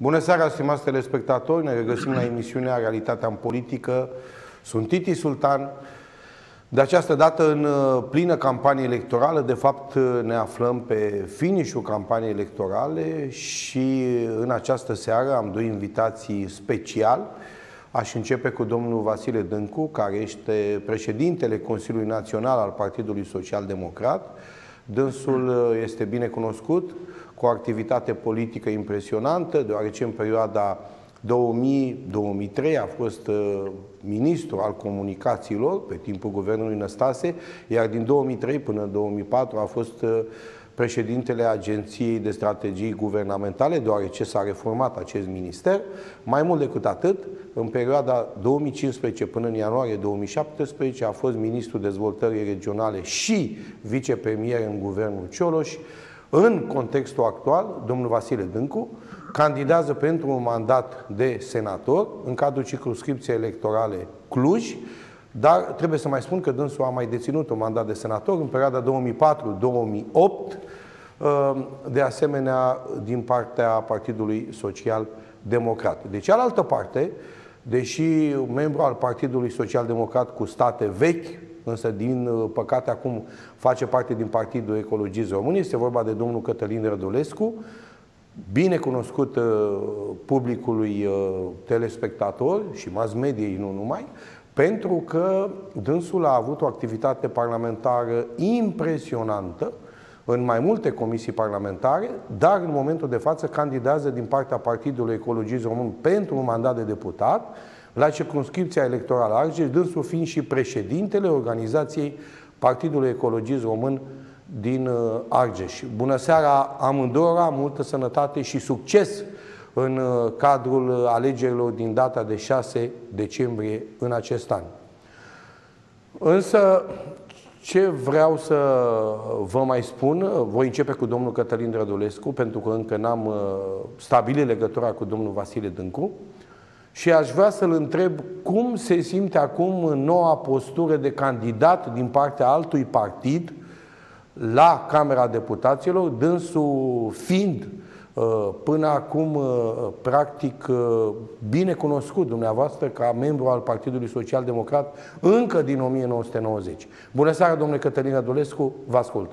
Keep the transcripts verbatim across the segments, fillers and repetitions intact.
Bună seara, stimați telespectatori! Ne regăsim la emisiunea Realitatea în Politică. Sunt Titi Sultan. De această dată în plină campanie electorală, de fapt ne aflăm pe finișul campaniei electorale și în această seară am două invitații special. Aș începe cu domnul Vasile Dâncu, care este președintele Consiliului Național al Partidului Social Democrat. Dânsul este bine cunoscut, cu o activitate politică impresionantă, deoarece în perioada două mii - două mii trei a fost uh, ministru al comunicațiilor pe timpul guvernului Năstase, iar din două mii trei până în două mii patru a fost uh, președintele Agenției de Strategii Guvernamentale, deoarece s-a reformat acest minister. Mai mult decât atât, în perioada două mii cincisprezece până în ianuarie două mii șaptesprezece a fost ministrul dezvoltării regionale și vicepremier în guvernul Cioloș. În contextul actual, domnul Vasile Dâncu candidează pentru un mandat de senator în cadrul circumscripției electorale Cluj, dar trebuie să mai spun că dânsul a mai deținut un mandat de senator în perioada două mii patru - două mii opt, de asemenea din partea Partidului Social Democrat. De cealaltă parte, deși membru al Partidului Social Democrat cu state vechi, însă din păcate acum face parte din Partidul Ecologist Român, este vorba de domnul Cătălin Rădulescu, bine cunoscut publicului telespectator și mass mediei nu numai, pentru că dânsul a avut o activitate parlamentară impresionantă în mai multe comisii parlamentare, dar în momentul de față candidează din partea Partidului Ecologist Român pentru un mandat de deputat la circumscripția electorală Argeș, dânsul fiind și președintele organizației Partidului Ecologist Român din Argeș. Bună seara amândurora, multă sănătate și succes în cadrul alegerilor din data de șase decembrie în acest an. Însă, ce vreau să vă mai spun, voi începe cu domnul Cătălin Rădulescu, pentru că încă n-am stabilit legătura cu domnul Vasile Dâncu, și aș vrea să-l întreb cum se simte acum în noua postură de candidat din partea altui partid la Camera Deputaților, dânsul fiind până acum practic bine cunoscut dumneavoastră ca membru al Partidului Social Democrat încă din o mie nouă sute nouăzeci. Bună seara, domnule Cătălin Rădulescu, vă ascult.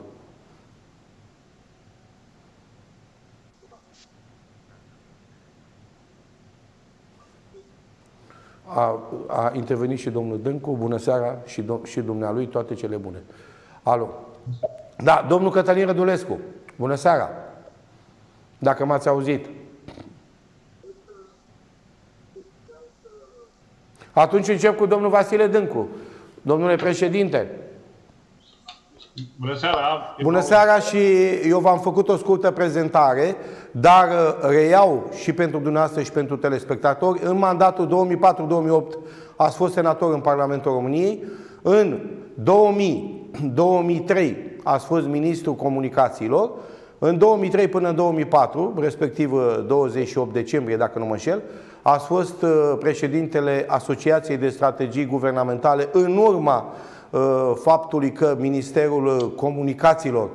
A, a intervenit și domnul Dâncu. Bună seara și, do și dumnealui, toate cele bune. Alo. Da, domnul Cătălin Rădulescu. Bună seara. Dacă m-ați auzit. Atunci încep cu domnul Vasile Dâncu. Domnule președinte. Bună seara. Bună seara și eu v-am făcut o scurtă prezentare, dar reiau și pentru dumneavoastră și pentru telespectatori. În mandatul două mii patru - două mii opt ați fost senator în Parlamentul României. În două mii - două mii trei ați fost ministrul comunicațiilor. În două mii trei până în două mii patru, respectiv douăzeci și opt decembrie, dacă nu mă înșel, ați fost președintele Asociației de Strategii Guvernamentale în urma faptului că Ministerul Comunicațiilor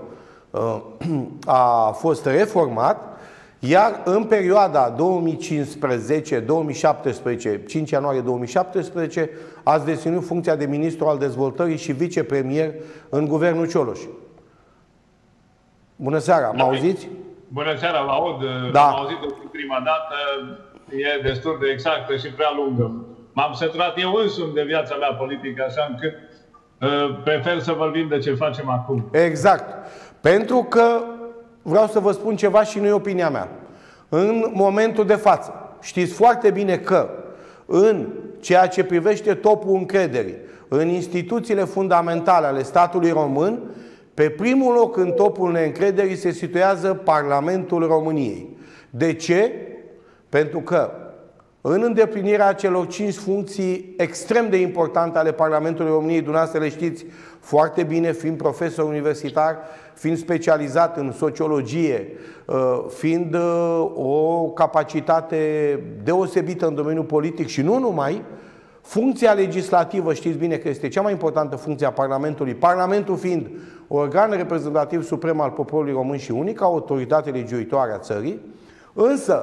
a fost reformat, iar în perioada două mii cincisprezece - două mii șaptesprezece, cinci ianuarie două mii șaptesprezece, ați deținut funcția de ministru al dezvoltării și vicepremier în guvernul Cioloș. Bună seara, mă auziți? Bună seara, vă aud. Da. Am auzit-o prima dată, e destul de exactă și prea lungă. M-am săturat eu însumi de viața mea politică, așa încât uh, prefer să vorbim de ce facem acum. Exact. Pentru că vreau să vă spun ceva și nu e opinia mea. În momentul de față, știți foarte bine că în ceea ce privește topul încrederii în instituțiile fundamentale ale statului român, pe primul loc în topul neîncrederii se situează Parlamentul României. De ce? Pentru că în îndeplinirea celor cinci funcții extrem de importante ale Parlamentului României, dumneavoastră le știți foarte bine, fiind profesor universitar, fiind specializat în sociologie, fiind o capacitate deosebită în domeniul politic și nu numai, funcția legislativă, știți bine că este cea mai importantă funcție a Parlamentului, Parlamentul fiind organ reprezentativ suprem al poporului român și unică autoritate legiuitoare a țării, însă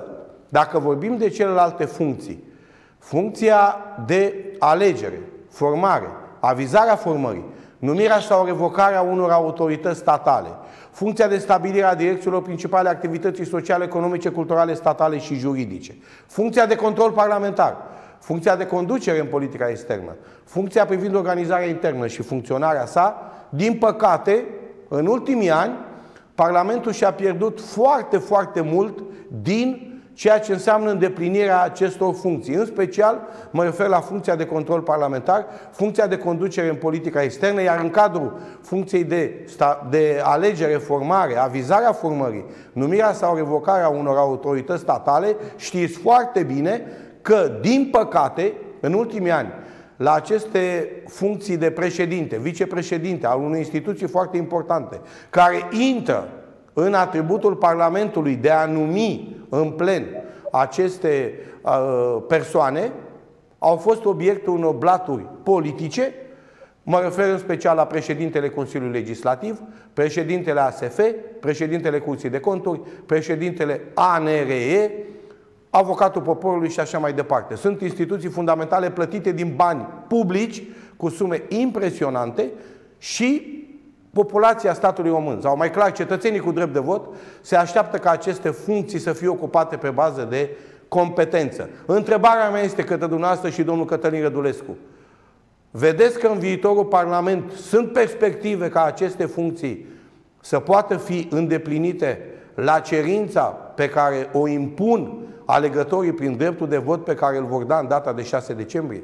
Dacă vorbim de celelalte funcții, funcția de alegere, formare, avizarea formării, numirea sau revocarea unor autorități statale, funcția de stabilire a direcțiilor principale activității sociale, economice, culturale, statale și juridice, funcția de control parlamentar, funcția de conducere în politica externă, funcția privind organizarea internă și funcționarea sa, din păcate, în ultimii ani, Parlamentul și-a pierdut foarte, foarte mult din ceea ce înseamnă îndeplinirea acestor funcții. În special, mă refer la funcția de control parlamentar, funcția de conducere în politica externă, iar în cadrul funcției de, de alegere, formare, avizarea formării, numirea sau revocarea unor autorități statale, știți foarte bine că, din păcate, în ultimii ani, la aceste funcții de președinte, vicepreședinte al unei instituții foarte importante, care intră în atributul Parlamentului de a numi în plen aceste uh, persoane, au fost obiectul unor blaturi politice. Mă refer în special la președintele Consiliului Legislativ, președintele A S F, președintele Curții de Conturi, președintele A N R E, avocatul poporului și așa mai departe. Sunt instituții fundamentale plătite din bani publici cu sume impresionante și populația statului român, sau mai clar, cetățenii cu drept de vot, se așteaptă ca aceste funcții să fie ocupate pe bază de competență. Întrebarea mea este către dumneavoastră și domnul Cătălin Rădulescu. Vedeți că în viitorul Parlament sunt perspective ca aceste funcții să poată fi îndeplinite la cerința pe care o impun alegătorii prin dreptul de vot pe care îl vor da în data de șase decembrie?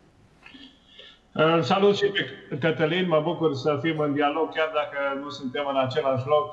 Salut și pe Cătălin, mă bucur să fim în dialog, chiar dacă nu suntem în același loc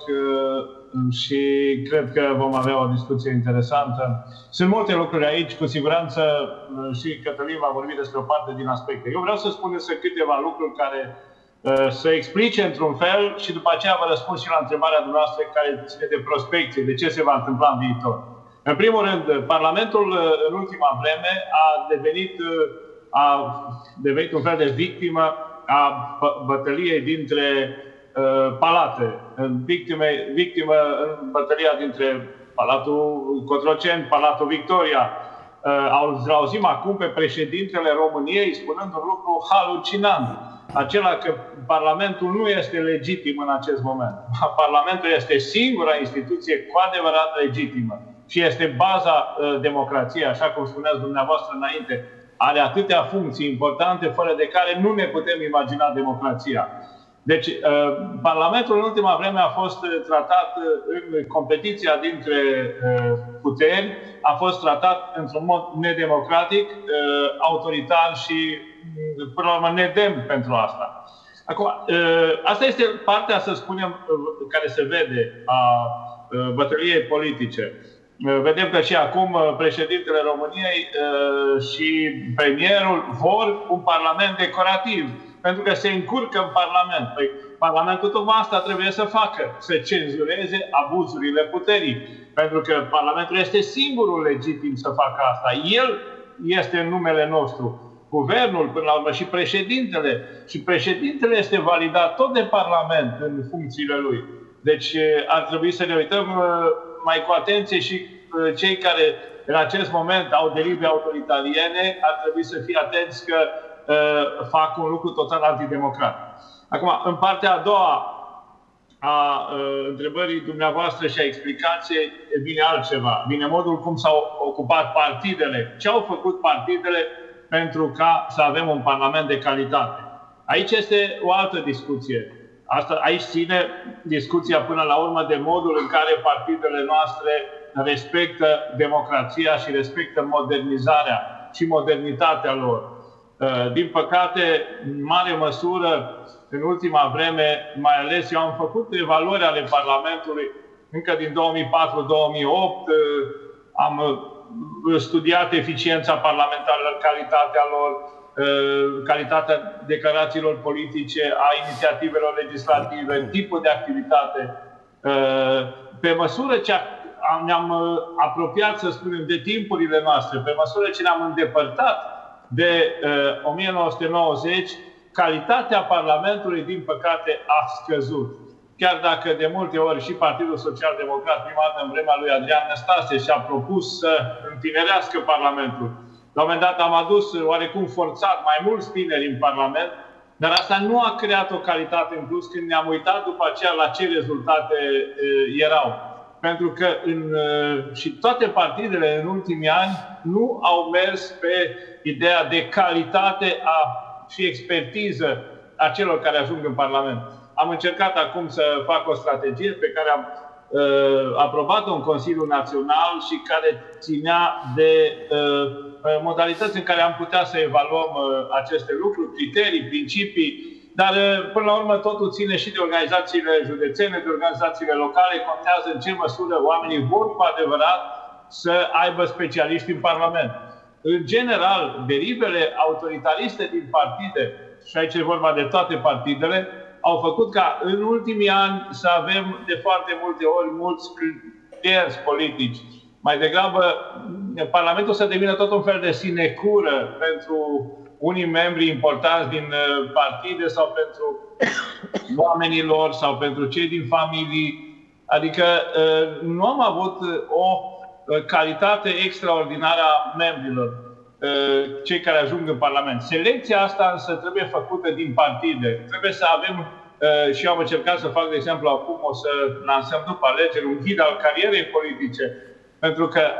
și cred că vom avea o discuție interesantă. Sunt multe lucruri aici, cu siguranță și Cătălin va vorbi despre o parte din aspecte. Eu vreau să spun însă câteva lucruri care să explice într-un fel și după aceea vă răspund și la întrebarea dumneavoastră care ține de prospecție, de ce se va întâmpla în viitor. În primul rând, Parlamentul în ultima vreme a devenit a devenit un fel de victimă a bătăliei dintre uh, palate, victime, victimă în bătălia dintre Palatul Cotroceni, Palatul Victoria. Uh, auzim acum pe președintele României spunând un lucru halucinant, acela că Parlamentul nu este legitim în acest moment. Parlamentul este singura instituție cu adevărat legitimă și este baza uh, democrației, așa cum spuneați dumneavoastră înainte. Are atâtea funcții importante, fără de care nu ne putem imagina democrația. Deci, Parlamentul în ultima vreme a fost tratat în competiția dintre puteri, a fost tratat într-un mod nedemocratic, autoritar și, până la urmă, nedemn pentru asta. Acum, asta este partea, să spunem, care se vede a bătăliei politice. Vedem că și acum președintele României și premierul vor un parlament decorativ, pentru că se încurcă în Parlament. Păi, Parlamentul tocmai asta trebuie să facă, să cenzureze abuzurile puterii. Pentru că Parlamentul este singurul legitim să facă asta. El este în numele nostru. Guvernul, până la urmă, și președintele. Și președintele este validat tot de Parlament în funcțiile lui. Deci ar trebui să ne uităm mai cu atenție și cei care în acest moment au derive autoritariene ar trebui să fie atenți că uh, fac un lucru total antidemocrat. Acum, în partea a doua a uh, întrebării dumneavoastră și a explicației vine altceva. Vine modul cum s-au ocupat partidele. Ce au făcut partidele pentru ca să avem un parlament de calitate? Aici este o altă discuție. Asta, aici ține discuția până la urmă de modul în care partidele noastre respectă democrația și respectă modernizarea și modernitatea lor. Din păcate, în mare măsură, în ultima vreme, mai ales eu am făcut evaluări ale Parlamentului încă din două mii patru două mii opt, am studiat eficiența parlamentară, calitatea lor, calitatea declarațiilor politice, a inițiativelor legislative, tipul de activitate. Pe măsură ce ne-am apropiat, să spunem, de timpurile noastre, pe măsură ce ne-am îndepărtat de o mie nouă sute nouăzeci, calitatea Parlamentului, din păcate, a scăzut. chiar dacă de multe ori și Partidul Social Democrat, prima dată în vremea lui Adrian Năstase, și-a propus să întinerească Parlamentul. La un moment dat am adus oarecum forțat mai mulți tineri în Parlament, dar asta nu a creat o calitate în plus când ne-am uitat după aceea la ce rezultate e, erau. Pentru că în, și toate partidele în ultimii ani nu au mers pe ideea de calitate a, și expertiză a celor care ajung în Parlament. Am încercat acum să fac o strategie pe care am uh, aprobat-o în Consiliul Național și care ținea de uh, modalități în care am putea să evaluăm uh, aceste lucruri, criterii, principii, dar uh, până la urmă totul ține și de organizațiile județene, de organizațiile locale, contează în ce măsură oamenii vor cu adevărat să aibă specialiști în Parlament. În general, derivele autoritariste din partide, și aici e vorba de toate partidele, au făcut ca în ultimii ani să avem de foarte multe ori mulți clienți politici. Mai degrabă, Parlamentul să devină tot un fel de sinecură pentru unii membri importanți din partide sau pentru oamenii lor sau pentru cei din familii. Adică nu am avut o calitate extraordinară a membrilor, cei care ajung în Parlament. Selecția asta însă trebuie făcută din partide. Trebuie să avem, și eu am încercat să fac, de exemplu, acum o să lansăm după alegeri un ghid al carierei politice. Pentru că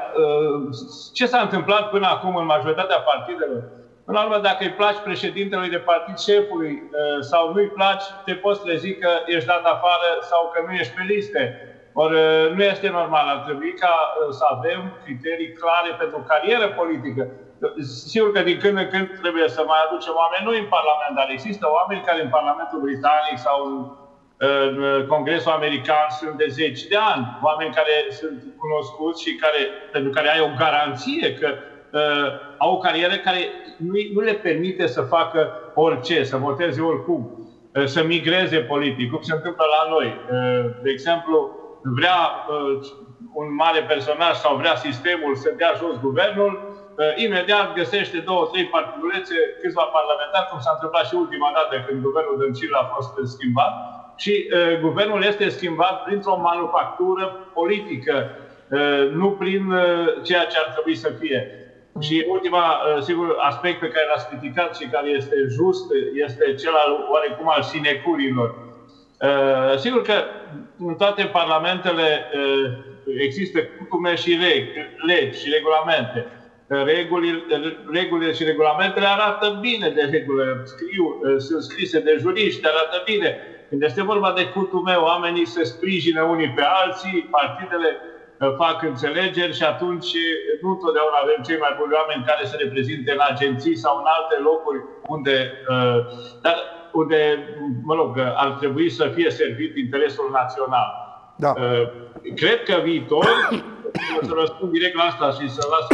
ce s-a întâmplat până acum în majoritatea partidelor? Până la urmă, dacă îi placi președintelui de partid, șefului, sau nu îi placi, te poți trezi că ești dat afară sau că nu ești pe liste. Ori nu este normal. Ar trebui ca să avem criterii clare pentru carieră politică. Sigur că din când în când trebuie să mai aducem oameni noi în Parlament, dar există oameni care în Parlamentul Britanic sau în, în Congresul American sunt de zeci de ani. Oameni care sunt cunoscuți și care, pentru care ai o garanție că uh, au o carieră care nu, nu le permite să facă orice, să voteze oricum, uh, să migreze politic, cum se întâmplă la noi. Uh, de exemplu, vrea uh, un mare personaj sau vrea sistemul să dea jos guvernul, Uh, imediat găsește două, trei partidulețe, câțiva parlamentari, cum s-a întâmplat și ultima dată când guvernul Dăncilă a fost schimbat. Și uh, guvernul este schimbat printr-o manufactură politică, uh, nu prin uh, ceea ce ar trebui să fie. Și ultima, uh, sigur, aspect pe care l-ați criticat și care este just, este cel al, oarecum al sinecurilor. Uh, sigur că în toate parlamentele uh, există cutume și regi, legi și regulamente. Regulile, regulile și regulamentele arată bine, de regulă, scriu, sunt scrise de juriști, arată bine. Când este vorba de cutume, oamenii se sprijină unii pe alții, partidele fac înțelegeri și atunci nu întotdeauna avem cei mai buni oameni care să reprezinte în agenții sau în alte locuri unde, dar unde mă rog, ar trebui să fie servit interesul național. Da. Cred că viitor, să răspund direct la asta și să las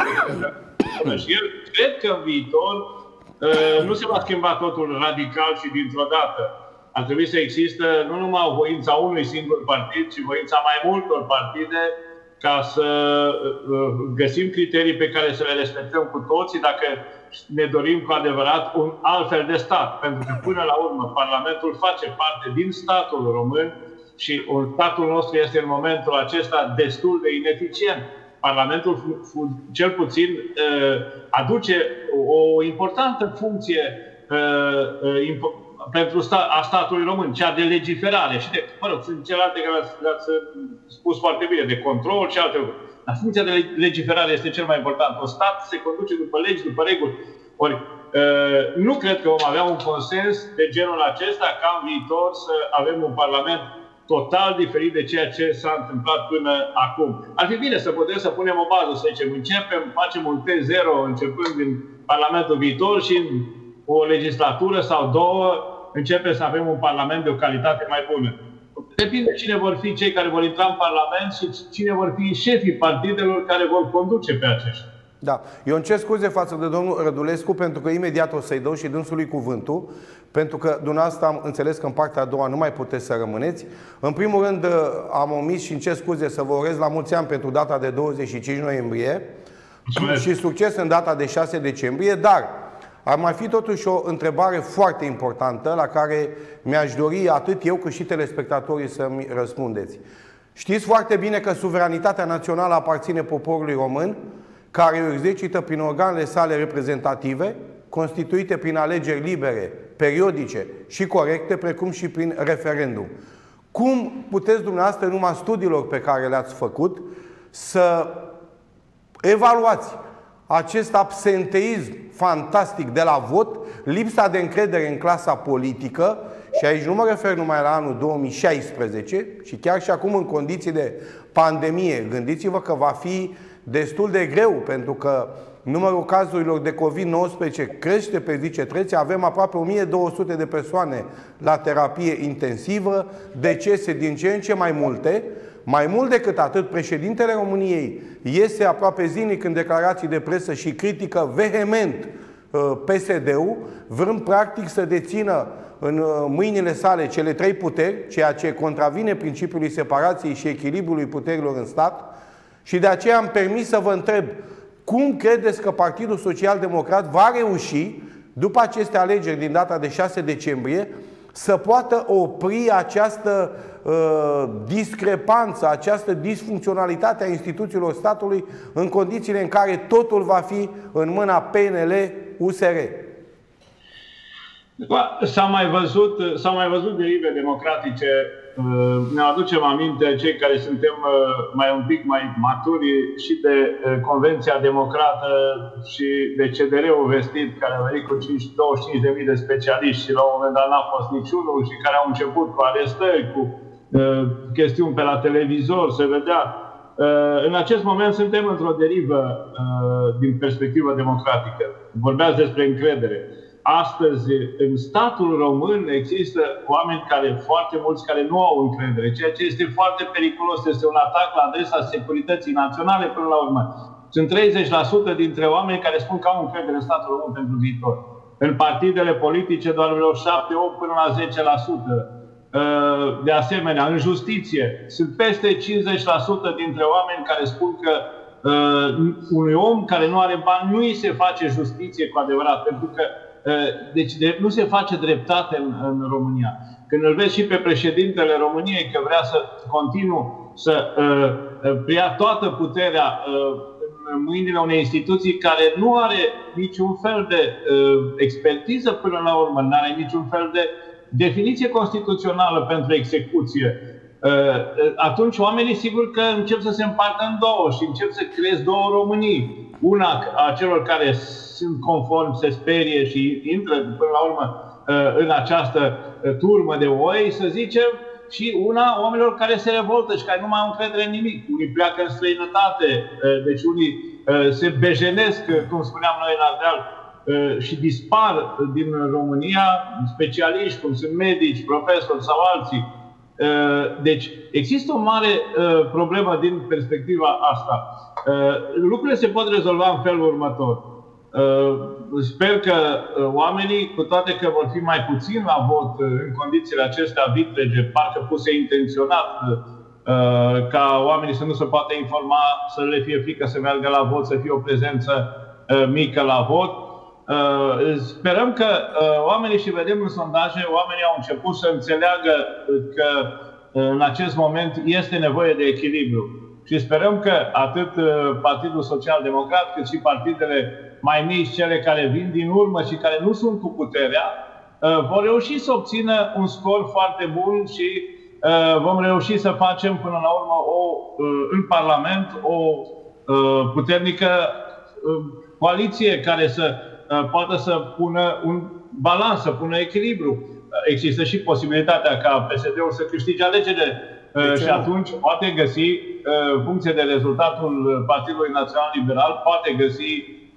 și el, cred că în viitor nu se va schimba totul radical și dintr-o dată. Ar trebui să există nu numai voința unui singur partid, ci voința mai multor partide ca să găsim criterii pe care să le respectăm cu toții dacă ne dorim cu adevărat un alt fel de stat. Pentru că până la urmă Parlamentul face parte din statul român și statul nostru este în momentul acesta destul de ineficient. Parlamentul, cel puțin, aduce o importantă funcție pentru a statului român, cea de legiferare. Și de, mă rog, sunt celelalte care le-ați spus foarte bine, de control și alte lucruri. Dar funcția de legiferare este cel mai important. Un stat se conduce după legi, după reguli. Ori, nu cred că vom avea un consens de genul acesta ca în viitor să avem un parlament total diferit de ceea ce s-a întâmplat până acum. Ar fi bine să putem să punem o bază, să zicem, începem, facem un T zero începând din Parlamentul viitor și în o legislatură sau două începem să avem un Parlament de o calitate mai bună. Depinde cine vor fi cei care vor intra în Parlament și cine vor fi șefii partidelor care vor conduce pe aceștia. Da. Eu îmi cer scuze față de domnul Rădulescu, pentru că imediat o să-i dau și dânsului cuvântul, pentru că dumneavoastră am înțeles că în partea a doua nu mai puteți să rămâneți. În primul rând am omis și îmi cer scuze să vă urez la mulți ani pentru data de douăzeci și cinci noiembrie. Mulțumesc. Și succes în data de șase decembrie, dar Ar mai fi totuși o întrebare foarte importantă la care mi-aș dori atât eu cât și telespectatorii să-mi răspundeți. Știți foarte bine că suveranitatea națională aparține poporului român, care o exercită prin organele sale reprezentative, constituite prin alegeri libere, periodice și corecte, precum și prin referendum. Cum puteți dumneavoastră, numai studiilor pe care le-ați făcut, să evaluați acest absenteism fantastic de la vot, lipsa de încredere în clasa politică, și aici nu mă refer numai la anul două mii șaisprezece, și chiar și acum în condiții de pandemie, gândiți-vă că va fi destul de greu, pentru că numărul cazurilor de COVID nouăsprezece crește pe zi ce trece, avem aproape o mie două sute de persoane la terapie intensivă, decese din ce în ce mai multe. Mai mult decât atât, președintele României iese aproape zilnic în declarații de presă și critică vehement P S D-ul, vrând practic să dețină în mâinile sale cele trei puteri, ceea ce contravine principiului separației și echilibrului puterilor în stat. Și de aceea am permis să vă întreb, cum credeți că Partidul Social Democrat va reuși, după aceste alegeri din data de șase decembrie, să poată opri această uh, discrepanță, această disfuncționalitate a instituțiilor statului în condițiile în care totul va fi în mâna P N L U S R? S-au mai văzut, s-au mai văzut derive democratice. Ne aducem aminte, cei care suntem mai un pic mai maturi, și de Convenția Democrată și de C D R-ul vestit, care a venit cu douăzeci și cinci de mii de specialiști și la un moment dat n-a fost niciunul, și care au început cu arestări, cu uh, chestiuni pe la televizor, se vedea. Uh, în acest moment suntem într-o derivă uh, din perspectivă democratică. Vorbeați despre încredere. Astăzi, în statul român, există oameni care, foarte mulți, care nu au încredere, ceea ce este foarte periculos. Este un atac la adresa securității naționale până la urmă. Sunt treizeci la sută dintre oameni care spun că au încredere în statul român pentru viitor. În partidele politice doar vreo șapte, opt până la zece la sută. De asemenea, în justiție sunt peste cincizeci la sută dintre oameni care spun că unui om care nu are bani nu îi se face justiție cu adevărat, pentru că deci de, nu se face dreptate în, în România. Când îl vezi și pe președintele României că vrea să continue să uh, preia toată puterea uh, în mâinile unei instituții care nu are niciun fel de uh, expertiză până la urmă, nu are niciun fel de definiție constituțională pentru execuție, uh, atunci oamenii sigur că încep să se împartă în două și încep să creezi două Românii. Una a celor care sunt conform, se sperie și intră până la urmă în această turmă de oi, să zicem, și una oamenilor care se revoltă și care nu mai au încredere în nimic. Unii pleacă în străinătate, deci unii se bejenesc, cum spuneam noi în Ardeal, și dispar din România, specialiști, cum sunt medici, profesori sau alții. Deci există o mare problemă din perspectiva asta. Lucrurile se pot rezolva în felul următor. Sper că oamenii, cu toate că vor fi mai puțin la vot în condițiile acestea vitrege, parcă puse intenționat ca oamenii să nu se poată informa, să le fie frică să meargă la vot, să fie o prezență mică la vot. Sperăm că oamenii, și vedem în sondaje, oamenii au început să înțeleagă că în acest moment este nevoie de echilibru. Și sperăm că atât Partidul Social Democrat, cât și partidele mai mici, cele care vin din urmă și care nu sunt cu puterea, vor reuși să obțină un scor foarte bun și vom reuși să facem până la urmă o, în Parlament o puternică coaliție care să poată să pună un balans, să pună echilibru. Există și posibilitatea ca P S D-ul să câștige alegerile și atunci poate găsi, în funcție de rezultatul Partidului Național Liberal, poate găsi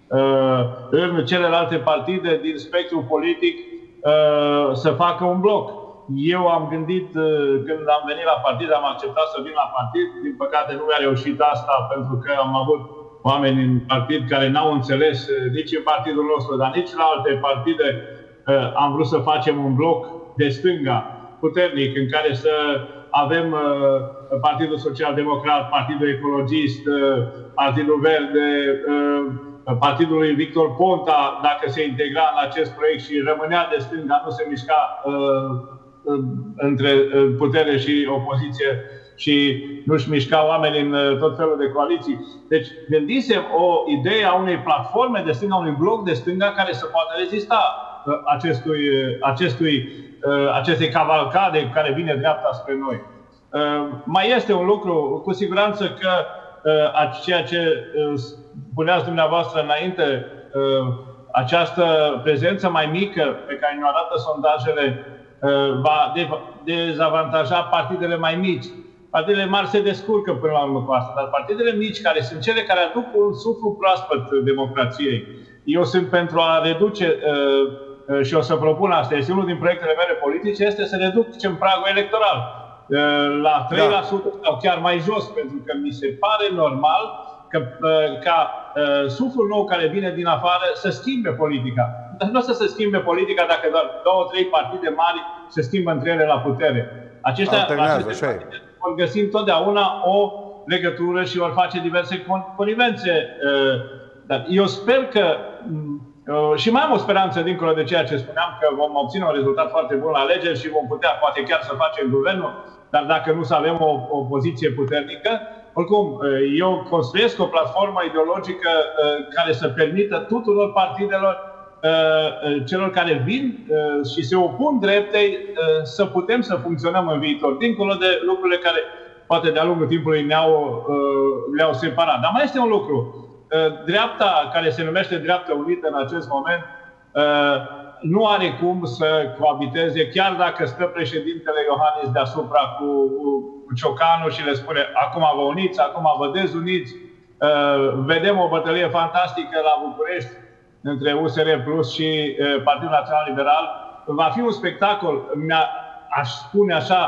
în celelalte partide din spectrul politic să facă un bloc. Eu am gândit, când am venit la partid, am acceptat să vin la partid. Din păcate nu mi-a reușit asta, pentru că am avut oameni în partid care n-au înțeles nici în partidul nostru, dar nici la alte partide. Am vrut să facem un bloc de stânga puternic, în care să avem Partidul Social Democrat, Partidul Ecologist, Partidul Verde, partidului Victor Ponta, dacă se integra în acest proiect și rămânea de stânga, nu se mișca uh, între putere și opoziție și nu-și mișca oamenii în tot felul de coaliții. Deci gândisem o idee a unei platforme de stânga, unui bloc de stânga care să poată rezista acestui, acestui, acestei cavalcade care vine dreapta spre noi. Mai este un lucru, cu siguranță că ceea ce spuneați dumneavoastră înainte, această prezență mai mică pe care ne arată sondajele va dezavantaja partidele mai mici. Partidele mari se descurcă până la urmă cu asta, dar partidele mici, care sunt cele care aduc un suflu proaspăt democrației, eu sunt pentru a reduce, și o să propun asta, este unul din proiectele mele politice, este să reducem pragul electoral la trei la sută sau chiar mai jos, pentru că mi se pare normal că, ca suflul nou care vine din afară să schimbe politica. Dar nu o să se schimbe politica dacă doar două, trei partide mari se schimbă între ele la putere. Aceștia vor găsi întotdeauna o legătură și vor face diverse conivențe. Dar eu sper că, și mai am o speranță dincolo de ceea ce spuneam, că vom obține un rezultat foarte bun la alegeri și vom putea poate chiar să facem guvernul, dar dacă nu să avem o, o poziție puternică, oricum, eu construiesc o platformă ideologică care să permită tuturor partidelor, celor care vin și se opun dreptei, să putem să funcționăm în viitor, dincolo de lucrurile care poate de-a lungul timpului ne-au le-au separat. Dar mai este un lucru. Dreapta, care se numește Dreapta Unită în acest moment, nu are cum să coabiteze, chiar dacă stă președintele Iohannis deasupra cu, cu Ciocanu și le spune acum vă uniți, acum vă dezuniți. Vedem o bătălie fantastică la București între U S R Plus și Partidul Național Liberal. Va fi un spectacol, aș spune așa,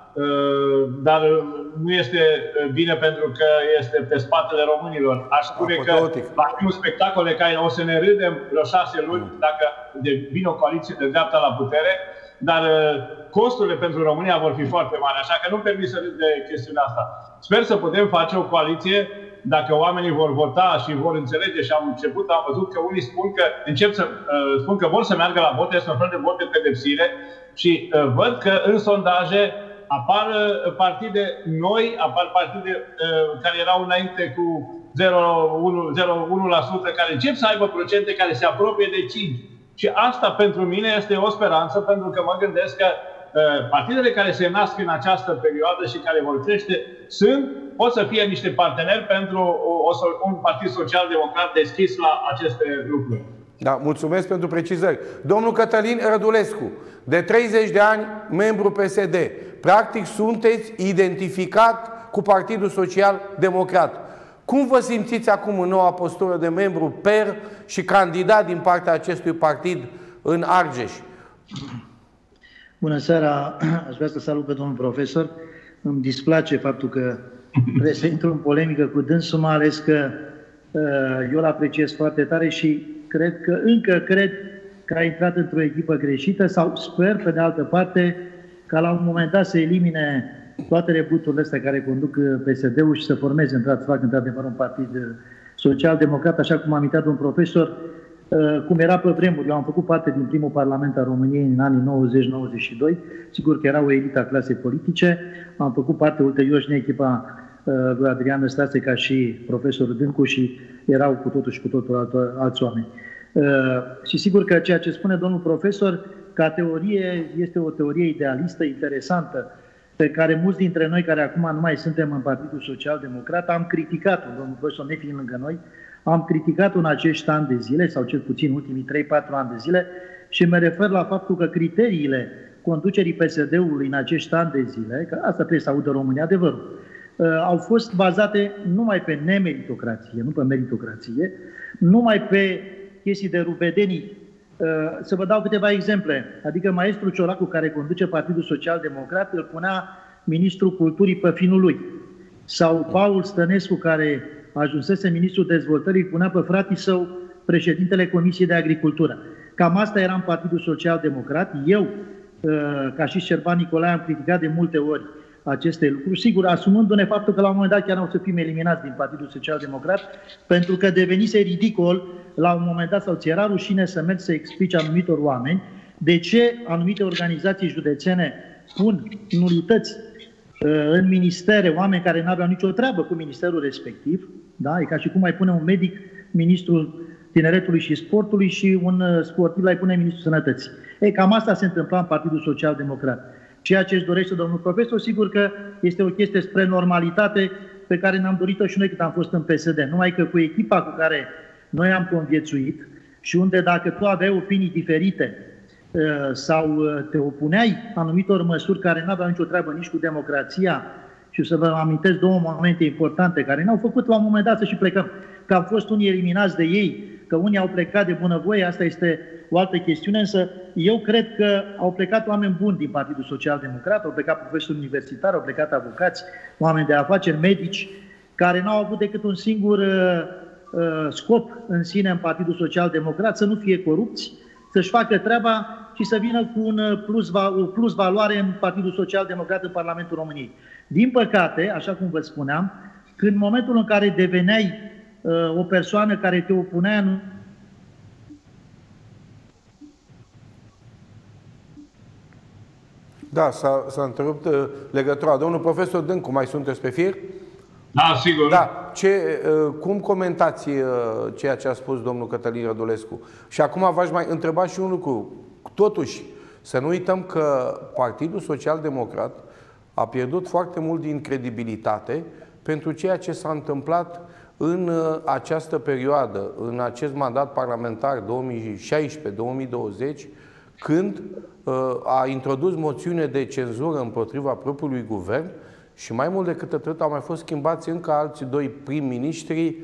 dar nu este bine pentru că este pe spatele românilor. Aș spune că va fi un spectacol de care o să ne râdem vreo șase luni dacă vine o coaliție de dreapta la putere, dar costurile pentru România vor fi foarte mari, așa că nu-mi permit să râd de chestiunea asta. Sper să putem face o coaliție dacă oamenii vor vota și vor înțelege, și am început, am văzut că unii spun că încep să uh, spun că vor să meargă la vot, este un fel de vot de pedepsire și uh, văd că în sondaje apar uh, partide noi, apar partide uh, care erau înainte cu zero virgulă unu la sută, care încep să aibă procente care se apropie de cinci. Și asta pentru mine este o speranță, pentru că mă gândesc că uh, partidele care se nasc în această perioadă și care vor crește sunt, pot să fie niște parteneri pentru o, o, un partid social-democrat deschis la aceste lucruri. Da, mulțumesc pentru precizări. Domnul Cătălin Rădulescu, de treizeci de ani, membru P S D. Practic sunteți identificat cu Partidul Social-Democrat. Cum vă simțiți acum în noua postură de membru P E R și candidat din partea acestui partid în Argeș? Bună seara! Aș vrea să salut pe domnul profesor. Îmi displace faptul că trebuie să intru în polemică cu dânsul, mai ales că uh, eu îl apreciez foarte tare și cred că, încă cred că a intrat într-o echipă greșită, sau sper, pe de altă parte, ca la un moment dat să elimine toate rebuturile astea care conduc P S D-ul și să formeze, să facă într-adevăr un partid social-democrat, așa cum a amintit un profesor, cum era pe vremuri. Eu am făcut parte din primul parlament al României în anii nouăzeci nouăzeci și doi, sigur că era o elită a clasei politice, am făcut parte ulterior și în echipa lui Adrian Năstase ca și profesorul Dâncu și erau cu totul și cu totul alți oameni. Și sigur că ceea ce spune domnul profesor, ca teorie, este o teorie idealistă, interesantă, pe care mulți dintre noi care acum nu mai suntem în Partidul Social-Democrat am criticat-o, domnul profesor nefiind lângă noi, am criticat-o în acești ani de zile, sau cel puțin ultimii trei patru ani de zile, și mă refer la faptul că criteriile conducerii P S D-ului în acești ani de zile, că asta trebuie să audă România, adevărul, au fost bazate numai pe nemeritocrație, nu pe meritocrație, numai pe chestii de rubedenii. Să vă dau câteva exemple. Adică maestrul Ciolacu, care conduce Partidul Social-Democrat, îl punea ministrul culturii pe finul lui. Sau Paul Stănescu, care ajunsese ministrul dezvoltării, îl punea pe fratii său președintele Comisiei de Agricultură. Cam asta era în Partidul Social-Democrat. Eu, ca și Șerban Nicolae, am criticat de multe ori aceste lucruri, sigur, asumându-ne faptul că la un moment dat chiar o să fim eliminați din Partidul Social Democrat, pentru că devenise ridicol la un moment dat sau ți era rușine să mergi să explici anumitor oameni de ce anumite organizații județene pun nulități în ministere, oameni care nu aveau nicio treabă cu ministerul respectiv, da? E ca și cum mai pune un medic ministrul Tineretului și Sportului și un sportiv l-ai pune ministrul Sănătății. Ei, cam asta se întâmpla în Partidul Social Democrat. Ceea ce își dorește domnul profesor, sigur că este o chestie spre normalitate pe care ne-am dorit-o și noi cât am fost în P S D. Numai că cu echipa cu care noi am conviețuit și unde dacă tu aveai opinii diferite sau te opuneai anumitor măsuri care nu aveau nicio treabă nici cu democrația, și să vă amintesc două momente importante care ne-au făcut la un moment dat să și plecăm, că au fost unii eliminați de ei, că unii au plecat de bunăvoie, asta este o altă chestiune, însă eu cred că au plecat oameni buni din Partidul Social Democrat, au plecat profesori universitari, au plecat avocați, oameni de afaceri, medici, care n-au avut decât un singur uh, uh, scop în sine în Partidul Social Democrat, să nu fie corupți, să-și facă treaba și să vină cu un plus, o plus valoare în Partidul Social Democrat în Parlamentul României. Din păcate, așa cum vă spuneam, când în momentul în care deveneai uh, o persoană care te opunea în... Da, s-a întrerupt uh, legătura. Domnul profesor Dâncu, mai sunteți pe fir? Da, sigur. Da. Ce, uh, cum comentați uh, ceea ce a spus domnul Cătălin Rădulescu? Și acum v-aș mai întreba și un lucru. Totuși, să nu uităm că Partidul Social Democrat a pierdut foarte mult din credibilitate pentru ceea ce s-a întâmplat în această perioadă, în acest mandat parlamentar două mii șaisprezece două mii douăzeci, când a introdus moțiune de cenzură împotriva propriului guvern și mai mult decât atât au mai fost schimbați încă alți doi prim-ministri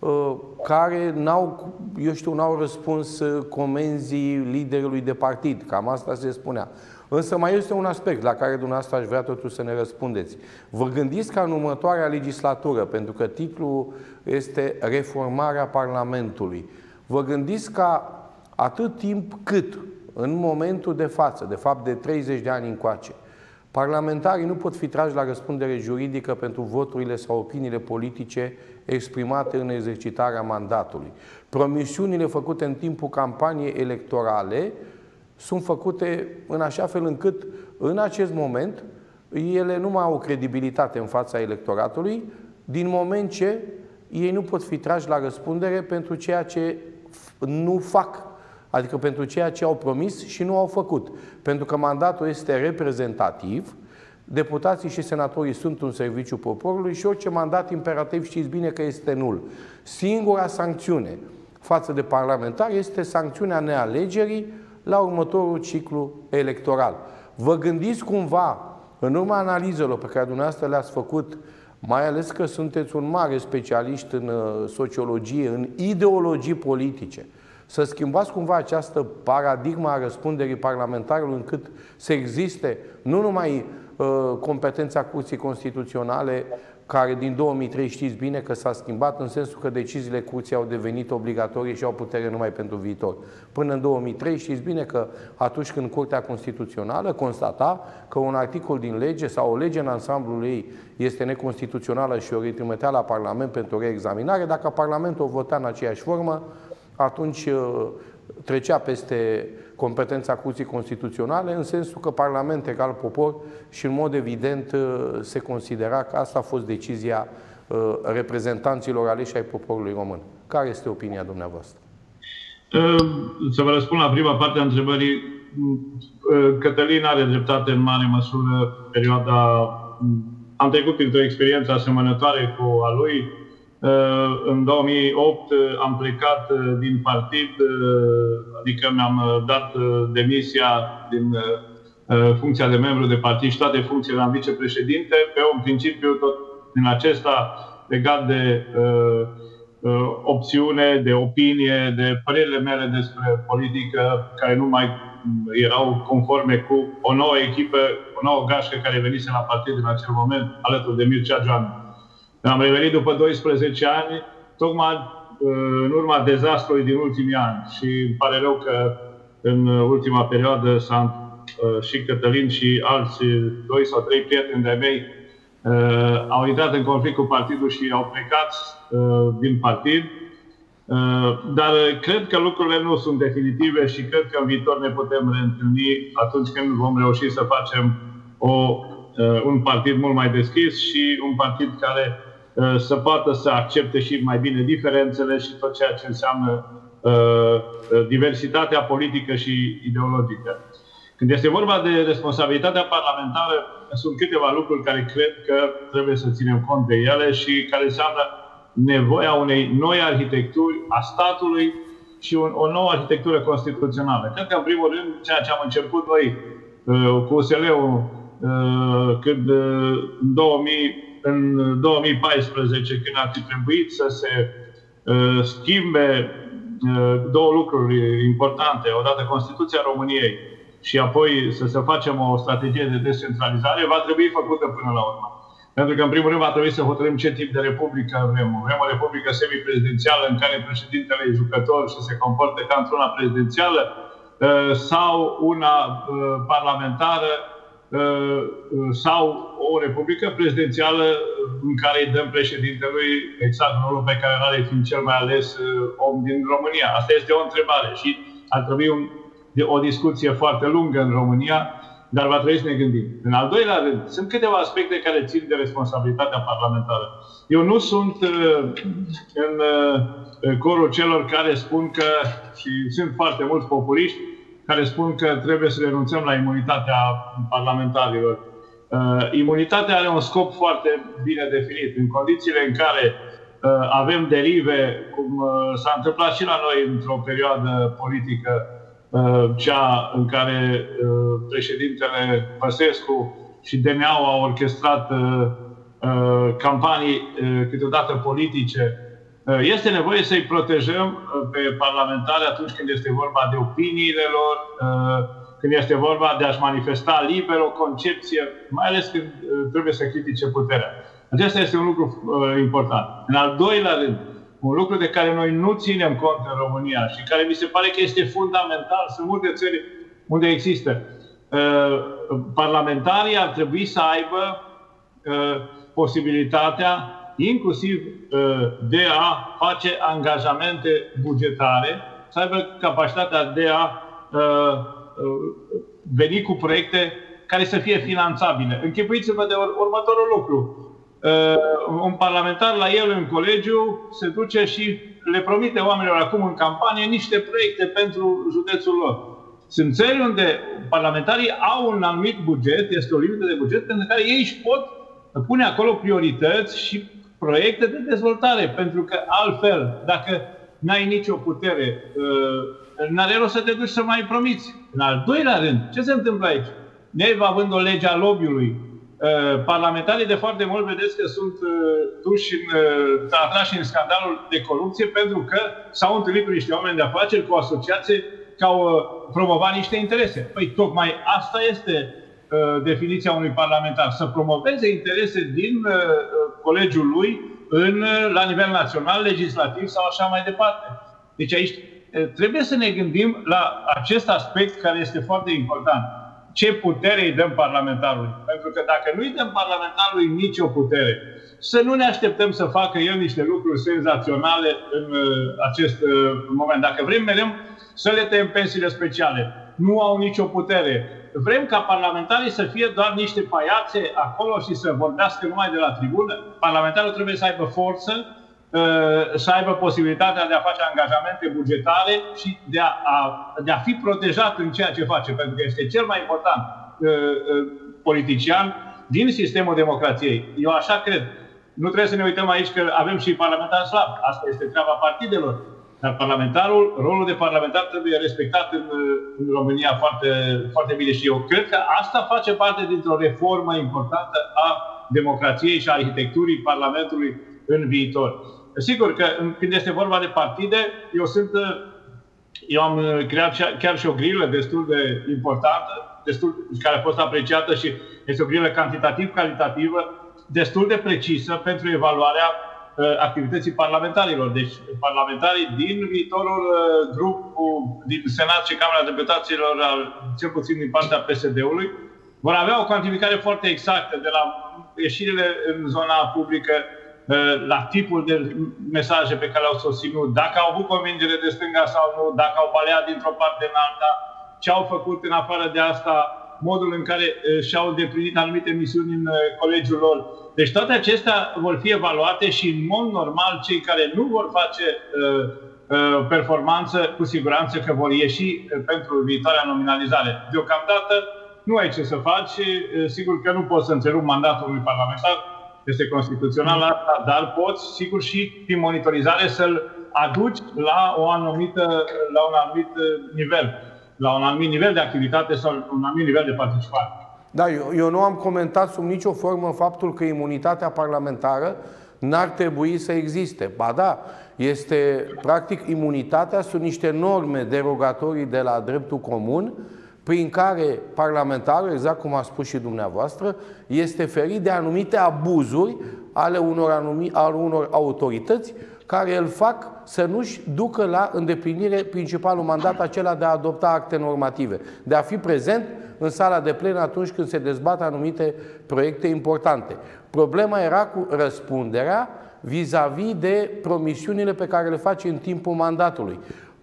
care n-au, eu știu, n-au răspuns comenzii liderului de partid. Cam asta se spunea. Însă mai este un aspect la care dumneavoastră aș vrea totuși să ne răspundeți. Vă gândiți ca în următoarea legislatură, pentru că titlul este Reformarea Parlamentului, vă gândiți ca atât timp cât, în momentul de față, de fapt de treizeci de ani încoace, parlamentarii nu pot fi trași la răspundere juridică pentru voturile sau opiniile politice exprimate în exercitarea mandatului. Promisiunile făcute în timpul campaniei electorale sunt făcute în așa fel încât, în acest moment, ele nu mai au credibilitate în fața electoratului, din moment ce ei nu pot fi trași la răspundere pentru ceea ce nu fac, adică pentru ceea ce au promis și nu au făcut. Pentru că mandatul este reprezentativ, deputații și senatorii sunt un serviciu poporului și orice mandat imperativ știți bine că este nul. Singura sancțiune față de parlamentari este sancțiunea nealegerii la următorul ciclu electoral. Vă gândiți cumva, în urma analizelor pe care dumneavoastră le-ați făcut, mai ales că sunteți un mare specialist în sociologie, în ideologii politice, să schimbați cumva această paradigmă a răspunderii parlamentarilor încât să existe nu numai uh, competența Curții Constituționale, care din două mii trei știți bine că s-a schimbat în sensul că deciziile Curții au devenit obligatorii și au putere numai pentru viitor. Până în două mii trei știți bine că atunci când Curtea Constituțională constata că un articol din lege sau o lege în ansamblul ei este neconstituțională și o retrimitea la Parlament pentru reexaminare, dacă Parlamentul o vota în aceeași formă, atunci trecea peste competența Curții Constituționale, în sensul că Parlament egal popor și în mod evident se considera că asta a fost decizia reprezentanților aleși ai poporului român. Care este opinia dumneavoastră? Să vă răspund la prima parte a întrebării. Cătălin are dreptate în mare măsură. Perioada... Am trecut printr-o experiență asemănătoare cu a lui. În două mii opt am plecat din partid, adică mi-am dat demisia din funcția de membru de partid și toate funcțiile am vicepreședinte, pe un principiu tot din acesta legat de uh, uh, opțiune, de opinie, de părerile mele despre politică, care nu mai erau conforme cu o nouă echipă, o nouă gașcă care venise la partid în acel moment, alături de Mircea Joanu. Am revenit după doisprezece ani, tocmai în urma dezastrului din ultimii ani. Și îmi pare rău că în ultima perioadă s-a și Cătălin și alți doi sau trei prieteni de-ai mei au intrat în conflict cu partidul și au plecat din partid. Dar cred că lucrurile nu sunt definitive și cred că în viitor ne putem reîntâlni atunci când vom reuși să facem o, un partid mult mai deschis și un partid care să poată să accepte și mai bine diferențele și tot ceea ce înseamnă diversitatea politică și ideologică. Când este vorba de responsabilitatea parlamentară, sunt câteva lucruri care cred că trebuie să ținem cont de ele și care înseamnă nevoia unei noi arhitecturi a statului și un, o nouă arhitectură constituțională. Cred că, în primul rând, ceea ce am început noi uh, cu U S L-ul uh, când uh, în, două mii, în două mii paisprezece, când ar fi trebuit să se uh, schimbe uh, două lucruri importante, odată Constituția României și apoi să se facem o strategie de descentralizare, va trebui făcută până la urmă. Pentru că, în primul rând, va trebui să hotărâm ce tip de republică vrem. Vrem o republică semiprezidențială în care președintele e jucător și se comportă ca într-una prezidențială sau una parlamentară sau o republică prezidențială în care îi dăm președintelui exact rolul pe care îl are fiind cel mai ales om din România. Asta este o întrebare și ar trebui un, o discuție foarte lungă în România, dar va trebui să ne gândim. În al doilea rând, sunt câteva aspecte care țin de responsabilitatea parlamentară. Eu nu sunt uh, în uh, corul celor care spun că, și sunt foarte mulți populiști, care spun că trebuie să renunțăm la imunitatea parlamentarilor. Uh, imunitatea are un scop foarte bine definit. În condițiile în care uh, avem derive, cum uh, s-a întâmplat și la noi într-o perioadă politică, cea în care președintele Băsescu și D N A-ul au orchestrat campanii câteodată politice. Este nevoie să-i protejăm pe parlamentari atunci când este vorba de opiniile lor, când este vorba de a-și manifesta liber o concepție, mai ales când trebuie să critique puterea. Acesta este un lucru important. În al doilea rând, un lucru de care noi nu ținem cont în România și care mi se pare că este fundamental, sunt multe țări unde există. Parlamentarii ar trebui să aibă posibilitatea, inclusiv de a face angajamente bugetare, să aibă capacitatea de a veni cu proiecte care să fie finanțabile. Închipuiți-vă de următorul lucru. Uh, un parlamentar la el în colegiu se duce și le promite oamenilor acum în campanie niște proiecte pentru județul lor. Sunt țări unde parlamentarii au un anumit buget, este o limită de buget, pentru care ei își pot pune acolo priorități și proiecte de dezvoltare. Pentru că altfel, dacă n-ai nicio putere, uh, n-are rost să te duci să mai promiți. În al doilea rând, ce se întâmplă aici? Noi, având o lege a lobby-ului, parlamentarii de foarte mult vedeți că sunt duși în, atrași în scandalul de corupție pentru că s-au întâlnit cu niște oameni de afaceri, cu o asociație, că au promovat niște interese. Păi tocmai asta este uh, definiția unui parlamentar, să promoveze interese din uh, colegiul lui în, la nivel național, legislativ sau așa mai departe. Deci aici uh, trebuie să ne gândim la acest aspect care este foarte important. Ce putere îi dăm parlamentarului? Pentru că dacă nu îi dăm parlamentarului nicio putere, să nu ne așteptăm să facă el niște lucruri senzaționale în uh, acest uh, moment. Dacă vrem mereu să le tăiem pensiile speciale, nu au nicio putere. Vrem ca parlamentarii să fie doar niște paiațe acolo și să vorbească numai de la tribună. Parlamentarul trebuie să aibă forță, uh, să aibă posibilitatea de a face angajamente bugetare și de a, a, de a fi protejat în ceea ce face, pentru că este cel mai important uh, uh, politician din sistemul democrației. Eu așa cred. Nu trebuie să ne uităm aici că avem și parlamentari slabi. Asta este treaba partidelor. Dar parlamentarul, rolul de parlamentar trebuie respectat în, în România foarte, foarte bine. Și eu cred că asta face parte dintr-o reformă importantă a democrației și a arhitecturii Parlamentului în viitor. Sigur că când este vorba de partide, eu sunt, eu am creat chiar și o grilă destul de importantă, destul, care a fost apreciată și este o grilă cantitativ-calitativă, destul de precisă pentru evaluarea activității parlamentarilor. Deci parlamentarii din viitorul grup din Senat și Camera Deputaților, cel puțin din partea P S D-ului, vor avea o cuantificare foarte exactă de la ieșirile în zona publică, la tipul de mesaje pe care le-au susținut, dacă au avut convingere de stânga sau nu, dacă au baleat dintr-o parte în alta, ce au făcut în afară de asta, modul în care și-au îndeplinit anumite misiuni în colegiul lor. Deci toate acestea vor fi evaluate și în mod normal cei care nu vor face uh, uh, performanță, cu siguranță că vor ieși pentru viitoarea nominalizare. Deocamdată nu ai ce să faci, uh, sigur că nu poți să întrerupi mandatul unui parlamentar, este constituțional asta, dar poți, sigur, și prin monitorizare să-l aduci la, o anumită, la un anumit nivel, la un anumit nivel de activitate sau un anumit nivel de participare. Da, eu, eu nu am comentat sub nicio formă faptul că imunitatea parlamentară n-ar trebui să existe. Ba da, este, practic, imunitatea sunt niște norme derogatorii de la dreptul comun, prin care parlamentarul, exact cum a spus și dumneavoastră, este ferit de anumite abuzuri ale unor, anumi, ale unor autorități care îl fac să nu-și ducă la îndeplinire principalul mandat, acela de a adopta acte normative, de a fi prezent în sala de plen atunci când se dezbat anumite proiecte importante. Problema era cu răspunderea vis-a-vis de promisiunile pe care le face în timpul mandatului.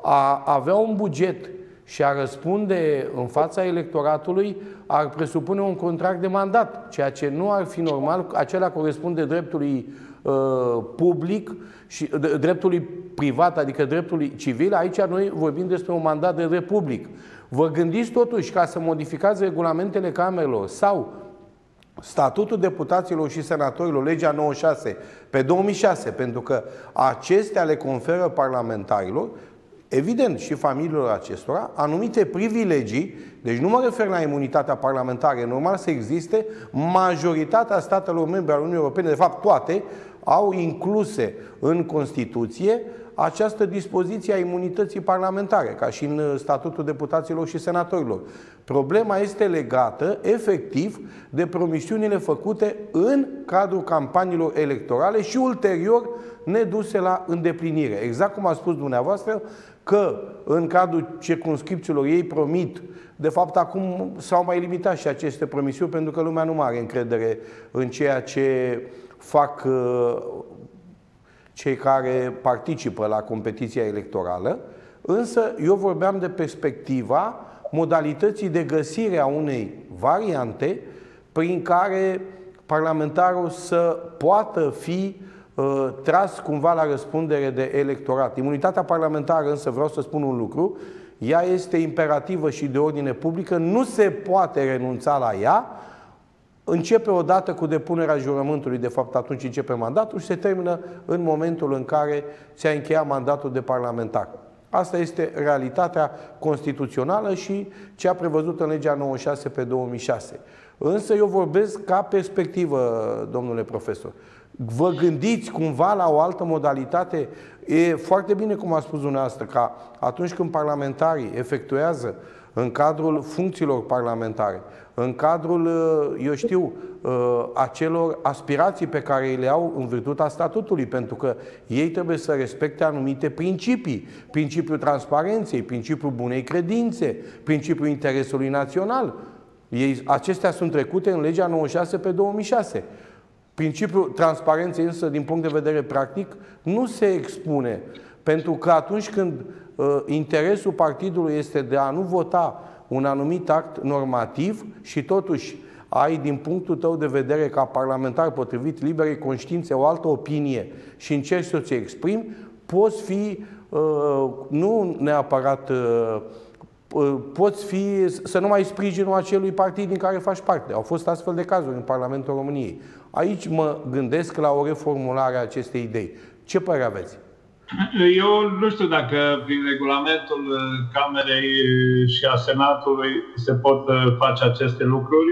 A avea un buget și a răspunde în fața electoratului ar presupune un contract de mandat, ceea ce nu ar fi normal. Acela corespunde dreptului uh, public și uh, dreptului privat, adică dreptului civil. Aici noi vorbim despre un mandat de drept public. Vă gândiți totuși ca să modificați regulamentele camerelor sau statutul deputaților și senatorilor, legea nouăzeci și șase pe două mii șase, pentru că acestea le conferă parlamentarilor, evident, și familiilor acestora, anumite privilegii. Deci nu mă refer la imunitatea parlamentară, e normal să existe. Majoritatea statelor membre ale Uniunii Europene, de fapt toate, au incluse în Constituție această dispoziție a imunității parlamentare, ca și în statutul deputaților și senatorilor. Problema este legată, efectiv, de promisiunile făcute în cadrul campaniilor electorale și ulterior neduse la îndeplinire. Exact cum a spus dumneavoastră, că în cadrul circumscripțiilor ei promit, de fapt acum s-au mai limitat și aceste promisiuni, pentru că lumea nu mai are încredere în ceea ce fac uh, cei care participă la competiția electorală. Însă eu vorbeam de perspectiva modalității de găsire a unei variante prin care parlamentarul să poată fi uh, tras cumva la răspundere de electorat. Imunitatea parlamentară, însă, vreau să spun un lucru, ea este imperativă și de ordine publică, nu se poate renunța la ea. Începe odată cu depunerea jurământului, de fapt atunci începe mandatul și se termină în momentul în care ți-a încheiat mandatul de parlamentar. Asta este realitatea constituțională și cea prevăzută în legea nouăzeci și șase pe două mii șase. Însă eu vorbesc ca perspectivă, domnule profesor. Vă gândiți cumva la o altă modalitate? E foarte bine, cum a spus dumneavoastră, ca atunci când parlamentarii efectuează în cadrul funcțiilor parlamentare, în cadrul, eu știu, acelor aspirații pe care le au în virtutea statutului, pentru că ei trebuie să respecte anumite principii. Principiul transparenței, principiul bunei credințe, principiul interesului național. Ei, acestea sunt trecute în legea nouăzeci și șase pe două mii șase. Principiul transparenței, însă, din punct de vedere practic, nu se expune. Pentru că atunci când uh, interesul partidului este de a nu vota un anumit act normativ și totuși ai, din punctul tău de vedere ca parlamentar, potrivit liberei conștiințe, o altă opinie și încerci să ți exprimi, poți fi, uh, nu neapărat, uh, poți fi, să nu mai sprijinul acelui partid din care faci parte. Au fost astfel de cazuri în Parlamentul României. Aici mă gândesc la o reformulare a acestei idei. Ce părere aveți? Eu nu știu dacă prin regulamentul Camerei și a Senatului se pot face aceste lucruri.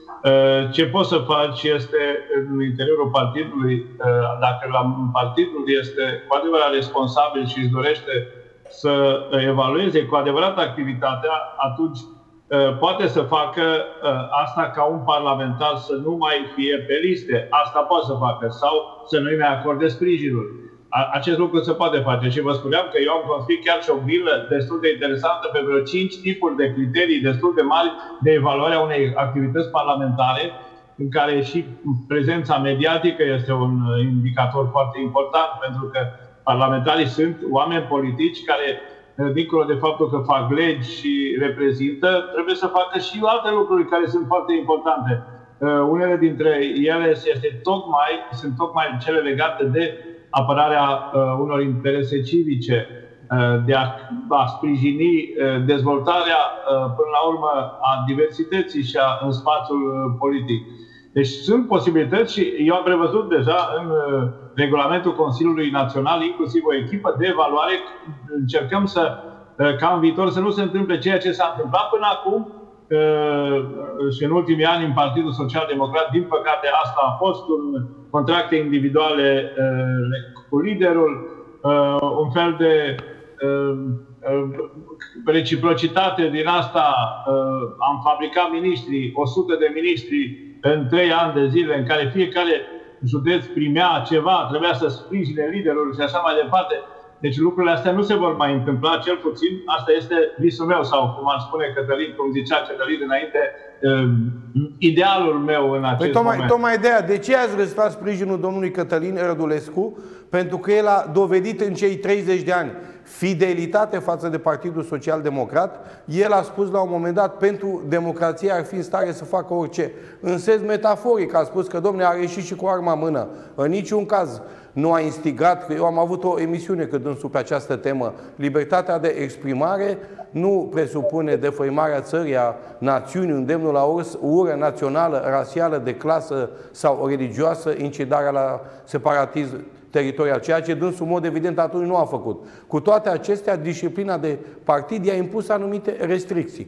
Ce poți să faci este în interiorul partidului, dacă la partidul este cu adevărat responsabil și își dorește să evalueze cu adevărat activitatea, atunci poate să facă asta ca un parlamentar să nu mai fie pe liste. Asta poate să facă. Sau să nu-i mai acorde sprijinul. Acest lucru se poate face. Și vă spuneam că eu am construit chiar și o grilă destul de interesantă pe vreo cinci tipuri de criterii destul de mari de evaluare a unei activități parlamentare, în care și prezența mediatică este un indicator foarte important, pentru că parlamentarii sunt oameni politici care, dincolo de faptul că fac legi și reprezintă, trebuie să facă și alte lucruri care sunt foarte importante. Unele dintre ele este tocmai, sunt tocmai cele legate de apărarea unor interese civice, de a, a sprijini dezvoltarea, până la urmă, a diversității și a, în spațiul politic. Deci sunt posibilități și eu am prevăzut deja în regulamentul Consiliului Național, inclusiv o echipă de evaluare. Încercăm să, ca în viitor, să nu se întâmple ceea ce s-a întâmplat până acum și în ultimii ani în Partidul Social Democrat. Din păcate, asta a fost un contracte individuale cu liderul, un fel de reciprocitate din asta. Am fabricat miniștri, o sută de miniștri în trei ani de zile, în care fiecare județ primea ceva, trebuia să sprijine liderul și așa mai departe. Deci lucrurile astea nu se vor mai întâmpla, cel puțin asta este visul meu, sau cum ar spune Cătălin, cum zicea Cătălin înainte, idealul meu în acest păi, tocmai, moment. Tocmai de aia, de ce ați restat sprijinul domnului Cătălin Rădulescu? Pentru că el a dovedit în cei treizeci de ani fidelitate față de Partidul Social Democrat. El a spus la un moment dat, pentru democrație ar fi în stare să facă orice. În sens metaforic a spus că, domne, a ieșit și cu arma în mână. În niciun caz nu a instigat, că eu am avut o emisiune cât dânsul pe această temă. Libertatea de exprimare nu presupune defăimarea țării, a națiunii, îndemnul la ură națională, rasială, de clasă sau religioasă, incitarea la separatism teritorial, ceea ce dânsul, în mod evident, atunci nu a făcut. Cu toate acestea, disciplina de partid i-a impus anumite restricții.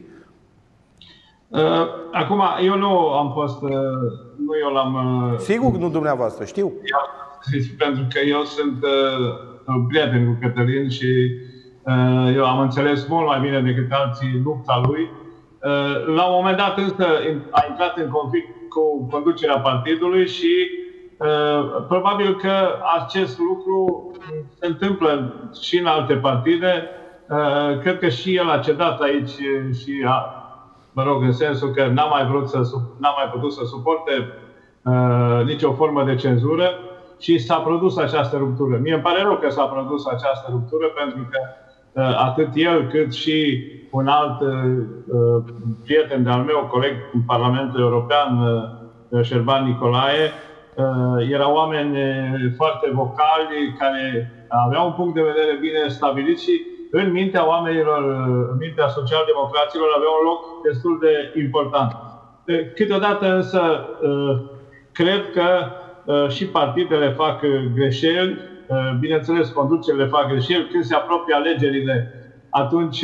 Acum, eu nu am fost, nu eu l-am... Sigur, nu dumneavoastră, știu. Pentru că eu sunt uh, prieten cu Cătălin și uh, eu am înțeles mult mai bine decât alții lupta lui. Uh, la un moment dat însă a intrat în conflict cu conducerea partidului și uh, probabil că acest lucru se întâmplă și în alte partide. Uh, cred că și el a cedat aici și a, mă rog, în sensul că n-a mai vrut să, n-a mai putut să suporte uh, nicio formă de cenzură. Și s-a produs această ruptură. Mie îmi pare rău că s-a produs această ruptură, pentru că uh, atât el cât și un alt uh, prieten de-al meu, coleg în Parlamentul European, uh, Șerban Nicolae, uh, erau oameni foarte vocali, care aveau un punct de vedere bine stabilit și în mintea oamenilor, în mintea social-democraților, aveau un loc destul de important. Câteodată însă, uh, cred că și partidele fac greșeli, bineînțeles, conducerile fac greșeli. Când se apropie alegerile, atunci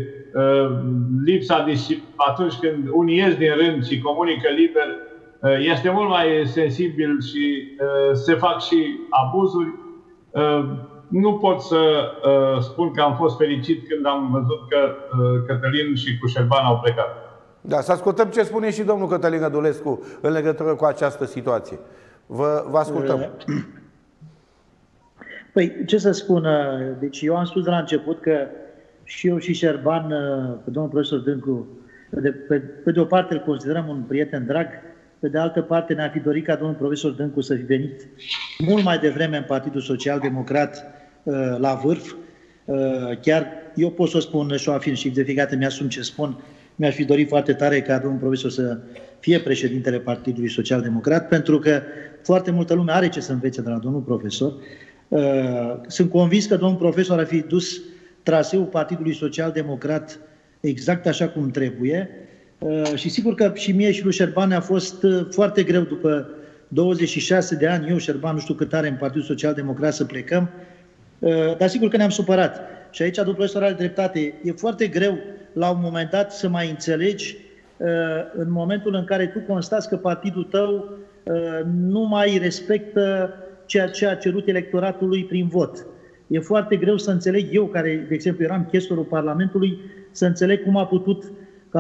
lipsa atunci când unii ies din rând și comunică liber, este mult mai sensibil și se fac și abuzuri. Nu pot să spun că am fost fericit când am văzut că Cătălin și cu Șerban au plecat. Da, să ascultăm ce spune și domnul Cătălin Rădulescu în legătură cu această situație. Vă, vă ascultăm. Păi, ce să spun? Deci eu am spus de la început că și eu și Șerban, pe domnul profesor Dâncu, de, pe, pe de o parte îl considerăm un prieten drag, pe de altă parte ne-ar fi dorit ca domnul profesor Dâncu să fi venit mult mai devreme în Partidul Social Democrat la vârf. Chiar eu pot să o spun și o afirm și de fiecare dată mi-asum ce spun. Mi-aș fi dorit foarte tare ca domnul profesor să fie președintele Partidului Social Democrat, pentru că foarte multă lume are ce să învețe de la domnul profesor. Sunt convins că domnul profesor ar fi dus traseul Partidului Social Democrat exact așa cum trebuie. Și sigur că și mie și lui Șerban a fost foarte greu după douăzeci și șase de ani, eu, Șerban, nu știu cât are în Partidul Social Democrat, să plecăm, dar sigur că ne-am supărat. Și aici domnul profesor are dreptate. E foarte greu la un moment dat să mai înțelegi în momentul în care tu constați că partidul tău nu mai respectă ceea ce a cerut electoratului prin vot. E foarte greu să înțeleg eu, care, de exemplu, eram chestorul Parlamentului, să înțeleg cum a putut ca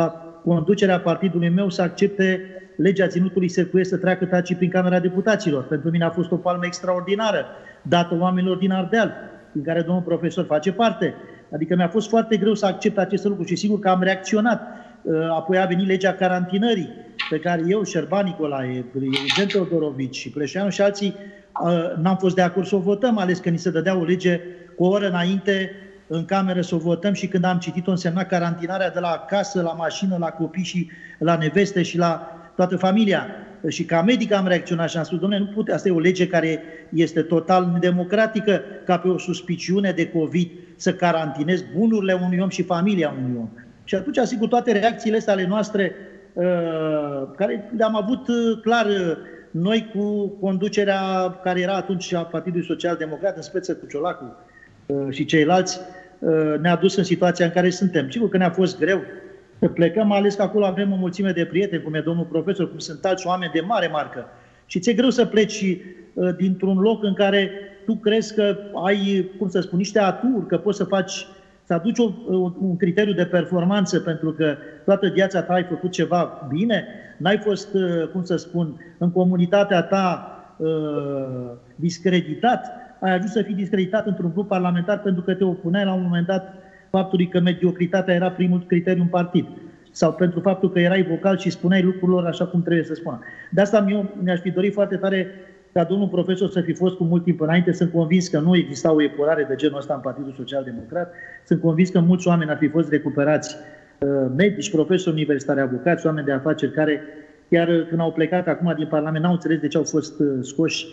conducerea partidului meu să accepte legea ținutului secuiesc să treacă taci prin Camera Deputaților. Pentru mine a fost o palmă extraordinară, dată oamenilor din Ardeal, din care domnul profesor face parte. Adică mi-a fost foarte greu să accept acest lucru și sigur că am reacționat. Apoi a venit legea carantinării, pe care eu, Șerban Nicolae, Eugen Teodorovici și Pleșeanu și alții n-am fost de acord să o votăm, ales că ni se dădea o lege cu o oră înainte în cameră să o votăm și când am citit-o însemna carantinarea de la casă, la mașină, la copii și la neveste și la toată familia. Și ca medic am reacționat și am spus, dom'le, nu pute, asta e o lege care este total nedemocratică, ca pe o suspiciune de COVID să carantinezi bunurile unui om și familia unui om. Și atunci, asigur, toate reacțiile astea ale noastre, uh, care le-am avut uh, clar uh, noi cu conducerea care era atunci a Partidului Social Democrat, în speță cu Ciolacu uh, și ceilalți, uh, ne-a dus în situația în care suntem. Sigur că ne-a fost greu să plecăm, mai ales că acolo avem o mulțime de prieteni, cum e domnul profesor, cum sunt alți oameni de mare marcă. Și ți-e greu să pleci uh, dintr-un loc în care tu crezi că ai, cum să spun, niște aturi, că poți să faci, să aduci o, un criteriu de performanță, pentru că toată viața ta ai făcut ceva bine, n-ai fost, cum să spun, în comunitatea ta uh, discreditat, ai ajuns să fii discreditat într-un grup parlamentar pentru că te opuneai la un moment dat faptului că mediocritatea era primul criteriu în partid, sau pentru faptul că erai vocal și spuneai lucrurilor așa cum trebuie să spună. De asta eu mi-aș fi dorit foarte tare ca domnul profesor să fi fost cu mult timp înainte. Sunt convins că nu exista o epurare de genul ăsta în Partidul Social Democrat. Sunt convins că mulți oameni ar fi fost recuperați, medici, profesori universitari, avocați, oameni de afaceri, care chiar când au plecat acum din Parlament n-au înțeles de ce au fost scoși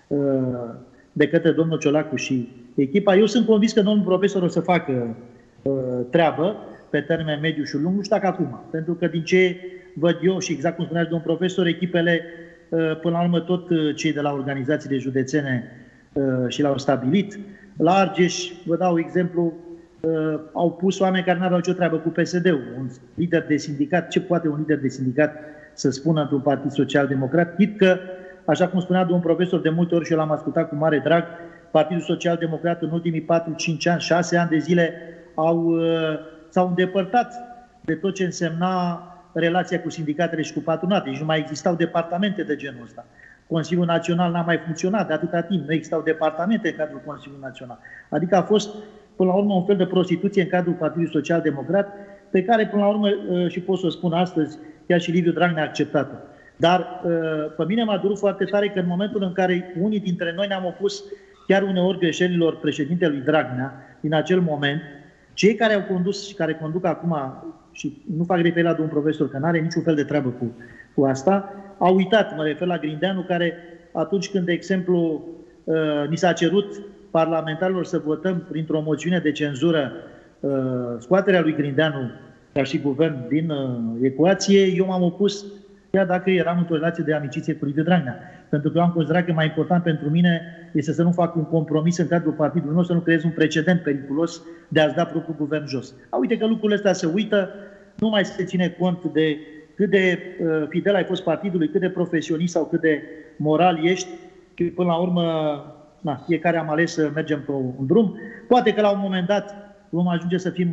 de către domnul Ciolacu și echipa. Eu sunt convins că domnul profesor o să facă treabă pe termen mediu și lung, nu știu dacă acum, pentru că din ce văd eu și exact cum spunea și domnul profesor, echipele până la urmă tot cei de la organizațiile județene și l-au stabilit. La Argeș, vă dau exemplu, au pus oameni care n-aveau nicio treabă cu P S D-ul. Un lider de sindicat, ce poate un lider de sindicat să spună într-un partid social-democrat? Chit că, așa cum spunea domnul profesor, de multe ori și eu l-am ascultat cu mare drag, Partidul Social-Democrat în ultimii patru cinci ani, șase ani de zile au, s-au îndepărtat de tot ce însemna relația cu sindicatele și cu patronate. Și nu mai existau departamente de genul ăsta. Consiliul Național n-a mai funcționat de atâta timp. Nu existau departamente în cadrul Consiliului Național. Adică a fost, până la urmă, un fel de prostituție în cadrul Partidului Social Democrat, pe care, până la urmă, și pot să o spun astăzi, chiar și Liviu Dragnea a acceptat-o. Dar pe mine m-a durut foarte tare că în momentul în care unii dintre noi ne-am opus chiar uneori greșelilor președintelui Dragnea, din acel moment, cei care au condus și care conduc acum, și nu fac referire la domnul profesor, că nu are niciun fel de treabă cu, cu asta, au uitat, mă refer la Grindeanu, care atunci când, de exemplu, uh, ni s-a cerut parlamentarilor să votăm printr-o moțiune de cenzură uh, scoaterea lui Grindeanu ca și guvern din uh, ecuație, eu m-am opus, chiar dacă eram într-o relație de amiciție cu Liviu Dragnea. Pentru că eu am considerat că mai important pentru mine este să nu fac un compromis în cadrul partidului nostru, să nu creez un precedent periculos de a-ți da propriul guvern jos. A, uite că lucrurile astea se uită, nu mai se ține cont de cât de uh, fidel ai fost partidului, cât de profesionist sau cât de moral ești, și până la urmă, na, fiecare am ales să mergem pe un drum. Poate că la un moment dat vom ajunge să fim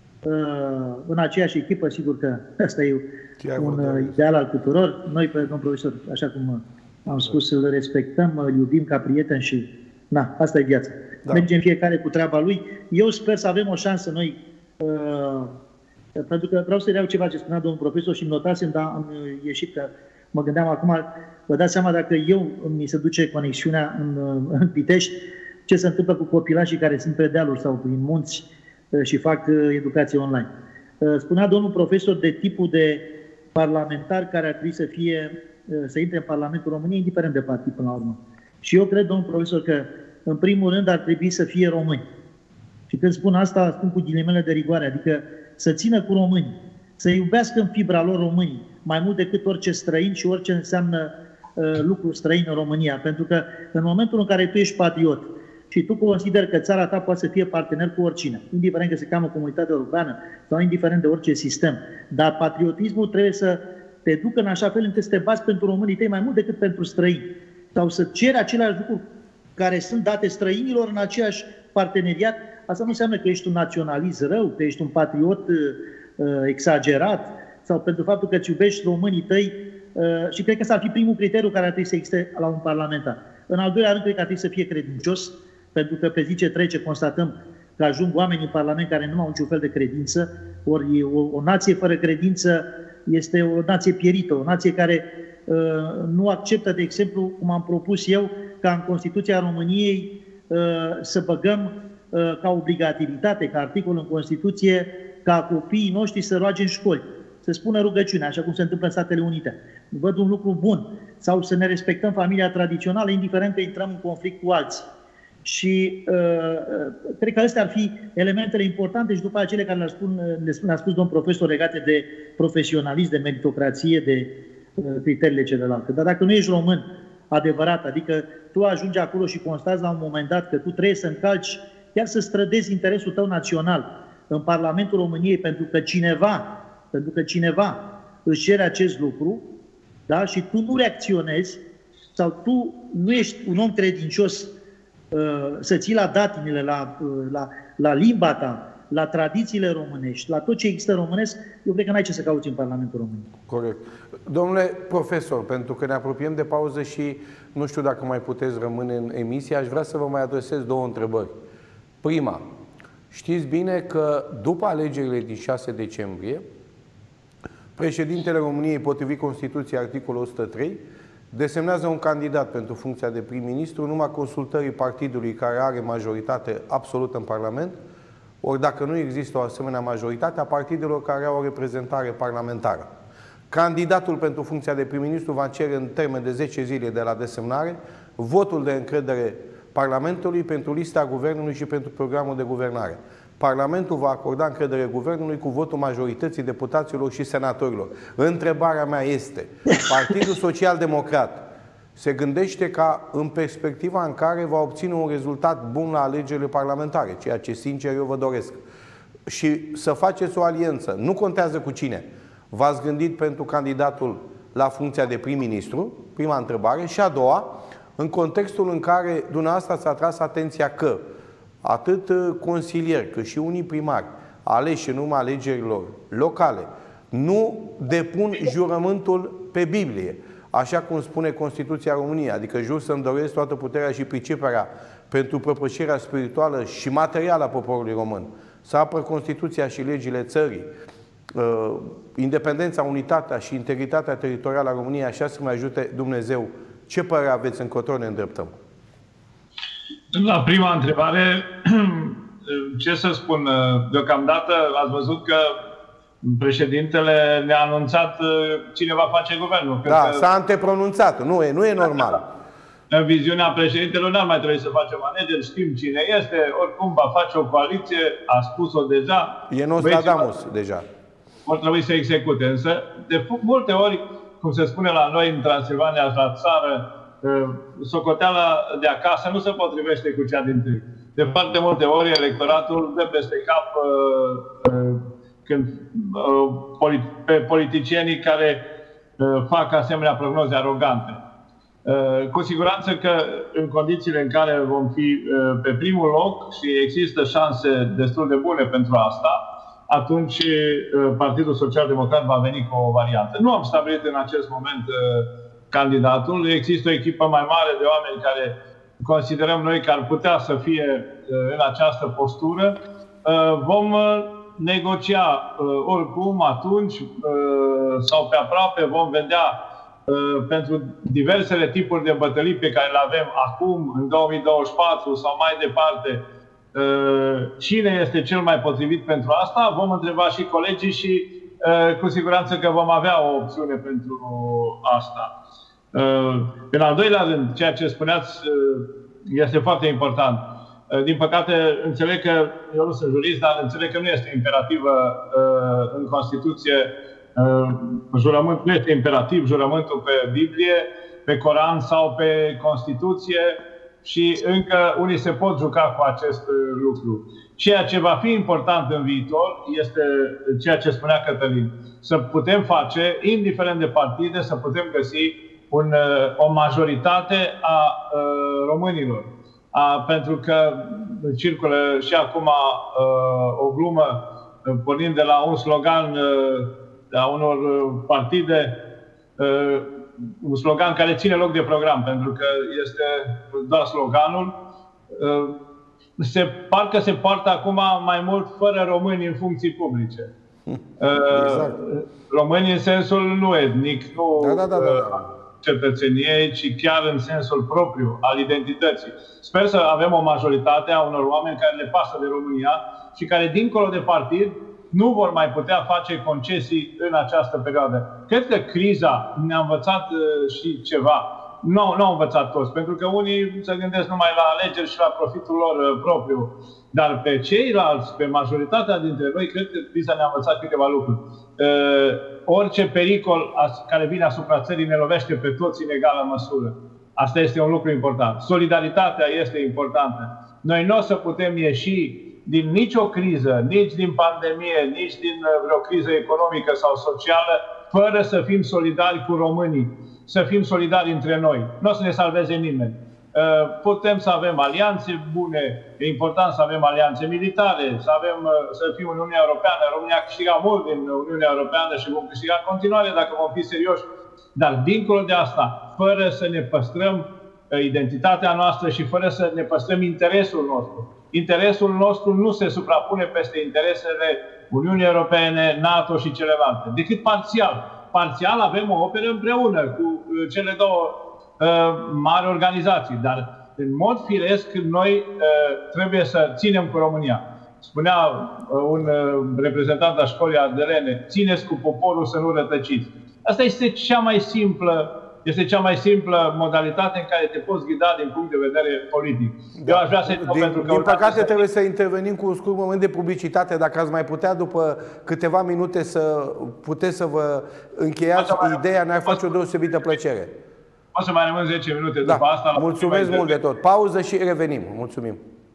uh, în aceeași echipă, sigur că asta e Chiar un uh, ideal al tuturor. Noi, pe domnul profesor, așa cum am spus, îl respectăm, îl iubim ca prieten și na, asta e viața. Da. Mergem fiecare cu treaba lui. Eu sper să avem o șansă noi, uh, pentru că vreau să-i reau ceva ce spunea domnul profesor și notasem, dar am ieșit că mă gândeam acum, vă dați seama dacă eu mi se duce conexiunea în, în Pitești, ce se întâmplă cu copilașii care sunt pe dealuri sau prin munți uh, și fac uh, educație online. Uh, spunea domnul profesor de tipul de parlamentar care ar trebui să fie să intre în Parlamentul României, indiferent de partid până la urmă. Și eu cred, domnul profesor, că în primul rând ar trebui să fie români. Și când spun asta, spun cu ghilimele de rigoare, adică să țină cu românii, să iubească în fibra lor românii, mai mult decât orice străin și orice înseamnă uh, lucru străin în România. Pentru că în momentul în care tu ești patriot și tu consideri că țara ta poate să fie partener cu oricine, indiferent că se cheamă Comunitatea Europeană sau indiferent de orice sistem, dar patriotismul trebuie să te ducă în așa fel încât să te bați pentru românii tăi mai mult decât pentru străini. Sau să ceri aceleași lucruri care sunt date străinilor în aceeași parteneriat. Asta nu înseamnă că ești un naționalist rău, că ești un patriot uh, exagerat sau pentru faptul că îți iubești românii tăi și cred că ăsta ar fi primul criteriu care ar trebui să existe la un parlamentar. În al doilea rând, cred că ar trebui să fie credincios, pentru că pe zi ce trece constatăm că ajung oameni în Parlament care nu au niciun fel de credință, ori o, o nație fără credință este o nație pierită, o nație care uh, nu acceptă, de exemplu, cum am propus eu, ca în Constituția României uh, să băgăm uh, ca obligativitate, ca articol în Constituție, ca copiii noștri să roage în școli, să spună rugăciune, așa cum se întâmplă în Statele Unite. Văd un lucru bun. Sau să ne respectăm familia tradițională, indiferent că intrăm în conflict cu alții. Și uh, cred că astea ar fi elementele importante și după acele care le-a spus, le spun, a spus domn profesor legate de profesionalism, de meritocrație, de uh, criteriile celelalte. Dar dacă nu ești român adevărat, adică tu ajungi acolo și constați la un moment dat că tu trebuie să încalci, chiar să strădezi interesul tău național în Parlamentul României pentru că cineva, pentru că cineva își cere acest lucru, da? Și tu nu reacționezi sau tu nu ești un om credincios uh, să ții la datinile, la, uh, la, la limba ta, la tradițiile românești, la tot ce există românesc, eu cred că n-ai ce să cauți în Parlamentul Român. Corect. Domnule profesor, pentru că ne apropiem de pauză și nu știu dacă mai puteți rămâne în emisie, aș vrea să vă mai adresez două întrebări. Prima, știți bine că după alegerile din șase decembrie, președintele României, potrivit Constituției, articolul o sută trei, desemnează un candidat pentru funcția de prim-ministru numai consultării partidului care are majoritate absolută în Parlament, ori dacă nu există o asemenea majoritate, a partidelor care au o reprezentare parlamentară. Candidatul pentru funcția de prim-ministru va cere în termen de zece zile de la desemnare votul de încredere Parlamentului pentru lista guvernului și pentru programul de guvernare. Parlamentul va acorda încredere guvernului cu votul majorității deputaților și senatorilor. Întrebarea mea este, Partidul Social-Democrat se gândește ca în perspectiva în care va obține un rezultat bun la alegerile parlamentare, ceea ce sincer eu vă doresc, și să faceți o alianță, nu contează cu cine, v-ați gândit pentru candidatul la funcția de prim-ministru? Prima întrebare. Și a doua, în contextul în care dumneavoastră ați atras atenția că atât consilieri cât și unii primari aleși în urma alegerilor locale nu depun jurământul pe Biblie, așa cum spune Constituția României, adică jur să-mi doresc toată puterea și priceperea pentru propășirea spirituală și materială a poporului român, să apăr Constituția și legile țării, independența, unitatea și integritatea teritorială a României, așa să mai ajute Dumnezeu. Ce părere aveți, încotro ne îndreptăm? La prima întrebare, ce să spun, deocamdată ați văzut că președintele ne-a anunțat cine va face guvernul. Da, s-a antepronunțat, nu e, nu e normal. În viziunea președintelui n-ar mai trebui să facem alegeri, știm cine este, oricum va face o coaliție, a spus-o deja. E Nostradamus deja. Vor trebui să execute, însă de multe ori, cum se spune la noi în Transilvania, la țară, socoteala de acasă nu se potrivește cu cea din tâi. De foarte multe ori electoratul dă peste cap uh, când, uh, pe politicienii care uh, fac asemenea prognoze arogante. Uh, cu siguranță că în condițiile în care vom fi uh, pe primul loc și există șanse destul de bune pentru asta, atunci uh, Partidul Social-Democrat va veni cu o variantă. Nu am stabilit în acest moment uh, candidatul. Există o echipă mai mare de oameni care considerăm noi că ar putea să fie în această postură. Vom negocia oricum atunci sau pe aproape, vom vedea pentru diversele tipuri de bătălii pe care le avem acum, în două mii douăzeci și patru sau mai departe, cine este cel mai potrivit pentru asta. Vom întreba și colegii și cu siguranță că vom avea o opțiune pentru asta. În al doilea rând, ceea ce spuneați este foarte important. Din păcate, înțeleg că, eu nu sunt jurist, dar înțeleg că nu este imperativă în Constituție, jurământul nu este imperativ, jurământul pe Biblie, pe Coran sau pe Constituție și încă unii se pot juca cu acest lucru. Ceea ce va fi important în viitor este ceea ce spunea Cătălin. Să putem face, indiferent de partide, să putem găsi un, o majoritate a uh, românilor. A, pentru că circulă și acum uh, o glumă, uh, pornind de la un slogan uh, a unor partide, un slogan care ține loc de program, pentru că este doar sloganul. Se, parcă se poartă acum mai mult fără români în funcții publice. Exact. Români în sensul nu etnic, nu da, da, da, da. cetățeniei, ci chiar în sensul propriu al identității. Sper să avem o majoritate a unor oameni care le pasă de România și care, dincolo de partid, nu vor mai putea face concesii în această perioadă. Cred că criza ne-a învățat și ceva. Nu, nu au învățat toți, pentru că unii se gândesc numai la alegeri și la profitul lor propriu. Dar pe ceilalți, pe majoritatea dintre noi, cred că criza ne-a învățat câteva lucruri. Uh, orice pericol care vine asupra țării ne lovește pe toți în egală măsură. Asta este un lucru important. Solidaritatea este importantă. Noi nu o să putem ieși din nicio criză, nici din pandemie, nici din vreo criză economică sau socială, fără să fim solidari cu românii. Să fim solidari între noi. Nu o să ne salveze nimeni. Putem să avem alianțe bune, e important să avem alianțe militare, să, avem, să fim în Uniunea Europeană. România a câștigat mult din Uniunea Europeană și vom câștiga în continuare dacă vom fi serioși. Dar dincolo de asta, fără să ne păstrăm identitatea noastră și fără să ne păstrăm interesul nostru. Interesul nostru nu se suprapune peste interesele Uniunii Europene, NATO și celelalte, decât parțial. Parțial avem o operă împreună cu cele două uh, mari organizații, dar în mod firesc noi uh, trebuie să ținem cu România. Spunea uh, un uh, reprezentant al școlii ardelene, țineți cu poporul să nu rătăciți. Asta este cea mai simplă, este cea mai simplă modalitate în care te poți ghida din punct de vedere politic. Eu aș vrea să din, pentru că din păcate să... trebuie să intervenim cu un scurt moment de publicitate. Dacă ați mai putea după câteva minute să puteți să vă încheiați mai, ideea, ne-ar face o deosebită plăcere. O să mai rămân zece minute da. după asta. La mulțumesc mult de tot. Pauză și revenim. Mulțumim.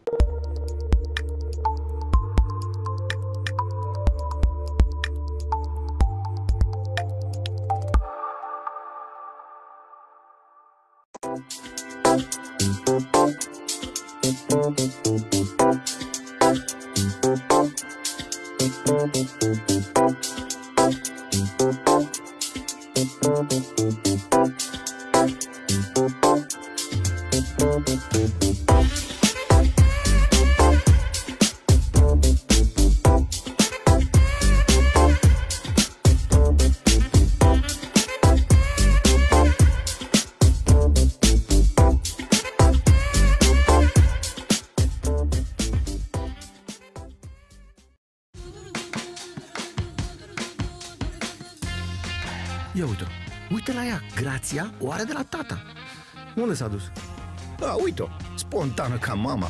Ia uite-o, uite la ea, Grația o are de la tata. Unde s-a dus? A, uite-o, spontană ca mama.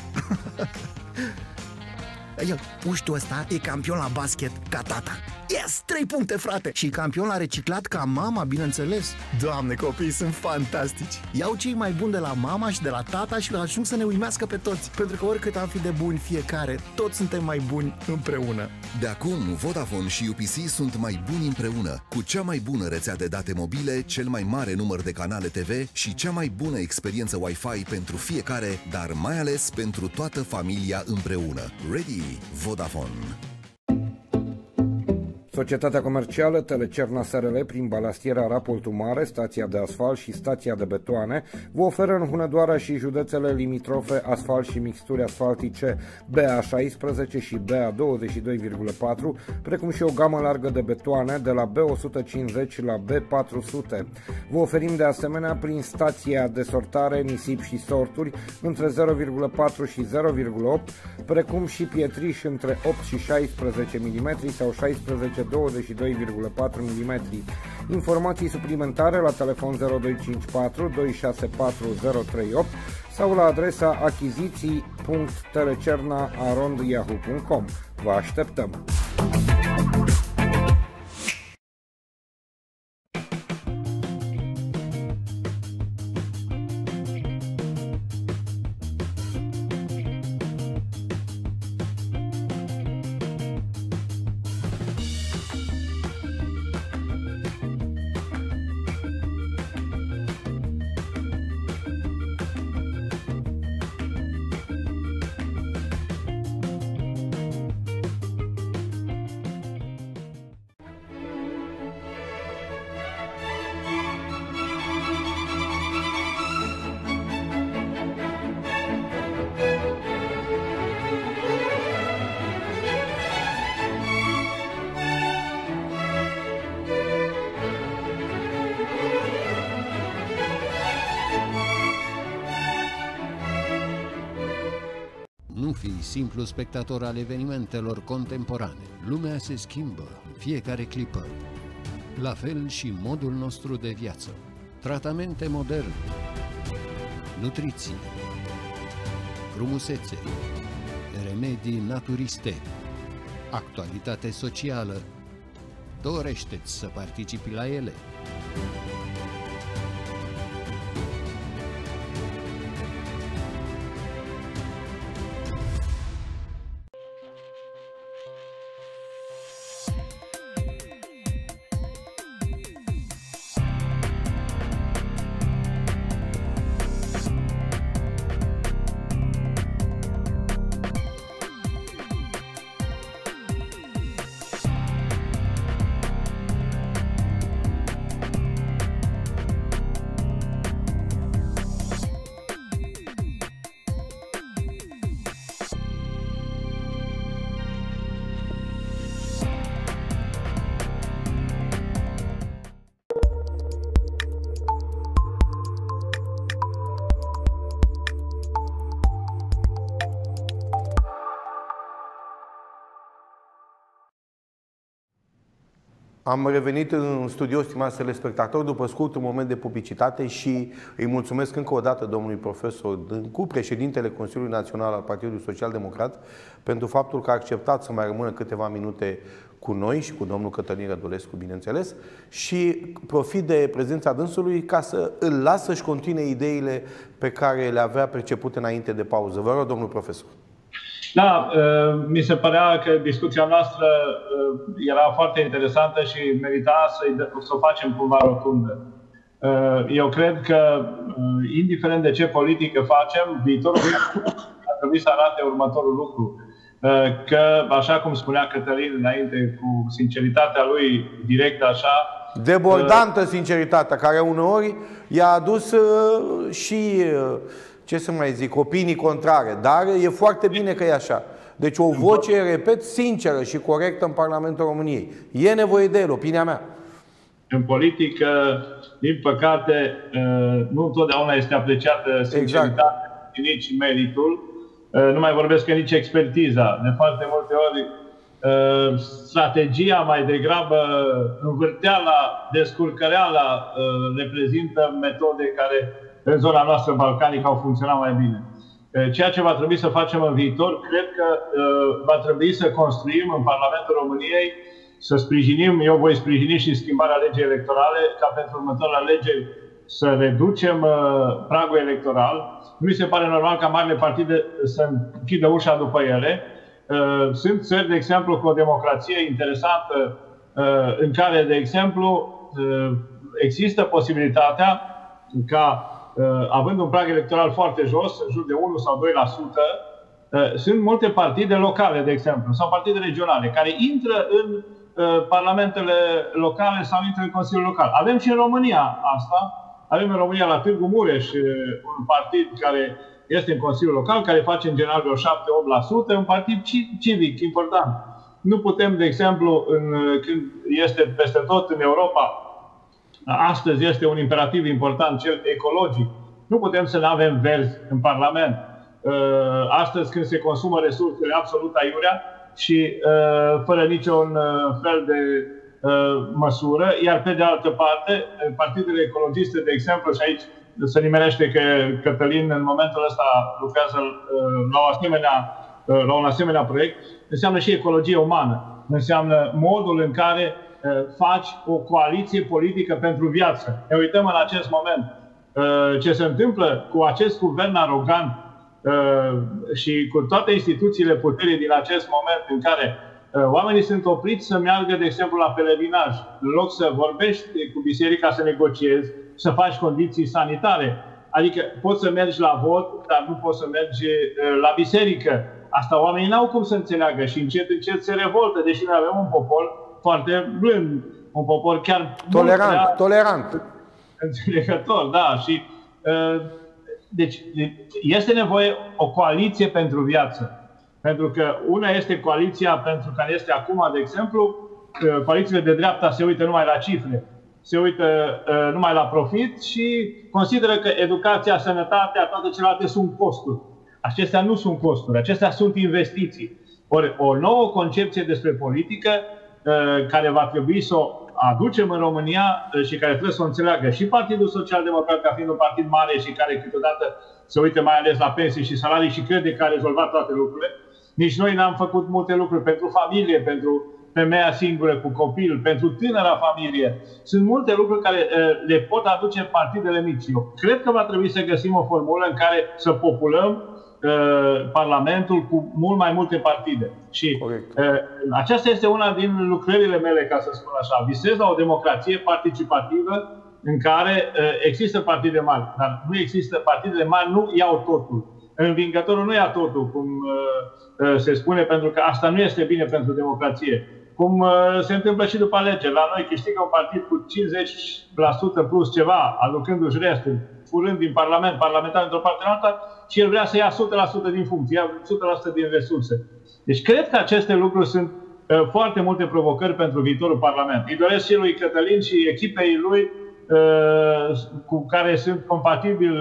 Ia, puștul ăsta e campion la basket ca tata. Yes, trei puncte, frate! Și campion la reciclat ca mama, bineînțeles. Doamne, copiii sunt fantastici. Iau cei mai buni de la mama și de la tata și ajung să ne uimească pe toți. Pentru că oricât am fi de buni fiecare, toți suntem mai buni împreună. De acum, Vodafone și U P C sunt mai buni împreună. Cu cea mai bună rețea de date mobile, cel mai mare număr de canale T V și cea mai bună experiență Wi-Fi pentru fiecare, dar mai ales pentru toată familia împreună. Ready? Vodafone. Societatea comercială Telecerna S R L, prin balastiera Rapoltul Mare, stația de asfalt și stația de betoane, vă oferă în Hunedoara și județele limitrofe asfalt și mixturi asfaltice B A șaisprezece și B A douăzeci și doi virgulă patru, precum și o gamă largă de betoane de la B o sută cincizeci la B patru sute. Vă oferim de asemenea prin stația de sortare nisip și sorturi între zero virgulă patru și zero virgulă opt, precum și pietriș între opt și șaisprezece milimetri sau șaisprezece douăzeci și doi virgulă patru milimetri. Informații suplimentare la telefon zero doi cinci patru doi șase patru zero trei opt sau la adresa achiziții punct telecerna arond yahoo punct com. Vă așteptăm! simplu spectator al evenimentelor contemporane. Lumea se schimbă în fiecare clipă. La fel și modul nostru de viață. Tratamente moderne, nutriție, frumusețe, remedii naturiste, actualitate socială. Dorește-ți să participi la ele? Am revenit în studio, stimați telespectatori, după scurtul moment de publicitate și îi mulțumesc încă o dată domnului profesor Dâncu, președintele Consiliului Național al Partidului Social Democrat, pentru faptul că a acceptat să mai rămână câteva minute cu noi și cu domnul Cătălin Rădulescu, bineînțeles, și profit de prezența dânsului ca să îl las să-și continue ideile pe care le avea percepute înainte de pauză. Vă rog, domnul profesor. Da, mi se părea că discuția noastră era foarte interesantă și merita să o facem cumva rotundă. Eu cred că, indiferent de ce politică facem, viitorul ar trebui să arate următorul lucru. Că, așa cum spunea Cătălin înainte, cu sinceritatea lui directă așa... Debordantă sinceritatea, care uneori i-a adus și... ce să mai zic, opinii contrare, dar e foarte bine că e așa. Deci o voce, repet, sinceră și corectă în Parlamentul României. E nevoie de el, opinia mea. În politică, din păcate, nu întotdeauna este apreciată sinceritatea, exact, și nici meritul. Nu mai vorbesc că nici expertiza. De foarte multe ori, strategia mai degrabă, învârteala, descurcăreala, reprezintă metode care în zona noastră balcanică au funcționat mai bine. Ceea ce va trebui să facem în viitor, cred că va trebui să construim în Parlamentul României, să sprijinim, eu voi sprijini și schimbarea legii electorale, ca pentru următoarele alegeri să reducem pragul electoral. Nu mi se pare normal ca marile partide să închidă ușa după ele. Sunt țări, de exemplu, cu o democrație interesantă, în care, de exemplu, există posibilitatea ca, având un prag electoral foarte jos, în jur de unu sau doi la sută, sunt multe partide locale, de exemplu, sau partide regionale, care intră în parlamentele locale sau intră în Consiliul Local. Avem și în România asta. Avem în România la Târgu Mureș un partid care este în Consiliul Local, care face în general vreo șapte la opt la sută, un partid civic important. Nu putem, de exemplu, în, când este peste tot în Europa, astăzi este un imperativ important, cel ecologic. Nu putem să nu avem verzi în Parlament. Astăzi, când se consumă resursele absolut aiurea și fără niciun fel de măsură, iar pe de altă parte, partidele ecologiste, de exemplu, și aici se nimerește că Cătălin în momentul ăsta lucrează la, o asemenea, la un asemenea proiect, înseamnă și ecologie umană. Înseamnă modul în care faci o coaliție politică pentru viață. Ne uităm în acest moment ce se întâmplă cu acest guvern arogant și cu toate instituțiile puterii din acest moment în care oamenii sunt opriți să meargă, de exemplu, la pelerinaj. În loc să vorbești cu biserica, să negociezi, să faci condiții sanitare. Adică poți să mergi la vot, dar nu poți să mergi la biserică. Asta oamenii n-au cum să înțeleagă și încet, încet se revoltă, deși noi avem un popor foarte blând, un popor chiar tolerant, prea, tolerant. Înțelegător, da. Și, deci este nevoie o coaliție pentru viață. Pentru că una este coaliția pentru care este acum, de exemplu, coalițiile de dreapta se uită numai la cifre, se uită numai la profit și consideră că educația, sănătatea, toate celelalte sunt costuri. Acestea nu sunt costuri, acestea sunt investiții. Ori o nouă concepție despre politică care va trebui să o aducem în România și care trebuie să o înțeleagă și Partidul Social-Democrat ca fiind un partid mare și care câteodată se uită mai ales la pensii și salarii și crede că a rezolvat toate lucrurile. Nici noi n-am făcut multe lucruri pentru familie, pentru femeia singură cu copil, pentru tânăra familie. Sunt multe lucruri care le pot aduce partidele mici. Eu cred că va trebui să găsim o formulă în care să populăm Parlamentul cu mult mai multe partide. Și uh, aceasta este una din lucrările mele, ca să spun așa. Visez la o democrație participativă în care uh, există partide mari, dar nu există partidele mari, nu iau totul. Învingătorul nu ia totul, cum uh, uh, se spune, pentru că asta nu este bine pentru democrație. Cum uh, se întâmplă și după alegeri. La noi câștigă un partid cu cincizeci la sută plus ceva, aducându-și restul, furând din Parlament, parlamentar într-o parte în alta, și el vrea să ia o sută la sută din funcție, ia o sută la sută din resurse. Deci cred că aceste lucruri sunt uh, foarte multe provocări pentru viitorul Parlament. Îi doresc și lui Cătălin și echipei lui, uh, cu care sunt compatibili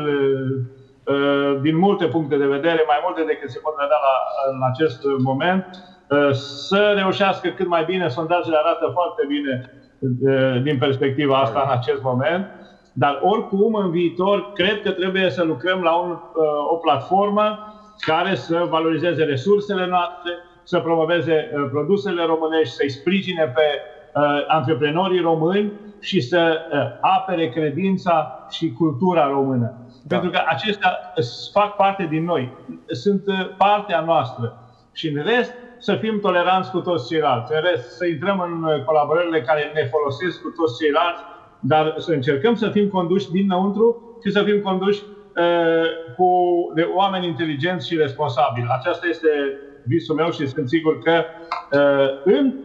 uh, din multe puncte de vedere, mai multe decât se pot vedea la, în acest moment, uh, să reușească cât mai bine. Sondajele arată foarte bine uh, din perspectiva asta în acest moment. Dar oricum, în viitor, cred că trebuie să lucrăm la un, o platformă care să valorizeze resursele noastre, să promoveze produsele românești, să-i sprijine pe antreprenorii români și să apere credința și cultura română. Da. Pentru că acestea fac parte din noi, sunt partea noastră. Și în rest, să fim toleranți cu toți ceilalți. În rest, să intrăm în colaborările care ne folosesc cu toți ceilalți, dar să încercăm să fim conduși dinăuntru și să fim conduși uh, cu de oameni inteligenți și responsabili. Aceasta este visul meu și sunt sigur că uh, în,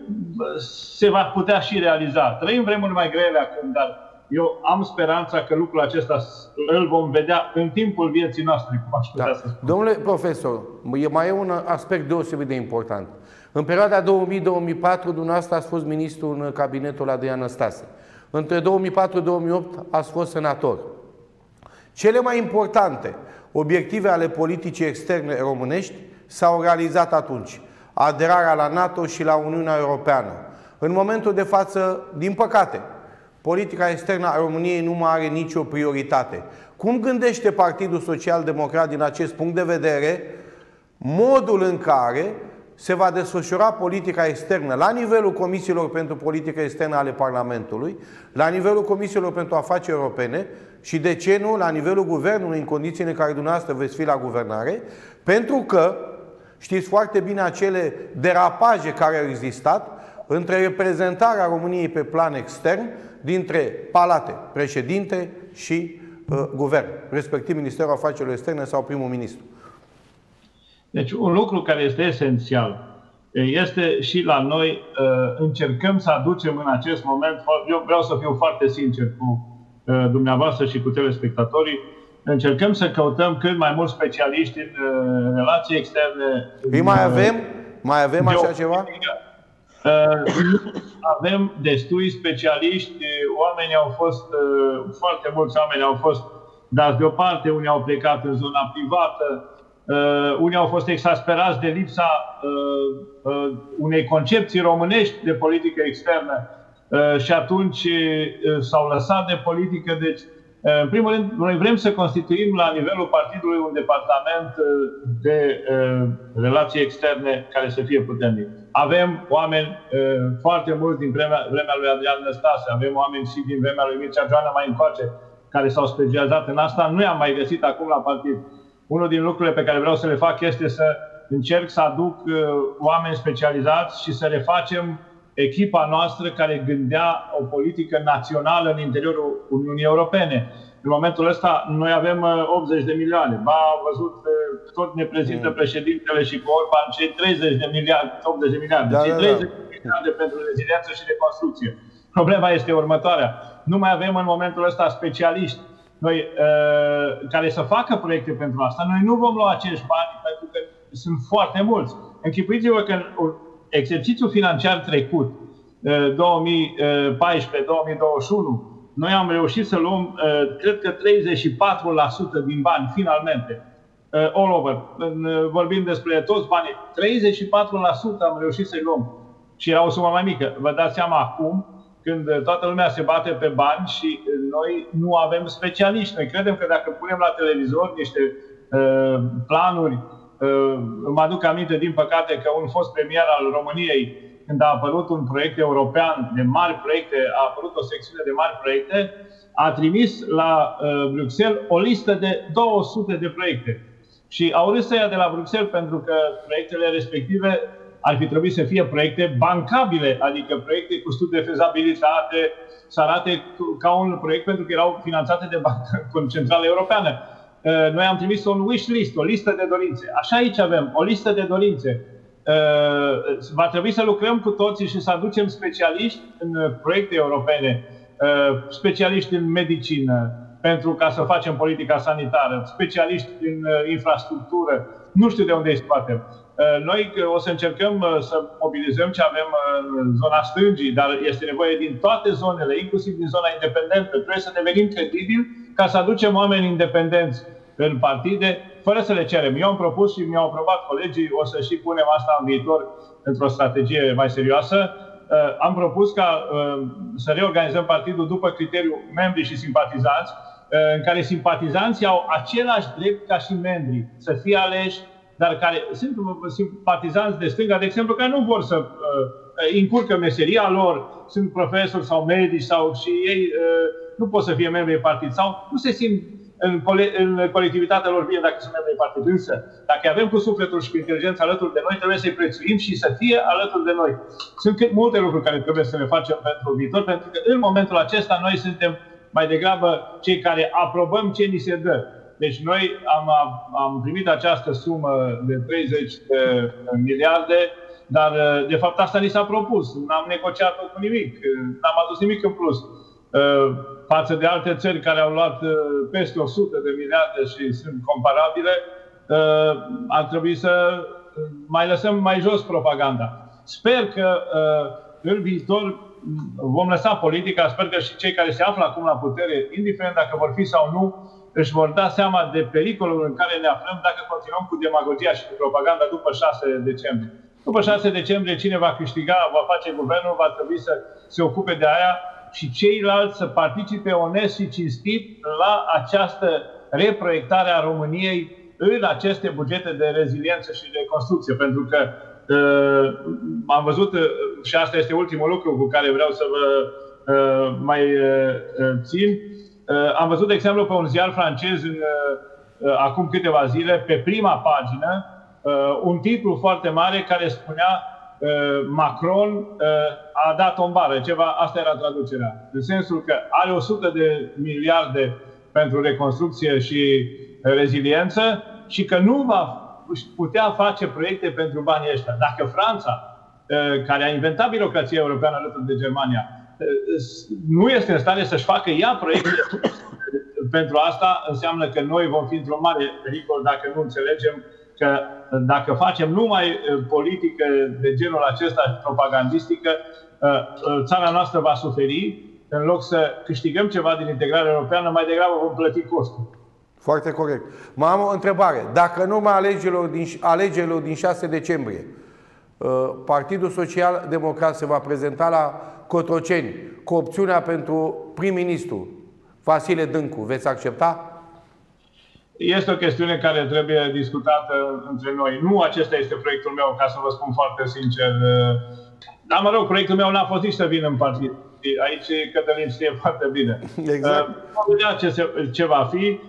se va putea și realiza. Trăim vremuri mai grele acum, dar eu am speranța că lucrul acesta îl vom vedea în timpul vieții noastre, cum aș putea da. să spun. Domnule profesor, mai e un aspect deosebit de important. În perioada două mii - două mii patru, dumneavoastră ați fost ministru în cabinetul Adrian Năstase. Între două mii patru - două mii opt ați fost senator. Cele mai importante obiective ale politicii externe românești s-au realizat atunci. Aderarea la NATO și la Uniunea Europeană. În momentul de față, din păcate, politica externă a României nu mai are nicio prioritate. Cum gândește Partidul Social-Democrat din acest punct de vedere modul în care se va desfășura politica externă la nivelul Comisiilor pentru Politică Externă ale Parlamentului, la nivelul Comisiilor pentru Afaceri Europene și, de ce nu, la nivelul Guvernului, în condițiile în care dumneavoastră veți fi la guvernare, pentru că știți foarte bine acele derapaje care au existat între reprezentarea României pe plan extern dintre palate, președinte și uh, guvern, respectiv Ministerul Afacerilor Externe sau primul ministru. Deci un lucru care este esențial este și la noi, încercăm să aducem în acest moment, eu vreau să fiu foarte sincer cu dumneavoastră și cu telespectatorii, încercăm să căutăm cât mai mulți specialiști în relații externe. Îi mai avem? Mai avem așa ceva? Avem destui specialiști, oamenii au fost, foarte mulți oameni au fost dați deoparte, unii au plecat în zona privată, Uh, unii au fost exasperați de lipsa uh, uh, unei concepții românești de politică externă uh, și atunci uh, s-au lăsat de politică. Deci, uh, în primul rând, noi vrem să constituim la nivelul partidului un departament uh, de uh, relații externe care să fie puternic. Avem oameni uh, foarte mulți din vremea, vremea lui Adrian Năstase, avem oameni și din vremea lui Mircea Joana mai încoace, care s-au specializat în asta. Nu i-am mai găsit acum la partid. Unul din lucrurile pe care vreau să le fac este să încerc să aduc uh, oameni specializați și să refacem echipa noastră care gândea o politică națională în interiorul Uniunii Europene. În momentul ăsta noi avem uh, optzeci de milioane. Ba, au văzut, uh, tot ne prezintă președintele și cu Orban cei treizeci de miliarde, optzeci de miliarde, da, cei treizeci de miliarde pentru reziliență și reconstrucție. Problema este următoarea. Nu mai avem în momentul ăsta specialiști noi, uh, care să facă proiecte pentru asta. Noi nu vom lua acești bani pentru că sunt foarte mulți. Închipuiți-vă că în exercițiul financiar trecut, uh, două mii paisprezece - două mii douăzeci și unu, noi am reușit să luăm, uh, cred că treizeci și patru la sută din bani, finalmente. all over. Vorbim despre toți banii. treizeci și patru la sută am reușit să-i luăm. Și era o sumă mai mică. Vă dați seama acum, când toată lumea se bate pe bani și noi nu avem specialiști. Noi credem că dacă punem la televizor niște uh, planuri, uh, mă aduc aminte, din păcate, că un fost premier al României, când a apărut un proiect european de mari proiecte, a apărut o secțiune de mari proiecte, a trimis la uh, Bruxelles o listă de două sute de proiecte. Și au râs să ia de la Bruxelles pentru că proiectele respective ar fi trebuit să fie proiecte bancabile, adică proiecte cu studii de fezabilitate, să arate ca un proiect pentru că erau finanțate de Banca Centrală Europeană. Noi am trimis un wish list, o listă de dorințe. Așa aici avem, o listă de dorințe. Va trebui să lucrăm cu toții și să aducem specialiști în proiecte europene, specialiști în medicină, pentru ca să facem politica sanitară, specialiști în infrastructură. Nu știu de unde îi scoatem. Noi o să încercăm să mobilizăm ce avem în zona stângii, dar este nevoie din toate zonele, inclusiv din zona independentă. Trebuie să devenim credibili ca să aducem oameni independenți în partide, fără să le cerem. Eu am propus și mi-au aprobat colegii, o să și punem asta în viitor într-o strategie mai serioasă. Am propus ca să reorganizăm partidul după criteriul membri și simpatizanți, în care simpatizanții au același drept ca și membrii să fie aleși, dar care sunt simpatizanți de stânga, de exemplu, care nu vor să uh, încurcă meseria lor, sunt profesori sau medici sau și ei uh, nu pot să fie membri de partid sau nu se simt în, în colectivitatea lor bine dacă sunt membri de partid. Însă, dacă avem cu sufletul și cu inteligența alături de noi, trebuie să-i prețuim și să fie alături de noi. Sunt cât multe lucruri care trebuie să le facem pentru viitor, pentru că în momentul acesta noi suntem mai degrabă cei care aprobăm ce ni se dă. Deci noi am, am primit această sumă de treizeci de miliarde, dar de fapt asta ni s-a propus. N-am negociat-o cu nimic, n-am adus nimic în plus. Față de alte țări care au luat peste o sută de miliarde și sunt comparabile, ar trebui să mai lăsăm mai jos propaganda. Sper că în viitor vom lăsa politica, sper că și cei care se află acum la putere, indiferent dacă vor fi sau nu, își vor da seama de pericolul în care ne aflăm dacă continuăm cu demagogia și cu propaganda după șase decembrie. După șase decembrie, cine va câștiga, va face guvernul, va trebui să se ocupe de aia și ceilalți să participe onest și cinstit la această reproiectare a României în aceste bugete de reziliență și de construcție. Pentru că uh, am văzut, uh, și asta este ultimul lucru cu care vreau să vă uh, mai uh, țin, Uh, am văzut, de exemplu, pe un ziar francez în, uh, acum câteva zile, pe prima pagină, uh, un titlu foarte mare care spunea uh, Macron uh, a dat o bară, ceva, asta era traducerea. În sensul că are o sută de miliarde pentru reconstrucție și reziliență și că nu va putea face proiecte pentru banii ăștia. Dacă Franța, uh, care a inventat birocrația europeană alături de Germania, nu este în stare să-și facă ea proiecte pentru asta, înseamnă că noi vom fi într-un mare pericol dacă nu înțelegem că dacă facem numai politică de genul acesta propagandistică, țara noastră va suferi. În loc să câștigăm ceva din integrarea europeană, mai degrabă vom plăti costul. Foarte corect. Mai am o întrebare. Dacă în urma alegerilor din, alegerilor din șase decembrie, Partidul Social Democrat se va prezenta la Cotroceni cu opțiunea pentru prim-ministru Vasile Dâncu, veți accepta? Este o chestiune care trebuie discutată între noi. Nu acesta este proiectul meu, ca să vă spun foarte sincer. Dar, mă rog, proiectul meu n-a fost nici să vină în partid. Aici Cătălin știe foarte bine. Exact. Vom vedea ce, se, ce va fi.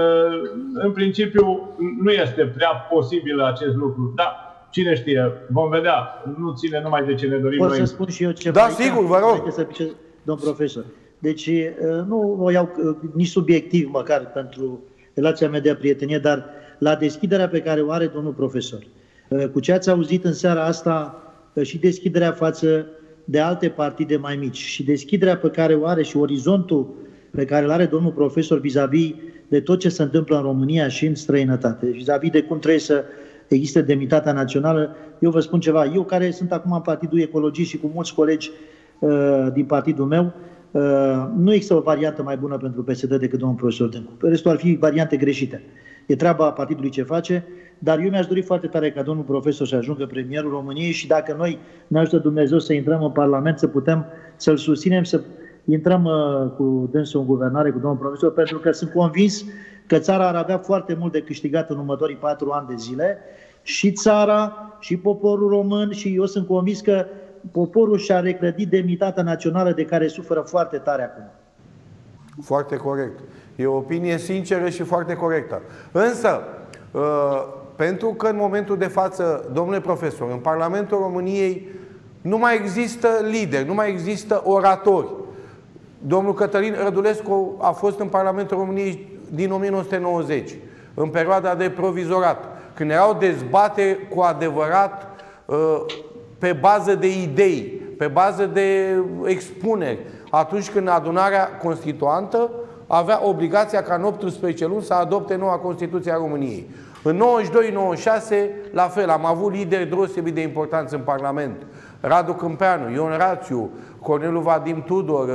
În principiu, nu este prea posibil acest lucru. Da. Cine știe, vom vedea. Nu ține numai de ce ne dorim Pot noi. să spun și eu ceva? Da, sigur, vă rog. Să pice, domn profesor. Deci nu o iau nici subiectiv măcar pentru relația mea de prietenie, dar la deschiderea pe care o are domnul profesor, cu ce ați auzit în seara asta și deschiderea față de alte partide mai mici și deschiderea pe care o are și orizontul pe care îl are domnul profesor vis-a-vis de tot ce se întâmplă în România și în străinătate, vis-a-vis de cum trebuie să există demnitatea națională. Eu vă spun ceva, eu care sunt acum în Partidul Ecologist și cu mulți colegi uh, din partidul meu, uh, nu există o variantă mai bună pentru P S D decât domnul profesor Dâncu. Pe restul ar fi variante greșite. e treaba partidului ce face, dar eu mi-aș dori foarte tare ca domnul profesor să ajungă premierul României și dacă noi ne ajută Dumnezeu să intrăm în Parlament, să putem să-l susținem, să intrăm uh, cu dânsul în guvernare, cu domnul profesor, pentru că sunt convins că țara ar avea foarte mult de câștigat în următorii patru ani de zile, și țara, și poporul român, și eu sunt convins că poporul și-a reclădit demnitatea națională de care suferă foarte tare acum. Foarte corect. E o opinie sinceră și foarte corectă. Însă, pentru că în momentul de față, domnule profesor, în Parlamentul României nu mai există lideri, nu mai există oratori. Domnul Cătălin Rădulescu a fost în Parlamentul României din o mie nouă sute nouăzeci, în perioada de provizorat, când erau dezbateri cu adevărat pe bază de idei, pe bază de expuneri, atunci când adunarea constituantă avea obligația ca în optsprezece luni să adopte noua Constituție a României. În nouăzeci și doi nouăzeci și șase, la fel, am avut lideri deosebit de importanți în Parlament. Radu Câmpeanu, Ion Rațiu, Cornelu Vadim Tudor,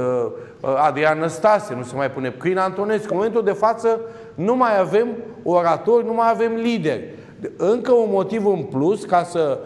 Adrian Năstase, nu se mai pune, Crin Antonescu. În momentul de față nu mai avem oratori, nu mai avem lideri. Încă un motiv în plus ca să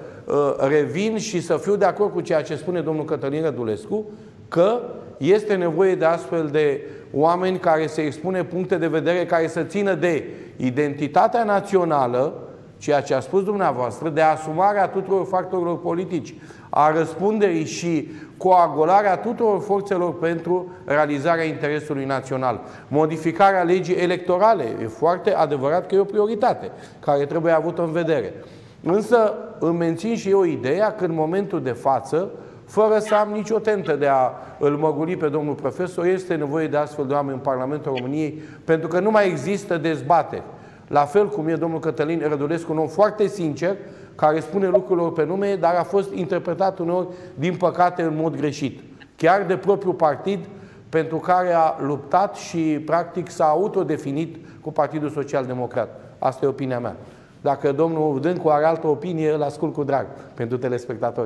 revin și să fiu de acord cu ceea ce spune domnul Cătălin Rădulescu, că este nevoie de astfel de oameni care să expune puncte de vedere care să țină de identitatea națională, ceea ce a spus dumneavoastră, de asumarea tuturor factorilor politici, a răspunderii și coagularea tuturor forțelor pentru realizarea interesului național. Modificarea legii electorale e foarte adevărat că e o prioritate care trebuie avută în vedere. Însă îmi mențin și eu ideea că în momentul de față, fără să am nicio tentă de a îl măguli pe domnul profesor, este nevoie de astfel de oameni în Parlamentul României, pentru că nu mai există dezbateri. La fel cum e domnul Cătălin Rădulescu, un om foarte sincer, care spune lucrurilor pe nume, dar a fost interpretat uneori, din păcate, în mod greșit. Chiar de propriul partid pentru care a luptat și, practic, s-a autodefinit cu Partidul Social Democrat. Asta e opinia mea. Dacă domnul Dâncu are altă opinie, îl ascult cu drag pentru telespectatori.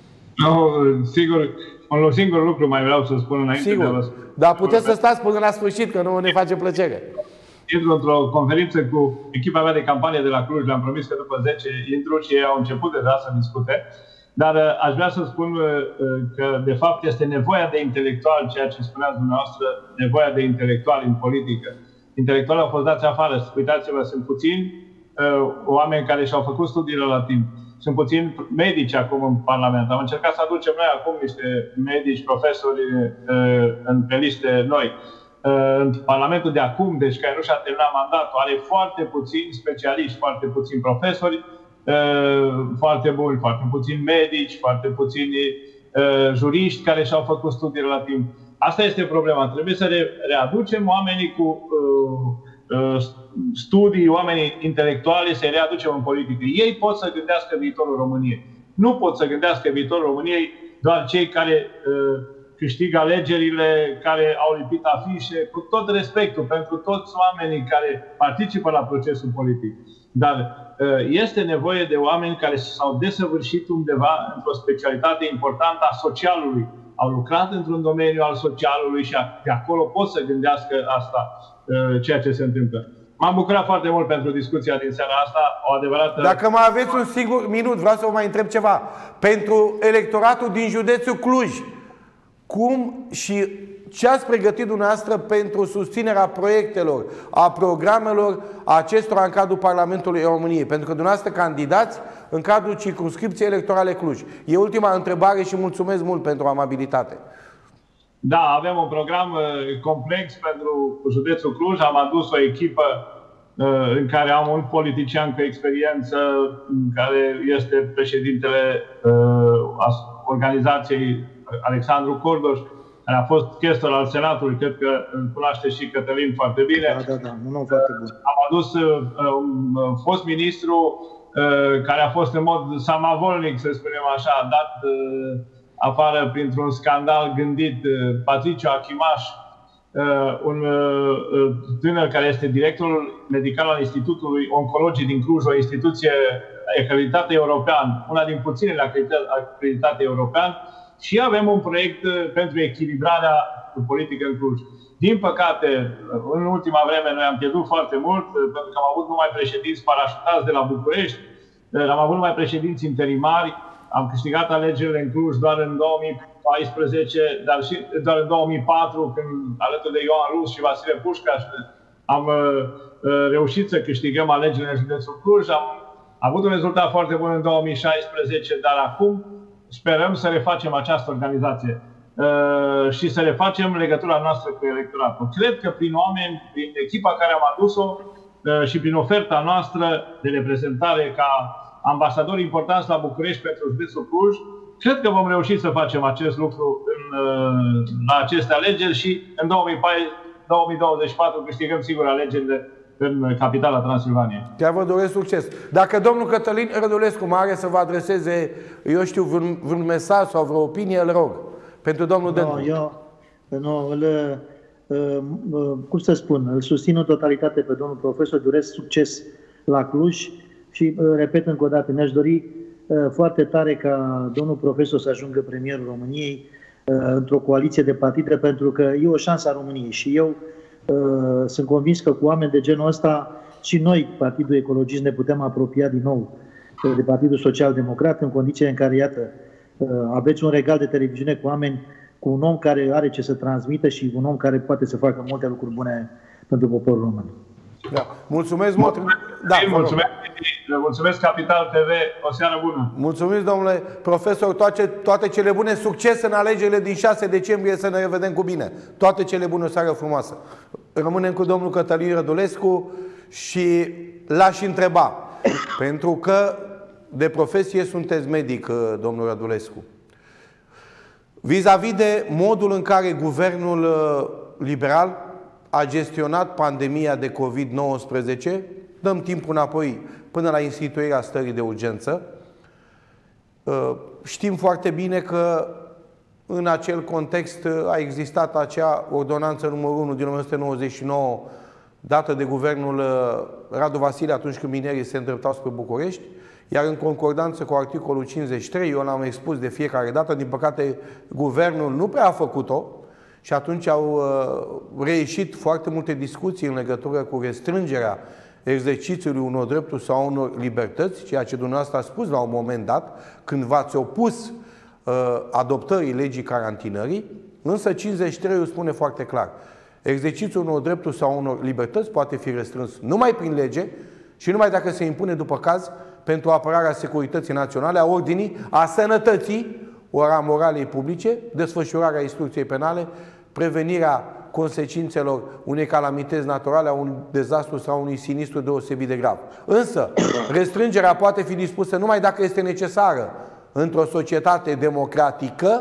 No, sigur, un singur lucru mai vreau să spun înainte sigur. de vă... Dar puteți să stați până la sfârșit, că nu ne face plăcere. Intru într-o conferință cu echipa mea de campanie de la Cluj, le-am promis că după zece intru și ei au început deja să discute. Dar aș vrea să spun că, de fapt, este nevoia de intelectual, ceea ce spuneați dumneavoastră, nevoia de intelectual în politică. Intelectualii au fost dați afară. Uitați-vă, sunt puțini uh, oameni care și-au făcut studiile la timp. Sunt puțini medici acum în Parlament. Am încercat să aducem noi acum niște medici, profesori uh, în, pe liste noi. Uh, în Parlamentul de acum, deci care nu și-a terminat mandatul, are foarte puțini specialiști, foarte puțini profesori, uh, foarte buni, foarte puțini medici, foarte puțini uh, juriști care și-au făcut studiile la timp. Asta este problema. Trebuie să re readucem oamenii cu uh, uh, studii, oamenii intelectuali, să-i readucem în politică. Ei pot să gândească viitorul României. Nu pot să gândească viitorul României doar cei care uh, câștigă alegerile, care au lipit afișe, cu tot respectul pentru toți oamenii care participă la procesul politic. Dar uh, este nevoie de oameni care s-au desăvârșit undeva într-o specialitate importantă a socialului. Au lucrat într-un domeniu al socialului și de acolo pot să gândească asta, ceea ce se întâmplă. M-am bucurat foarte mult pentru discuția din seara asta, o adevărată... Dacă mai aveți un singur minut, vreau să vă mai întreb ceva. Pentru electoratul din județul Cluj, cum și ce ați pregătit dumneavoastră pentru susținerea proiectelor, a programelor acestora în cadrul Parlamentului României? Pentru că dumneavoastră candidați în cadrul circumscripției electorale Cluj. E ultima întrebare și mulțumesc mult pentru amabilitate. Da, avem un program uh, complex pentru județul Cluj. Am adus o echipă uh, în care am un politician cu experiență, care este președintele uh, organizației Alexandru Cordoș, care a fost chestor al Senatului, cred că îl cunoaște și Cătălin foarte bine. Da, da, da, un om foarte bun. Am adus uh, un fost ministru uh, care a fost în mod samavolnic, să spunem așa, dat uh, afară printr-un scandal gândit, uh, Patriciu Achimaș, uh, un uh, tânăr care este directorul medical al Institutului Oncologii din Cluj, o instituție acreditată european, una din puținele acreditate european, și avem un proiect pentru echilibrarea politică în Cluj. Din păcate, în ultima vreme noi am pierdut foarte mult, pentru că am avut numai președinți parașutați de la București, am avut numai președinți interimari, am câștigat alegerile în Cluj doar în două mii paisprezece, dar și doar în două mii patru, când alături de Ioan Rus și Vasile Pușcaș am uh, reușit să câștigăm alegerile în județul Cluj. Am avut un rezultat foarte bun în două mii șaisprezece, dar acum sperăm să refacem această organizație uh, și să refacem legătura noastră cu electoratul. Cred că prin oameni, prin echipa care am adus-o uh, și prin oferta noastră de reprezentare ca ambasadori importanți la București pentru județul Cluj, cred că vom reuși să facem acest lucru în, la aceste alegeri și în două mii douăzeci și patru câștigăm sigur alegerile în capitala Transilvaniei. Chiar vă doresc succes. Dacă domnul Cătălin Rădulescu mai are să vă adreseze, eu știu, vreun, vreun mesaj sau vreo opinie, îl rog. Pentru domnul no, Dâncu. Eu, nu, îl, uh, uh, cum să spun, îl susțin în totalitate pe domnul profesor, doresc succes la Cluj și, uh, repet încă o dată, mi-aș dori uh, foarte tare ca domnul profesor să ajungă premierul României uh, într-o coaliție de partide, pentru că e o șansă a României și eu uh, sunt convins că cu oameni de genul ăsta și noi, Partidul Ecologist, ne putem apropia din nou de Partidul Social Democrat, în condițiile în care, iată, uh, aveți un regal de televiziune cu oameni, cu un om care are ce să transmită și un om care poate să facă multe lucruri bune pentru poporul român. Da. Mulțumesc mult. Da, mulțumesc, mulțumesc Capital T V. O seară bună. Mulțumesc, domnule profesor. Toate, toate cele bune. Succes în alegerile din șase decembrie. Să ne revedem cu bine. Toate cele bune. O seară frumoasă. Rămânem cu domnul Cătălin Rădulescu și l-aș întreba. Pentru că de profesie sunteți medic, domnul Rădulescu. Vis-a-vis de modul în care guvernul liberal a gestionat pandemia de COVID nouăsprezece, dăm timpul înapoi până la instituirea stării de urgență. Știm foarte bine că în acel context a existat acea ordonanță numărul unu din o mie nouă sute nouăzeci și nouă dată de guvernul Radu Vasile atunci când minerii se îndreptau spre București, iar în concordanță cu articolul cincizeci și trei, eu l-am expus de fiecare dată, din păcate guvernul nu prea a făcut-o și atunci au reieșit foarte multe discuții în legătură cu restrângerea exercițiului unor drepturi sau unor libertăți, ceea ce dumneavoastră a spus la un moment dat, când v-ați opus uh, adoptării legii carantinării, însă cincizeci și trei spune foarte clar: exercițiul unor drepturi sau unor libertăți poate fi restrâns numai prin lege și numai dacă se impune după caz pentru apărarea securității naționale, a ordinii, a sănătății, ori a moralei publice, desfășurarea instrucției penale, prevenirea consecințelor unei calamități naturale, a unui dezastru sau unui sinistru deosebit de grav. Însă, restrângerea poate fi dispusă numai dacă este necesară într-o societate democratică,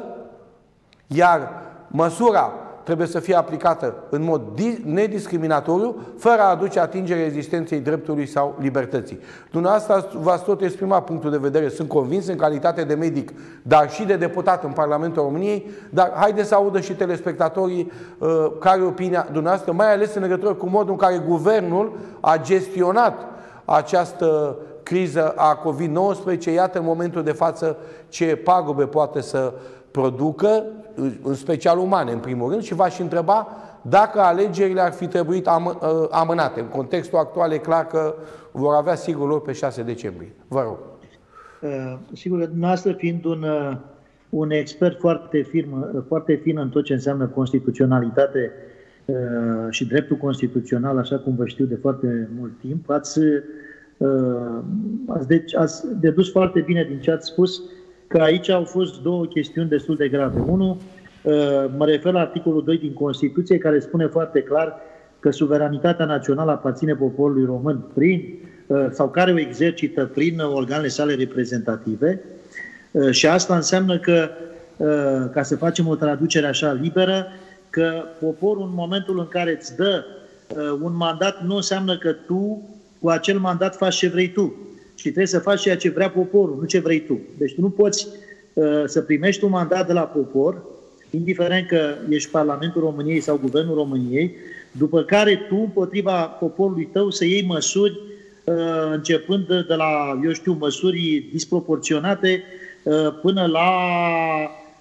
iar măsura trebuie să fie aplicată în mod nediscriminatoriu, fără a aduce atingere existenței dreptului sau libertății. Dumneavoastră v-ați tot exprimat punctul de vedere, sunt convins în calitate de medic, dar și de deputat în Parlamentul României, dar haideți să audă și telespectatorii uh, care e opinia dumneavoastră, mai ales în legătură cu modul în care guvernul a gestionat această criză a COVID nouăsprezece, iată în momentul de față ce pagube poate să producă, în special umane, în primul rând, și v-aș întreba dacă alegerile ar fi trebuit am, amânate. În contextul actual e clar că vor avea sigur lor pe șase decembrie. Vă rog. Uh, sigur că dumneavoastră fiind un, uh, un expert foarte, firm, foarte fin în tot ce înseamnă constituționalitate uh, și dreptul constituțional, așa cum vă știu de foarte mult timp, ați, uh, ați, deci, ați dedus foarte bine din ce ați spus că aici au fost două chestiuni destul de grave. Unu, mă refer la articolul doi din Constituție, care spune foarte clar că suveranitatea națională aparține poporului român prin, sau care o exercită prin organele sale reprezentative. Și asta înseamnă că, ca să facem o traducere așa liberă, că poporul în momentul în care îți dă un mandat nu înseamnă că tu cu acel mandat faci ce vrei tu. Și trebuie să faci ceea ce vrea poporul, nu ce vrei tu. Deci tu nu poți uh, să primești un mandat de la popor, indiferent că ești Parlamentul României sau Guvernul României, după care tu, împotriva poporului tău, să iei măsuri, uh, începând de la, eu știu, măsuri disproporționate, uh, până la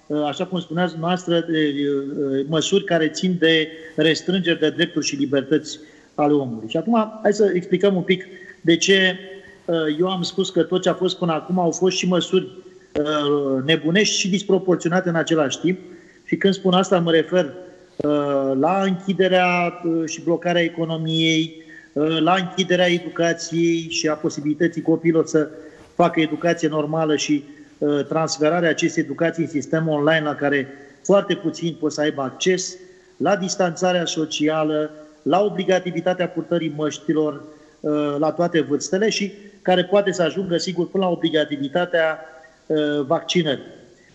așa cum spuneați dumneavoastră, măsuri care țin de restrângeri de drepturi și libertăți ale omului. Și acum, hai să explicăm un pic de ce eu am spus că tot ce a fost până acum au fost și măsuri nebunești și disproporționate în același timp. Și când spun asta, mă refer la închiderea și blocarea economiei, la închiderea educației și a posibilității copiilor să facă educație normală și transferarea acestei educații în sistemul online la care foarte puțini pot să aibă acces, la distanțarea socială, la obligativitatea purtării măștilor la toate vârstele și care poate să ajungă, sigur, până la obligativitatea vaccinării.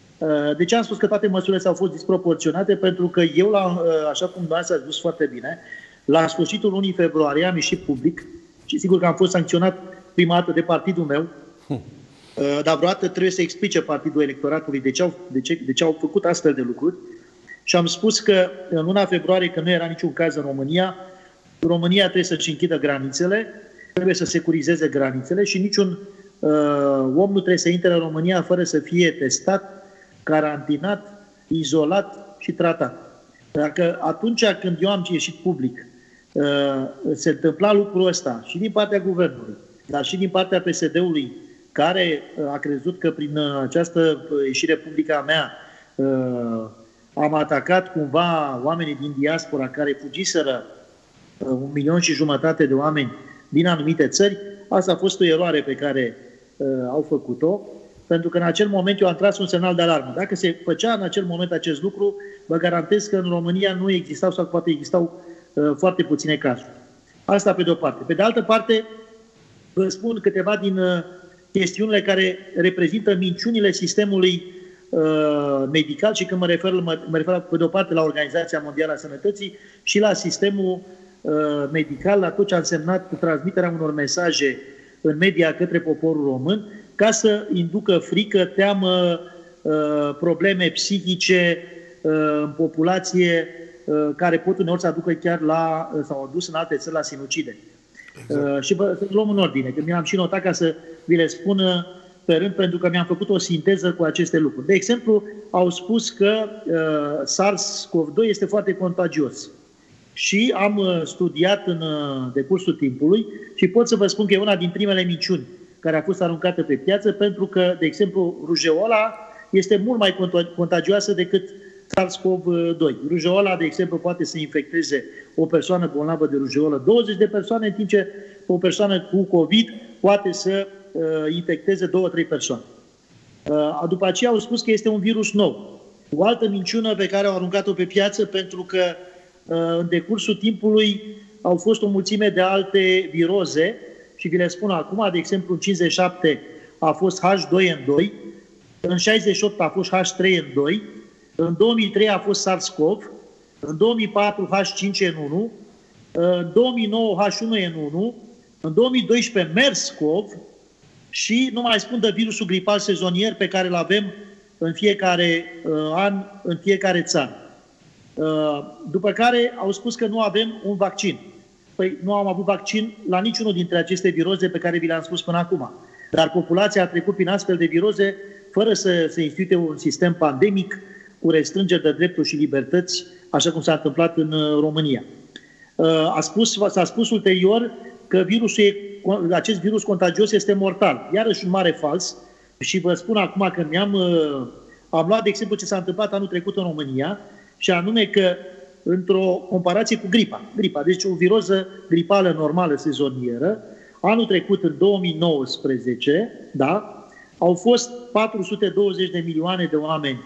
De ce am spus că toate măsurile s-au fost disproporționate? Pentru că eu, la, așa cum dumneavoastră ați spus foarte bine, la sfârșitul lunii februarie am ieșit public și sigur că am fost sancționat prima dată de partidul meu, hm. dar vreodată trebuie să explice partidul electoratului de ce, au, de, ce, de ce au făcut astfel de lucruri. Și am spus că în luna februarie, când nu era niciun caz în România, România trebuie să-și închidă granițele, trebuie să securizeze granițele și niciun uh, om nu trebuie să intre în România fără să fie testat, carantinat, izolat și tratat. Dacă atunci când eu am ieșit public uh, se întâmpla lucrul ăsta și din partea guvernului, dar și din partea P S D-ului, care a crezut că prin această ieșire publică a mea uh, am atacat cumva oamenii din diaspora care fugiseră, un milion și jumătate de oameni din anumite țări, asta a fost o eroare pe care uh, au făcut-o, pentru că în acel moment eu am tras un semnal de alarmă. Dacă se făcea în acel moment acest lucru, vă garantez că în România nu existau sau poate existau uh, foarte puține cazuri. Asta pe de o parte. Pe de altă parte, vă spun câteva din uh, chestiunile care reprezintă minciunile sistemului uh, medical și când mă refer, mă, mă refer pe de o parte la Organizația Mondială a Sănătății și la sistemul uh, medical, la tot ce a însemnat transmiterea unor mesaje în media către poporul român, ca să inducă frică, teamă, uh, probleme psihice uh, în populație uh, care pot uneori să aducă chiar la, uh, sau au dus în alte țări la sinucideri. Exact. Uh, și bă, să luăm în ordine, că mi-am și notat ca să vi le spun uh, pe rând, pentru că mi-am făcut o sinteză cu aceste lucruri. De exemplu, au spus că uh, SARS-CoV doi este foarte contagios. Și am uh, studiat în uh, decursul timpului și pot să vă spun că e una din primele minciuni care a fost aruncată pe piață, pentru că, de exemplu, rujeola este mult mai contagioasă decât SARS-CoV doi. Rujeola, de exemplu, poate să infecteze o persoană bolnavă de rujeolă douăzeci de persoane, în timp ce o persoană cu COVID poate să uh, infecteze două trei persoane. Uh, după aceea au spus că este un virus nou. O altă minciună pe care au aruncat-o pe piață, pentru că uh, în decursul timpului au fost o mulțime de alte viroze și vi le spun acum, de exemplu, în cincizeci și șapte a fost H doi N doi, în șaizeci și opt a fost H trei N doi, în două mii trei a fost SARS-CoV, în două mii patru H cinci N unu, în două mii nouă H unu N unu, în două mii doisprezece MERS-CoV și nu mai spun de virusul gripal sezonier pe care îl avem în fiecare uh, an, în fiecare țară. Uh, după care au spus că nu avem un vaccin. Păi nu am avut vaccin la niciunul dintre aceste viroze pe care vi le-am spus până acum. Dar populația a trecut prin astfel de viroze fără să se instituie un sistem pandemic cu restrângeri de drepturi și libertăți, așa cum s-a întâmplat în România. A spus, s-a spus ulterior că virusul e, acest virus contagios este mortal. Iarăși un mare fals. Și vă spun acum că mi-am am luat de exemplu ce s-a întâmplat anul trecut în România, și anume că într-o comparație cu gripa, gripa, deci o viroză gripală normală sezonieră, anul trecut, în două mii nouăsprezece, da, au fost patru sute douăzeci de milioane de oameni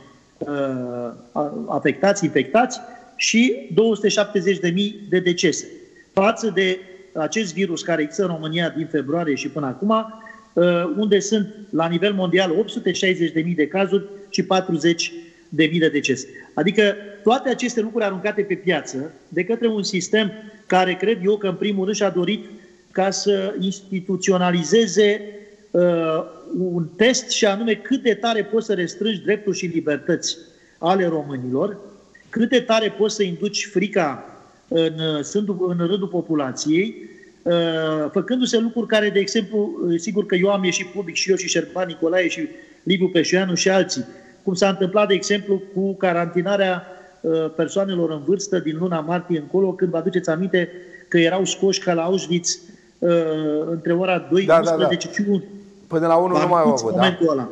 uh, afectați, infectați și două sute șaptezeci de mii de decese. Față de acest virus care există în România din februarie și până acum, uh, unde sunt la nivel mondial opt sute șaizeci de mii de cazuri și patruzeci de mii de decese. Adică toate aceste lucruri aruncate pe piață de către un sistem care cred eu că în primul rând și-a dorit ca să instituționalizeze uh, un test și anume cât de tare poți să restrângi drepturi și libertăți ale românilor, cât de tare poți să induci frica în, în rândul populației, uh, făcându-se lucruri care, de exemplu, sigur că eu am ieșit public și eu și Șerban Nicolae și Liviu Peșoianu și alții, cum s-a întâmplat, de exemplu, cu carantinarea persoanelor în vârstă din luna martie încolo, când vă aduceți aminte că erau scoși ca la Auschwitz între ora două da, unsprezece da, și unu. Până la unu nu mai au avut, da? Ăla.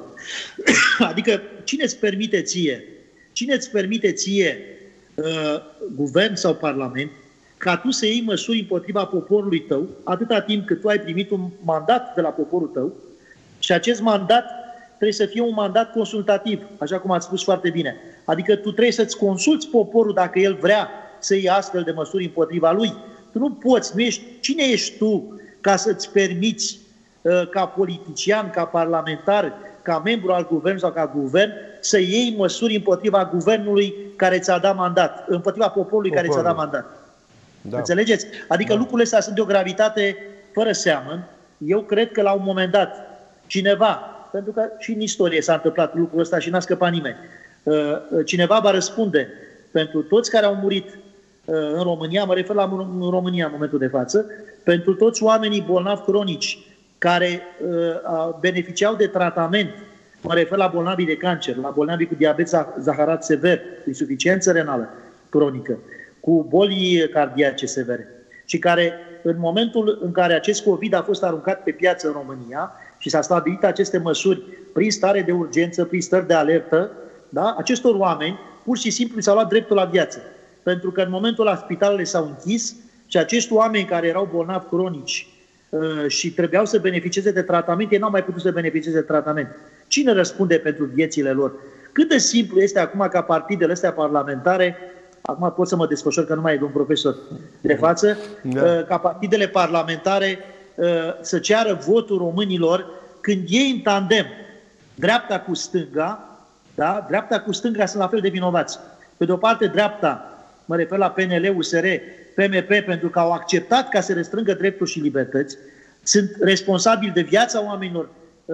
Adică cine îți permite ție, cine îți permite ție uh, guvern sau parlament ca tu să iei măsuri împotriva poporului tău, atâta timp cât tu ai primit un mandat de la poporul tău și acest mandat trebuie să fie un mandat consultativ, așa cum ați spus foarte bine. Adică tu trebuie să-ți consulți poporul dacă el vrea să iei astfel de măsuri împotriva lui. Tu nu poți, nu ești, cine ești tu ca să-ți permiți uh, ca politician, ca parlamentar, ca membru al guvernului sau ca guvern, să iei măsuri împotriva guvernului care ți-a dat mandat, împotriva poporului Poporul. care ți-a dat mandat. Da. Înțelegeți? Adică da. lucrurile astea sunt de o gravitate fără seamăn. Eu cred că la un moment dat cineva, pentru că și în istorie s-a întâmplat lucrul ăsta și n-a scăpat nimeni, cineva va răspunde pentru toți care au murit în România, mă refer la în România în momentul de față, pentru toți oamenii bolnavi cronici care beneficiau de tratament, mă refer la bolnavii de cancer, la bolnavii cu diabet zaharat sever, cu insuficiență renală cronică, cu boli cardiace severe și care în momentul în care acest COVID a fost aruncat pe piață în România și s-a stabilit aceste măsuri prin stare de urgență, prin stări de alertă, da? Acestor oameni pur și simplu s-au luat dreptul la viață. Pentru că în momentul ăla spitalele s-au închis și acești oameni care erau bolnavi cronici uh, și trebuiau să beneficieze de tratament, ei n-au mai putut să beneficieze de tratament. Cine răspunde pentru viețile lor? Cât de simplu este acum ca partidele astea parlamentare, acum pot să mă desfășor că nu mai e domn profesor de față, da. ca partidele parlamentare să ceară votul românilor când ei în tandem, dreapta cu stânga, da? dreapta cu stânga sunt la fel de vinovați. Pe de o parte dreapta, mă refer la P N L, U S R, P M P, pentru că au acceptat ca să restrângă drepturi și libertăți, sunt responsabili de viața oamenilor,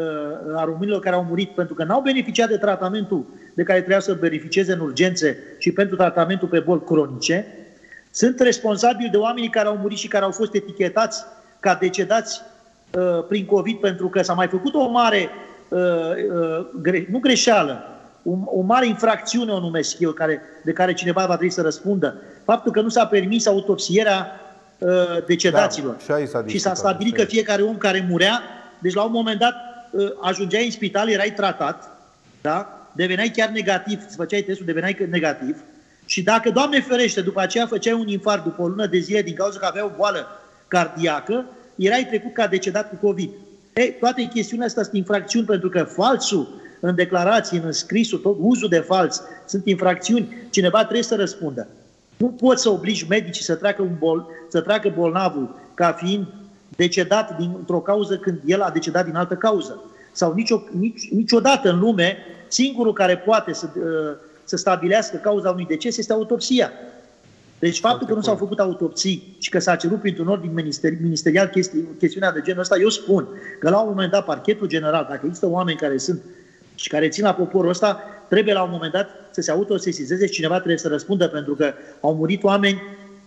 a românilor care au murit pentru că n-au beneficiat de tratamentul de care trebuia să beneficieze în urgențe și pentru tratamentul pe boli cronice, sunt responsabili de oamenii care au murit și care au fost etichetați ca decedați uh, prin COVID pentru că s-a mai făcut o mare, uh, uh, gre- nu greșeală, o, o mare infracțiune, o numesc eu, care, de care cineva va trebui să răspundă. Faptul că nu s-a permis autopsierea uh, decedaților. Da, și, și s-a stabilit că fiecare om care murea, deci la un moment dat ajungeai în spital, erai tratat, da? Deveneai chiar negativ, îți făceai testul, deveneai negativ și dacă, Doamne ferește, după aceea făceai un infarct după o lună de zile din cauza că aveai o boală cardiacă, erai trecut ca decedat cu COVID. Ei, toate chestiunile astea sunt infracțiuni pentru că falsul în declarații, în scrisul, tot uzul de fals sunt infracțiuni. Cineva trebuie să răspundă. Nu poți să obligi medicii să treacă, un bol, să treacă bolnavul ca fiind decedat dintr-o cauză când el a decedat din altă cauză. Sau nicio, nici, niciodată în lume, singurul care poate să, să stabilească cauza unui deces este autopsia. Deci faptul că nu s-au făcut autopsii și că s-a cerut printr-un ordin ministeri, ministerial chesti, chestiunea de genul ăsta, eu spun că la un moment dat parchetul general, dacă există oameni care sunt și care țin la poporul ăsta, trebuie la un moment dat să se autosesizeze și cineva trebuie să răspundă pentru că au murit oameni,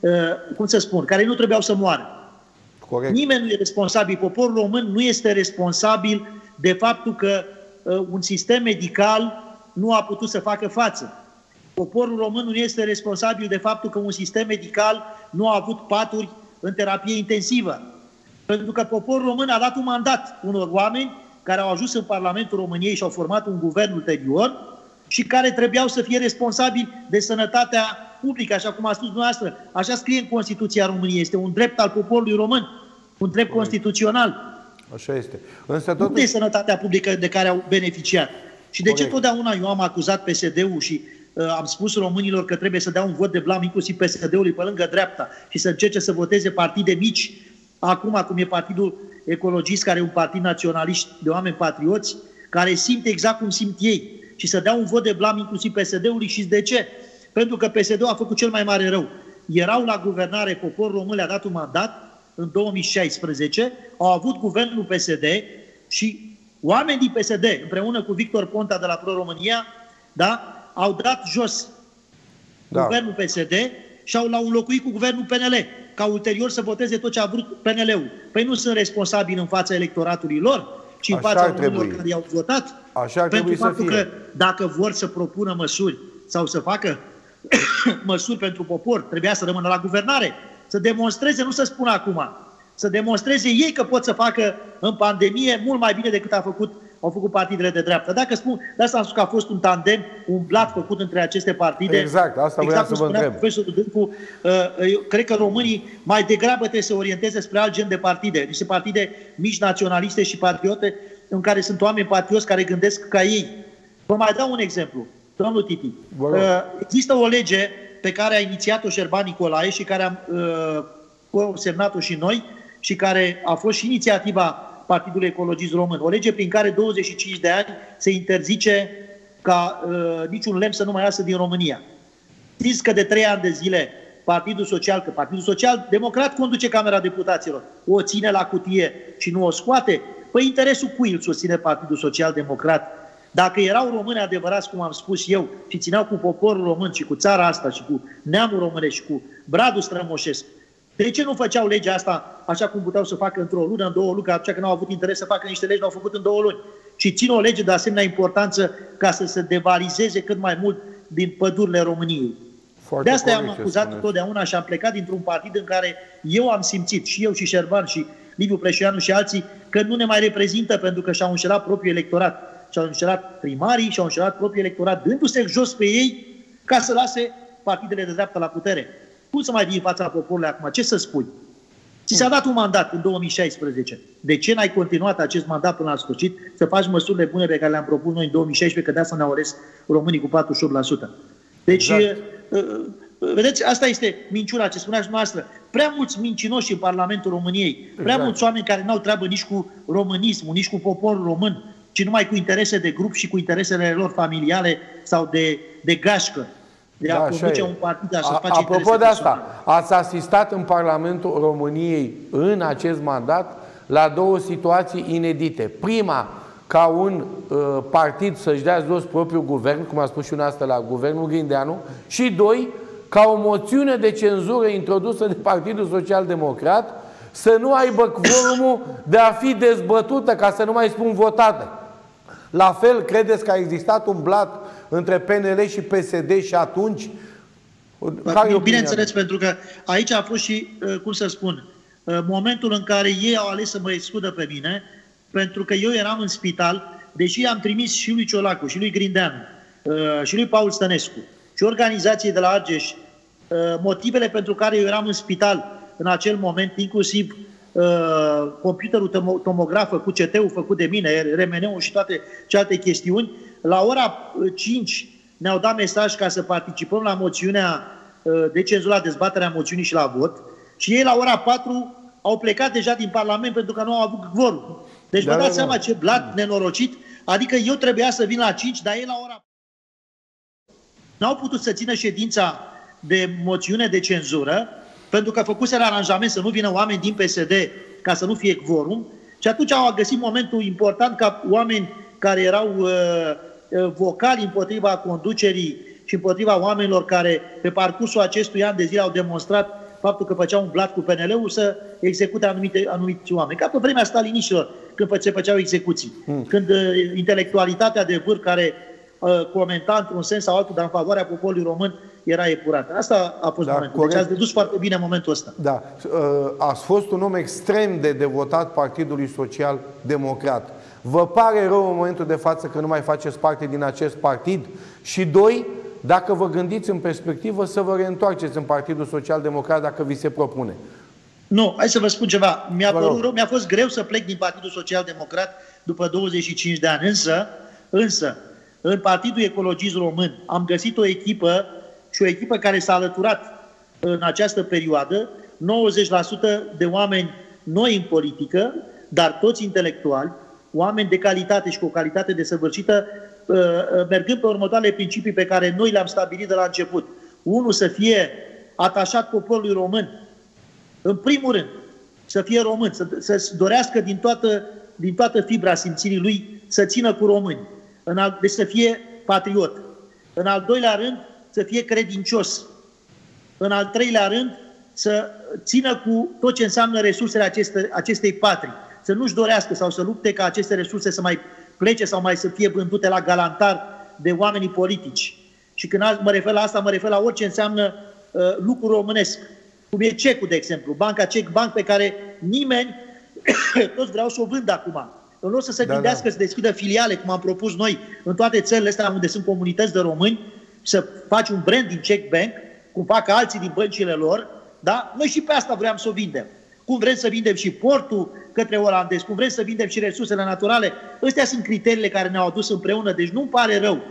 cum să spun, care nu trebuiau să moară. Corect. Nimeni nu e responsabil, poporul român nu este responsabil de faptul că uh, un sistem medical nu a putut să facă față. Poporul român nu este responsabil de faptul că un sistem medical nu a avut paturi în terapie intensivă. Pentru că poporul român a dat un mandat unor oameni care au ajuns în Parlamentul României și au format un guvern ulterior și care trebuiau să fie responsabili de sănătatea publică, așa cum a spus dumneavoastră. Așa scrie în Constituția României. Este un drept al poporului român, un drept constituțional. Așa este. Însă totuși... Nu de sănătatea publică de care au beneficiat. Și de Corect. ce totdeauna eu am acuzat P S D-ul și uh, am spus românilor că trebuie să dea un vot de blam inclusiv P S D-ului pe lângă dreapta și să încerce să voteze partide mici, acum cum e Partidul Ecologist, care e un partid naționalist de oameni patrioți, care simt exact cum simt ei și să dea un vot de blam inclusiv P S D-ului. Și de ce? Pentru că P S D-ul a făcut cel mai mare rău. Erau la guvernare, poporul român le-a dat un mandat în două mii șaisprezece, au avut guvernul P S D și oameni din P S D, împreună cu Victor Ponta de la Pro-România, da, au dat jos da. guvernul P S D și au l-au înlocuit cu guvernul P N L, ca ulterior să voteze tot ce a vrut P N L-ul. Păi nu sunt responsabili în fața electoratului lor, ci în Așa fața oamenilor care i-au votat. Așa ar pentru trebui să faptul fie. că dacă vor să propună măsuri sau să facă măsuri pentru popor, trebuia să rămână la guvernare, să demonstreze, nu să spună acum, să demonstreze ei că pot să facă în pandemie mult mai bine decât a făcut, au făcut partidele de dreapta. Dacă spun, de asta am spus că a fost un tandem, un blat făcut între aceste partide. Exact, asta exact vreau să vă întreb. Profesorul Dâncu, eu cred că românii mai degrabă trebuie să se orienteze spre alt gen de partide, niște partide mici naționaliste și patriote, în care sunt oameni patrioți care gândesc ca ei. Vă mai dau un exemplu. Domnul Titi, există o lege pe care a inițiat-o Șerban Nicolae și care am uh, semnat-o și noi și care a fost și inițiativa Partidului Ecologist Român. O lege prin care douăzeci și cinci de ani se interzice ca uh, niciun lemn să nu mai iasă din România. Știți că de trei ani de zile Partidul Social, că Partidul Social Democrat conduce Camera Deputaților, o ține la cutie și nu o scoate? Păi interesul cui îl susține Partidul Social Democrat? Dacă erau români adevărați, cum am spus eu, și țineau cu poporul român și cu țara asta și cu neamul românesc și cu bradul strămoșesc, de ce nu făceau legea asta așa cum puteau să facă într-o lună, în două luni, că atunci când n-au avut interes să facă niște legi, l-au făcut în două luni? Și țin o lege de asemenea importanță ca să se devalizeze cât mai mult din pădurile României. Foarte de asta am acuzat totdeauna și am plecat dintr-un partid în care eu am simțit, și eu și Șerban și Liviu Preșoianu și alții, că nu ne mai reprezintă pentru că și-au înșelat propriul electorat. Și-au înșelat primarii, și-au înșelat propriul electorat, dându-se jos pe ei ca să lase partidele de dreapta la putere. Cum să mai vii în fața poporului acum? Ce să spui? Ți s-a dat un mandat în două mii șaisprezece. De ce n-ai continuat acest mandat până la sfârșit să faci măsurile bune pe care le-am propus noi în două mii șaisprezece, că de asta ne-au ales românii cu patruzeci și opt la sută? Deci, exact. Vedeți, asta este minciuna ce spuneați dumneavoastră. Prea mulți mincinoși în Parlamentul României, prea exact. mulți oameni care n-au treabă nici cu românismul, nici cu poporul român, ci numai cu interese de grup și cu interesele lor familiale sau de, de gașcă. De a da, conduce un partid, a să face Apropo de asta, ați asistat în Parlamentul României în acest mandat la două situații inedite. Prima, ca un uh, partid să-și dea jos propriul guvern, cum a spus și un asta la guvernul Grindeanu, și doi, ca o moțiune de cenzură introdusă de Partidul Social Democrat să nu aibă quorumul de a fi dezbătută, ca să nu mai spun votată. La fel, credeți că a existat un blat între P N L și P S D și atunci? Bineînțeles, pentru că aici a fost și, cum să spun, momentul în care ei au ales să mă excludă pe mine, pentru că eu eram în spital, deși am trimis și lui Ciolacu, și lui Grindeanu, și lui Paul Stănescu, și organizației de la Argeș, motivele pentru care eu eram în spital în acel moment, inclusiv Uh, computerul tomograf cu C T-ul făcut de mine, R M N-ul și toate celelalte chestiuni. La ora cinci ne-au dat mesaj ca să participăm la moțiunea uh, de cenzură, la dezbaterea moțiunii și la vot. Și ei la ora patru au plecat deja din Parlament pentru că nu au avut quorum. Deci da, vă dați da, seama da. ce blat nenorocit. Adică eu trebuia să vin la cinci, dar ei la ora n-au putut să țină ședința de moțiune de cenzură, pentru că făcuseră aranjament să nu vină oameni din P S D ca să nu fie quorum, și atunci au găsit momentul important ca oameni care erau uh, vocali împotriva conducerii și împotriva oamenilor care pe parcursul acestui an de zile au demonstrat faptul că făceau un blat cu P N L-ul să execute anumite, anumiți oameni. Ca pe vremea staliniștilor, când se făceau execuții. Mm. Când uh, intelectualitatea de vârf care uh, comenta într-un sens sau altul, dar în favoarea poporului român, era epurată. Asta a fost da, momentul. Corect. Deci ați dedus foarte bine momentul ăsta. Da. Ați fost un om extrem de devotat Partidului Social Democrat. Vă pare rău în momentul de față că nu mai faceți parte din acest partid? Și doi, dacă vă gândiți în perspectivă să vă reîntoarceți în Partidul Social Democrat dacă vi se propune? Nu, hai să vă spun ceva. Mi-a părut rău, mi-a fost greu să plec din Partidul Social Democrat după douăzeci și cinci de ani. Însă, însă, în Partidul Ecologist Român am găsit o echipă și o echipă care s-a alăturat în această perioadă, nouăzeci la sută de oameni noi în politică, dar toți intelectuali, oameni de calitate și cu o calitate desăvârșită, mergând pe următoarele principii pe care noi le-am stabilit de la început. Unul, să fie atașat poporului român. În primul rând, să fie român, să, să dorească din toată, din toată fibra simțirii lui să țină cu români. În al, deci să fie patriot. În al doilea rând, să fie credincios. În al treilea rând, să țină cu tot ce înseamnă resursele aceste, acestei patrii. Să nu-și dorească sau să lupte ca aceste resurse să mai plece sau mai să fie vândute la galantar de oamenii politici. Și când mă refer la asta, mă refer la orice înseamnă uh, lucru românesc. Cum e cecul, de exemplu, banca Cec Bank, pe care nimeni, toți vreau să o vândă acum. În loc să se da, gândească da. să deschidă filiale, cum am propus noi, în toate țările astea unde sunt comunități de români, să faci un brand din Cec Bank, cum fac alții din băncile lor, da? Noi și pe asta vreau să o vindem. Cum vrem să vindem și portul către olandezi, cum vrem să vindem și resursele naturale. Astea sunt criteriile care ne-au adus împreună. Deci nu-mi pare rău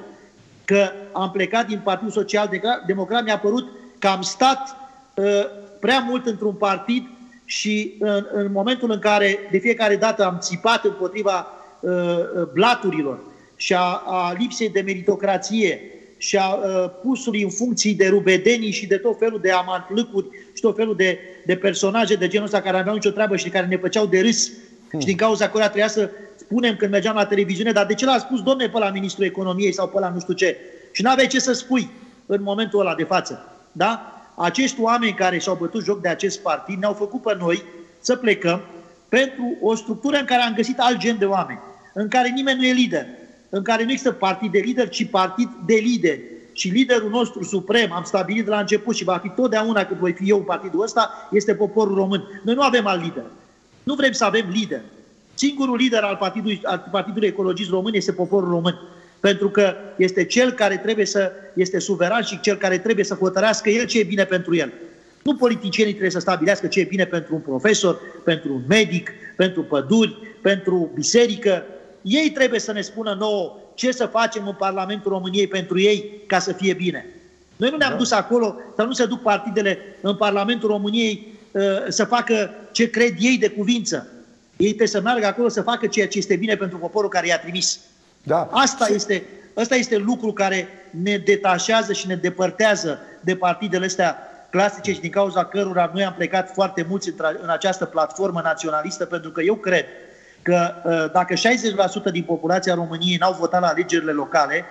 că am plecat din Partidul Social Democrat. Mi-a părut că am stat uh, prea mult într-un partid și în, în momentul în care de fiecare dată am țipat împotriva uh, blaturilor și a, a lipsei de meritocrație și a uh, pusului în funcții de rubedenii și de tot felul de amantlâcuri și tot felul de, de personaje de genul ăsta care aveau nicio treabă și care ne făceau de râs hmm. și din cauza căruia trebuia să spunem când mergeam la televiziune, dar de ce l-a spus, domne, pe la Ministrul Economiei sau pe la nu știu ce? Și n-aveai ce să spui în momentul ăla de față. Da? Acești oameni care și-au bătut joc de acest partid ne-au făcut pe noi să plecăm pentru o structură în care am găsit alt gen de oameni, în care nimeni nu e lider, în care nu există partid de lider, ci partid de lideri. Și liderul nostru suprem, am stabilit de la început și va fi totdeauna când voi fi eu în partidul ăsta, este poporul român. Noi nu avem alt lider. Nu vrem să avem lider. Singurul lider al Partidului, al Partidului Ecologist Român este poporul român. Pentru că este cel care trebuie să, este suveran și cel care trebuie să hotărească el ce e bine pentru el. Nu politicienii trebuie să stabilească ce e bine pentru un profesor, pentru un medic, pentru păduri, pentru biserică. Ei trebuie să ne spună nouă ce să facem în Parlamentul României pentru ei ca să fie bine. Noi nu ne-am da. dus acolo să nu se duc partidele în Parlamentul României uh, să facă ce cred ei de cuvință. Ei trebuie să meargă acolo să facă ceea ce este bine pentru poporul care i-a trimis. Da. Asta este, asta este lucru care ne detașează și ne depărtează de partidele astea clasice și din cauza cărora noi am plecat foarte mulți în această platformă naționalistă, pentru că eu cred că dacă șaizeci la sută din populația României n-au votat la alegerile locale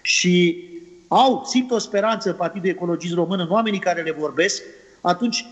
și au, simt o speranță în Partidul Ecologist Român, în oamenii care le vorbesc, atunci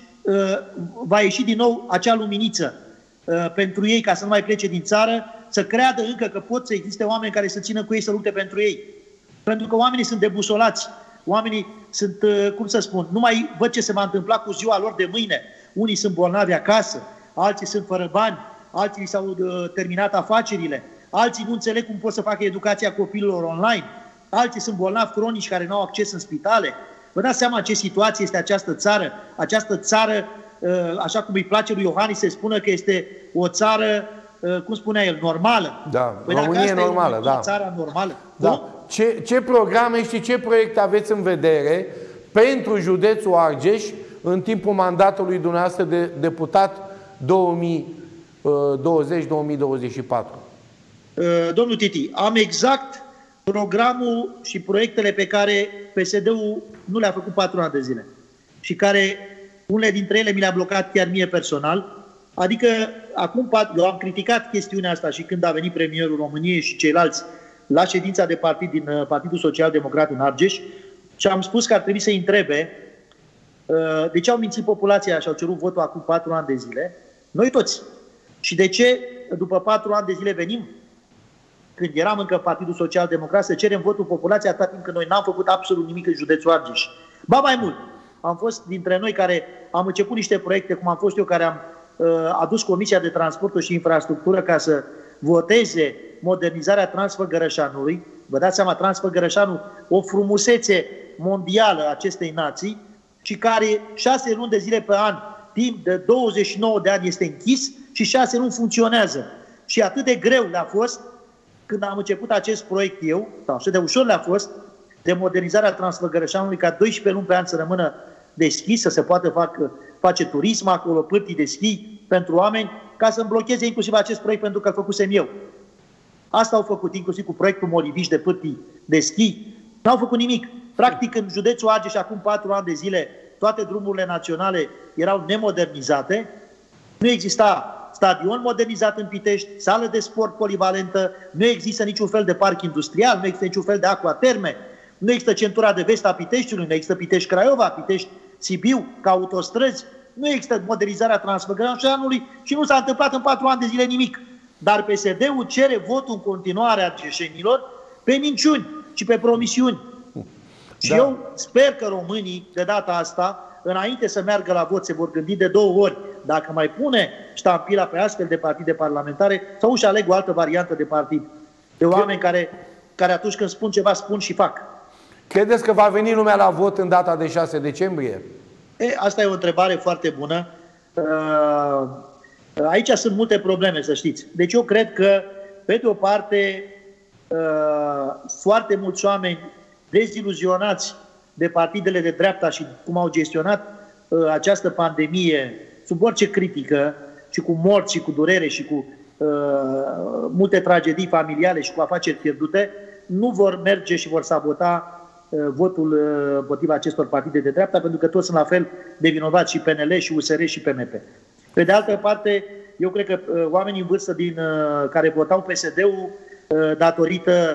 va ieși din nou acea luminiță pentru ei ca să nu mai plece din țară, să creadă încă că pot să existe oameni care să țină cu ei, să lupte pentru ei. Pentru că oamenii sunt debusolați. Oamenii sunt, cum să spun, nu mai văd ce se va întâmpla cu ziua lor de mâine. Unii sunt bolnavi acasă, alții sunt fără bani, alții s-au terminat afacerile, alții nu înțeleg cum pot să facă educația copiilor online, alții sunt bolnavi cronici care nu au acces în spitale. Vă dați seama ce situație este această țară? Această țară, așa cum îi place lui Iohannis să spună că este o țară, cum spunea el, normală. Da, păi România e normală, e da. Țara normală. Da. Ce, ce programe și ce proiecte aveți în vedere pentru județul Argeș în timpul mandatului dumneavoastră de deputat două mii douăzeci două mii douăzeci și patru? Domnul Titi, am exact programul și proiectele pe care P S D-ul nu le-a făcut patru ani de zile și care unele dintre ele mi le-a blocat chiar mie personal. Adică, acum, eu am criticat chestiunea asta și când a venit premierul României și ceilalți la ședința de partid din Partidul Social Democrat în Argeș și am spus că ar trebui să-i întrebe de ce au mințit populația și au cerut votul acum patru ani de zile, noi toți. Și de ce, după patru ani de zile, venim, când eram încă Partidul Social Democrat, să cerem votul populației atât timp când noi n-am făcut absolut nimic în județul Argeș. Ba mai mult, am fost dintre noi care am început niște proiecte, cum am fost eu, care am uh, adus Comisia de Transportul și Infrastructură ca să voteze modernizarea Transfăgărășanului. Vă dați seama, Transfăgărășanul, o frumusețe mondială a acestei nații și care șase luni de zile pe an, timp de douăzeci și nouă de ani este închis și șase luni funcționează. Și atât de greu le-a fost când am început acest proiect eu, sau așa de ușor le-a fost, de modernizarea Transfăgărășanului, ca doisprezece luni pe an să rămână deschis, să se poată fac, face turism acolo, pârtii de schi pentru oameni, ca să-mi blocheze inclusiv acest proiect pentru că îl făcusem eu. Asta au făcut, inclusiv cu proiectul Moliviș de pârtii de schi. N-au făcut nimic. Practic, în județul Argeș, acum patru ani de zile, toate drumurile naționale erau nemodernizate. Nu exista stadion modernizat în Pitești, sală de sport polivalentă, nu există niciun fel de parc industrial, nu există niciun fel de aquaterme, nu există centura de vest a Piteștiului, nu există Pitești-Craiova, Pitești-Sibiu, ca autostrăzi, nu există modernizarea Transfăgărășanului și nu s-a întâmplat în patru ani de zile nimic. Dar P S D-ul cere votul în continuare a argeșenilor pe minciuni și pe promisiuni. Da. Și eu sper că românii, de data asta, înainte să meargă la vot, se vor gândi de două ori dacă mai pune ștampila pe astfel de partide parlamentare sau își aleg o altă variantă de partid. De oameni care, care atunci când spun ceva, spun și fac. Credeți că va veni lumea la vot în data de șase decembrie? E, asta e o întrebare foarte bună. Aici sunt multe probleme, să știți. Deci eu cred că, pe de o parte, foarte mulți oameni deziluzionați de partidele de dreapta și cum au gestionat această pandemie sub orice critică și cu morți și cu durere și cu multe tragedii familiale și cu afaceri pierdute, nu vor merge și vor sabota votul împotriva acestor partide de dreapta, pentru că toți sunt la fel de vinovați, și P N L, și U S R, și P M P. Pe de altă parte, eu cred că oamenii în vârstă din, care votau P S D-ul datorită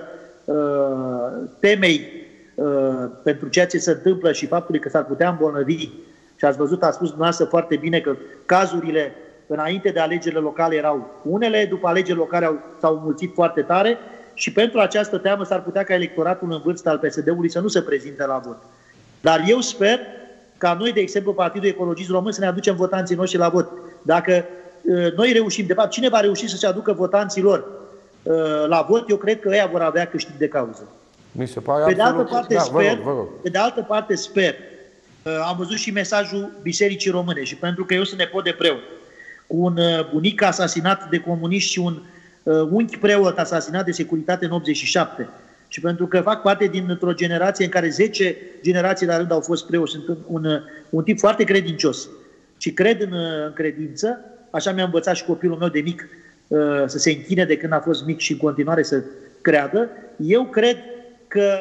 temei pentru ceea ce se întâmplă și faptului că s-ar putea îmbolnăvi, și ați văzut, a spus dumneavoastră foarte bine că cazurile înainte de alegerile locale erau unele, după alegerile locale s-au mulțit foarte tare, și pentru această teamă s-ar putea ca electoratul în vârstă al P S D-ului să nu se prezinte la vot. Dar eu sper ca noi, de exemplu, Partidul Ecologist Român, să ne aducem votanții noștri la vot. Dacă uh, noi reușim, de fapt, cine va reuși să-și aducă votanții lor uh, la vot, eu cred că ei vor avea câștig de cauză. Mi se pare pe, de altă parte, da, sper, vă rog, vă rog. pe de altă parte, sper, uh, am văzut și mesajul Bisericii Române, și pentru că eu sunt nepot de preot, cu un uh, bunic asasinat de comuniști și un uh, unchi preot asasinat de Securitate în optzeci și șapte, și pentru că fac parte dintr-o generație în care zece generații la rând au fost preoți, sunt un, un tip foarte credincios și cred în, în credință, așa mi-a învățat și copilul meu de mic să se închine de când a fost mic și în continuare să creadă. Eu cred că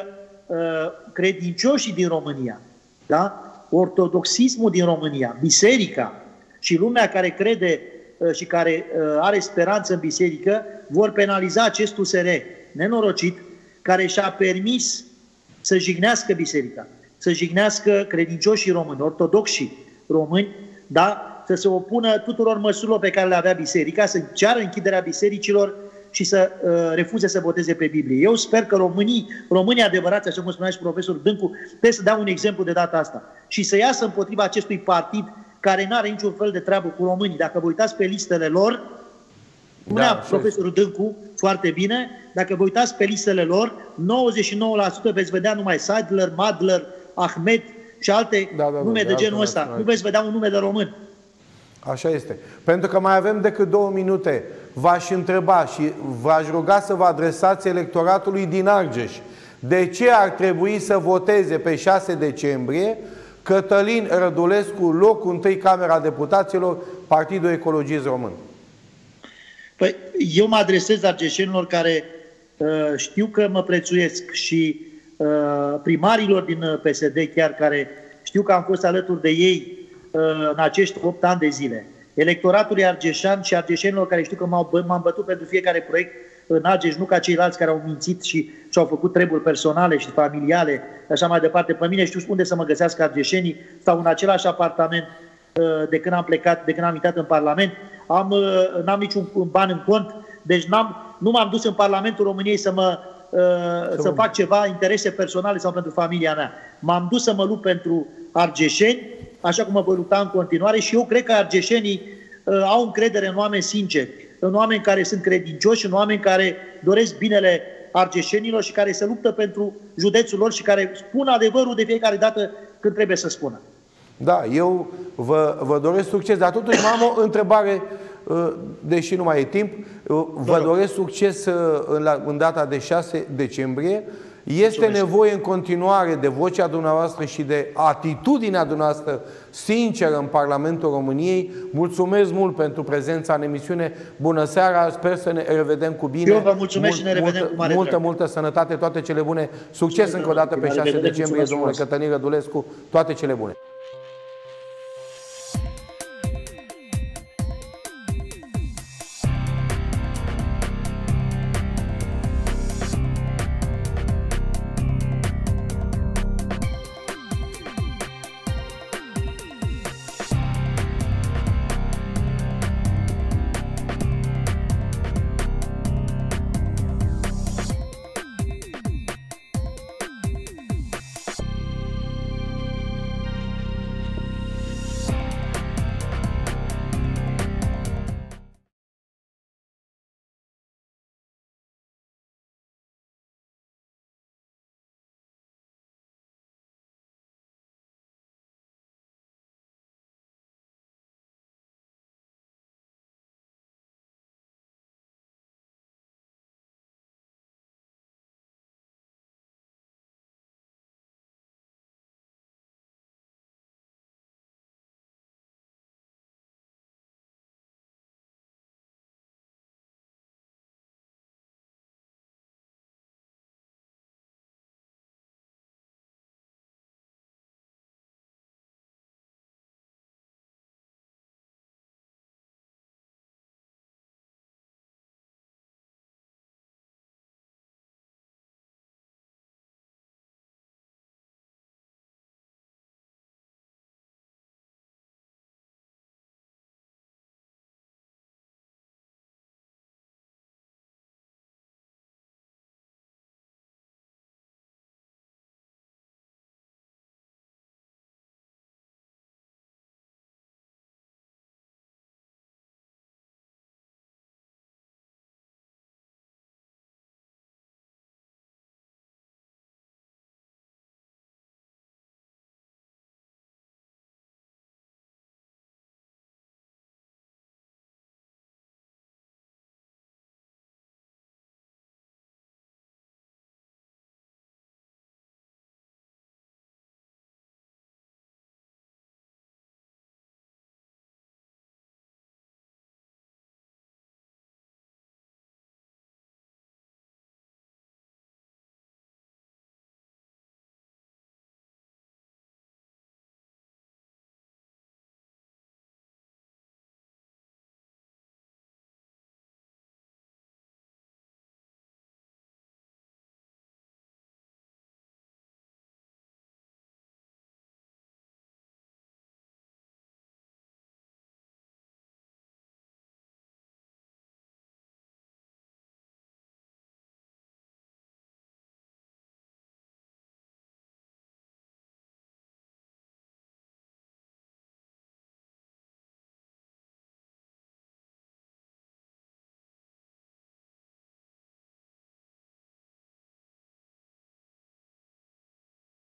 credincioșii din România, da? Ortodoxismul din România, biserica și lumea care crede și care are speranță în biserică vor penaliza acest U S R nenorocit, care și-a permis să jignească biserica, să jignească credincioșii români, ortodoxii români, da? Să se opună tuturor măsurilor pe care le avea biserica, să ceară închiderea bisericilor și să uh, refuze să voteze pe Biblie. Eu sper că românii, românii adevărați, așa cum spunea și profesorul Dâncu, trebuie să dea un exemplu de data asta și să iasă împotriva acestui partid care nu are niciun fel de treabă cu românii. Dacă vă uitați pe listele lor, spunea da, profesorul Dâncu foarte bine, dacă vă uitați pe listele lor, nouăzeci și nouă la sută veți vedea numai Sadler, Madler, Ahmed și alte da, da, nume da, de genul ăsta. Da, nu veți vedea un nume de român. Așa este. Pentru că mai avem decât două minute, v-aș întreba și v-aș ruga să vă adresați electoratului din Argeș. De ce ar trebui să voteze pe șase decembrie Cătălin Rădulescu, locul întâi Camera Deputaților, Partidul Ecologist Român? Păi, eu mă adresez argeșenilor care uh, știu că mă prețuiesc și uh, primarilor din P S D chiar, care știu că am fost alături de ei uh, în acești opt ani de zile. Electoratului argeșan și argeșenilor care știu că m-am bătut pentru fiecare proiect în Argeș, nu ca ceilalți care au mințit și și-au făcut treburi personale și familiale, așa mai departe. Pe mine știu unde să mă găsească argeșenii, stau în același apartament de când am plecat, de când am intrat în Parlament, am, n-am niciun ban în cont, deci n-am, nu m-am dus în Parlamentul României să, mă, să, să fac ceva interese personale sau pentru familia mea. M-am dus să mă lupt pentru argeșeni, așa cum mă voi lupta în continuare, și eu cred că argeșenii uh, au încredere în oameni sinceri, în oameni care sunt credincioși, în oameni care doresc binele argeșenilor și care se luptă pentru județul lor și care spun adevărul de fiecare dată când trebuie să spună. Da, eu vă, vă doresc succes, dar totuși am o întrebare, deși nu mai e timp. Vă doresc succes în, în data de șase decembrie. Este Mulțumesc. nevoie în continuare de vocea dumneavoastră și de atitudinea dumneavoastră sinceră în Parlamentul României. Mulțumesc mult pentru prezența în emisiune. Bună seara, sper să ne revedem cu bine. Eu vă mulțumesc Mult, și ne revedem multă, cu mare Multă, drag. multă sănătate, toate cele bune. Succes încă o dată pe șase decembrie, domnule Cătălin Rădulescu. Toate cele bune.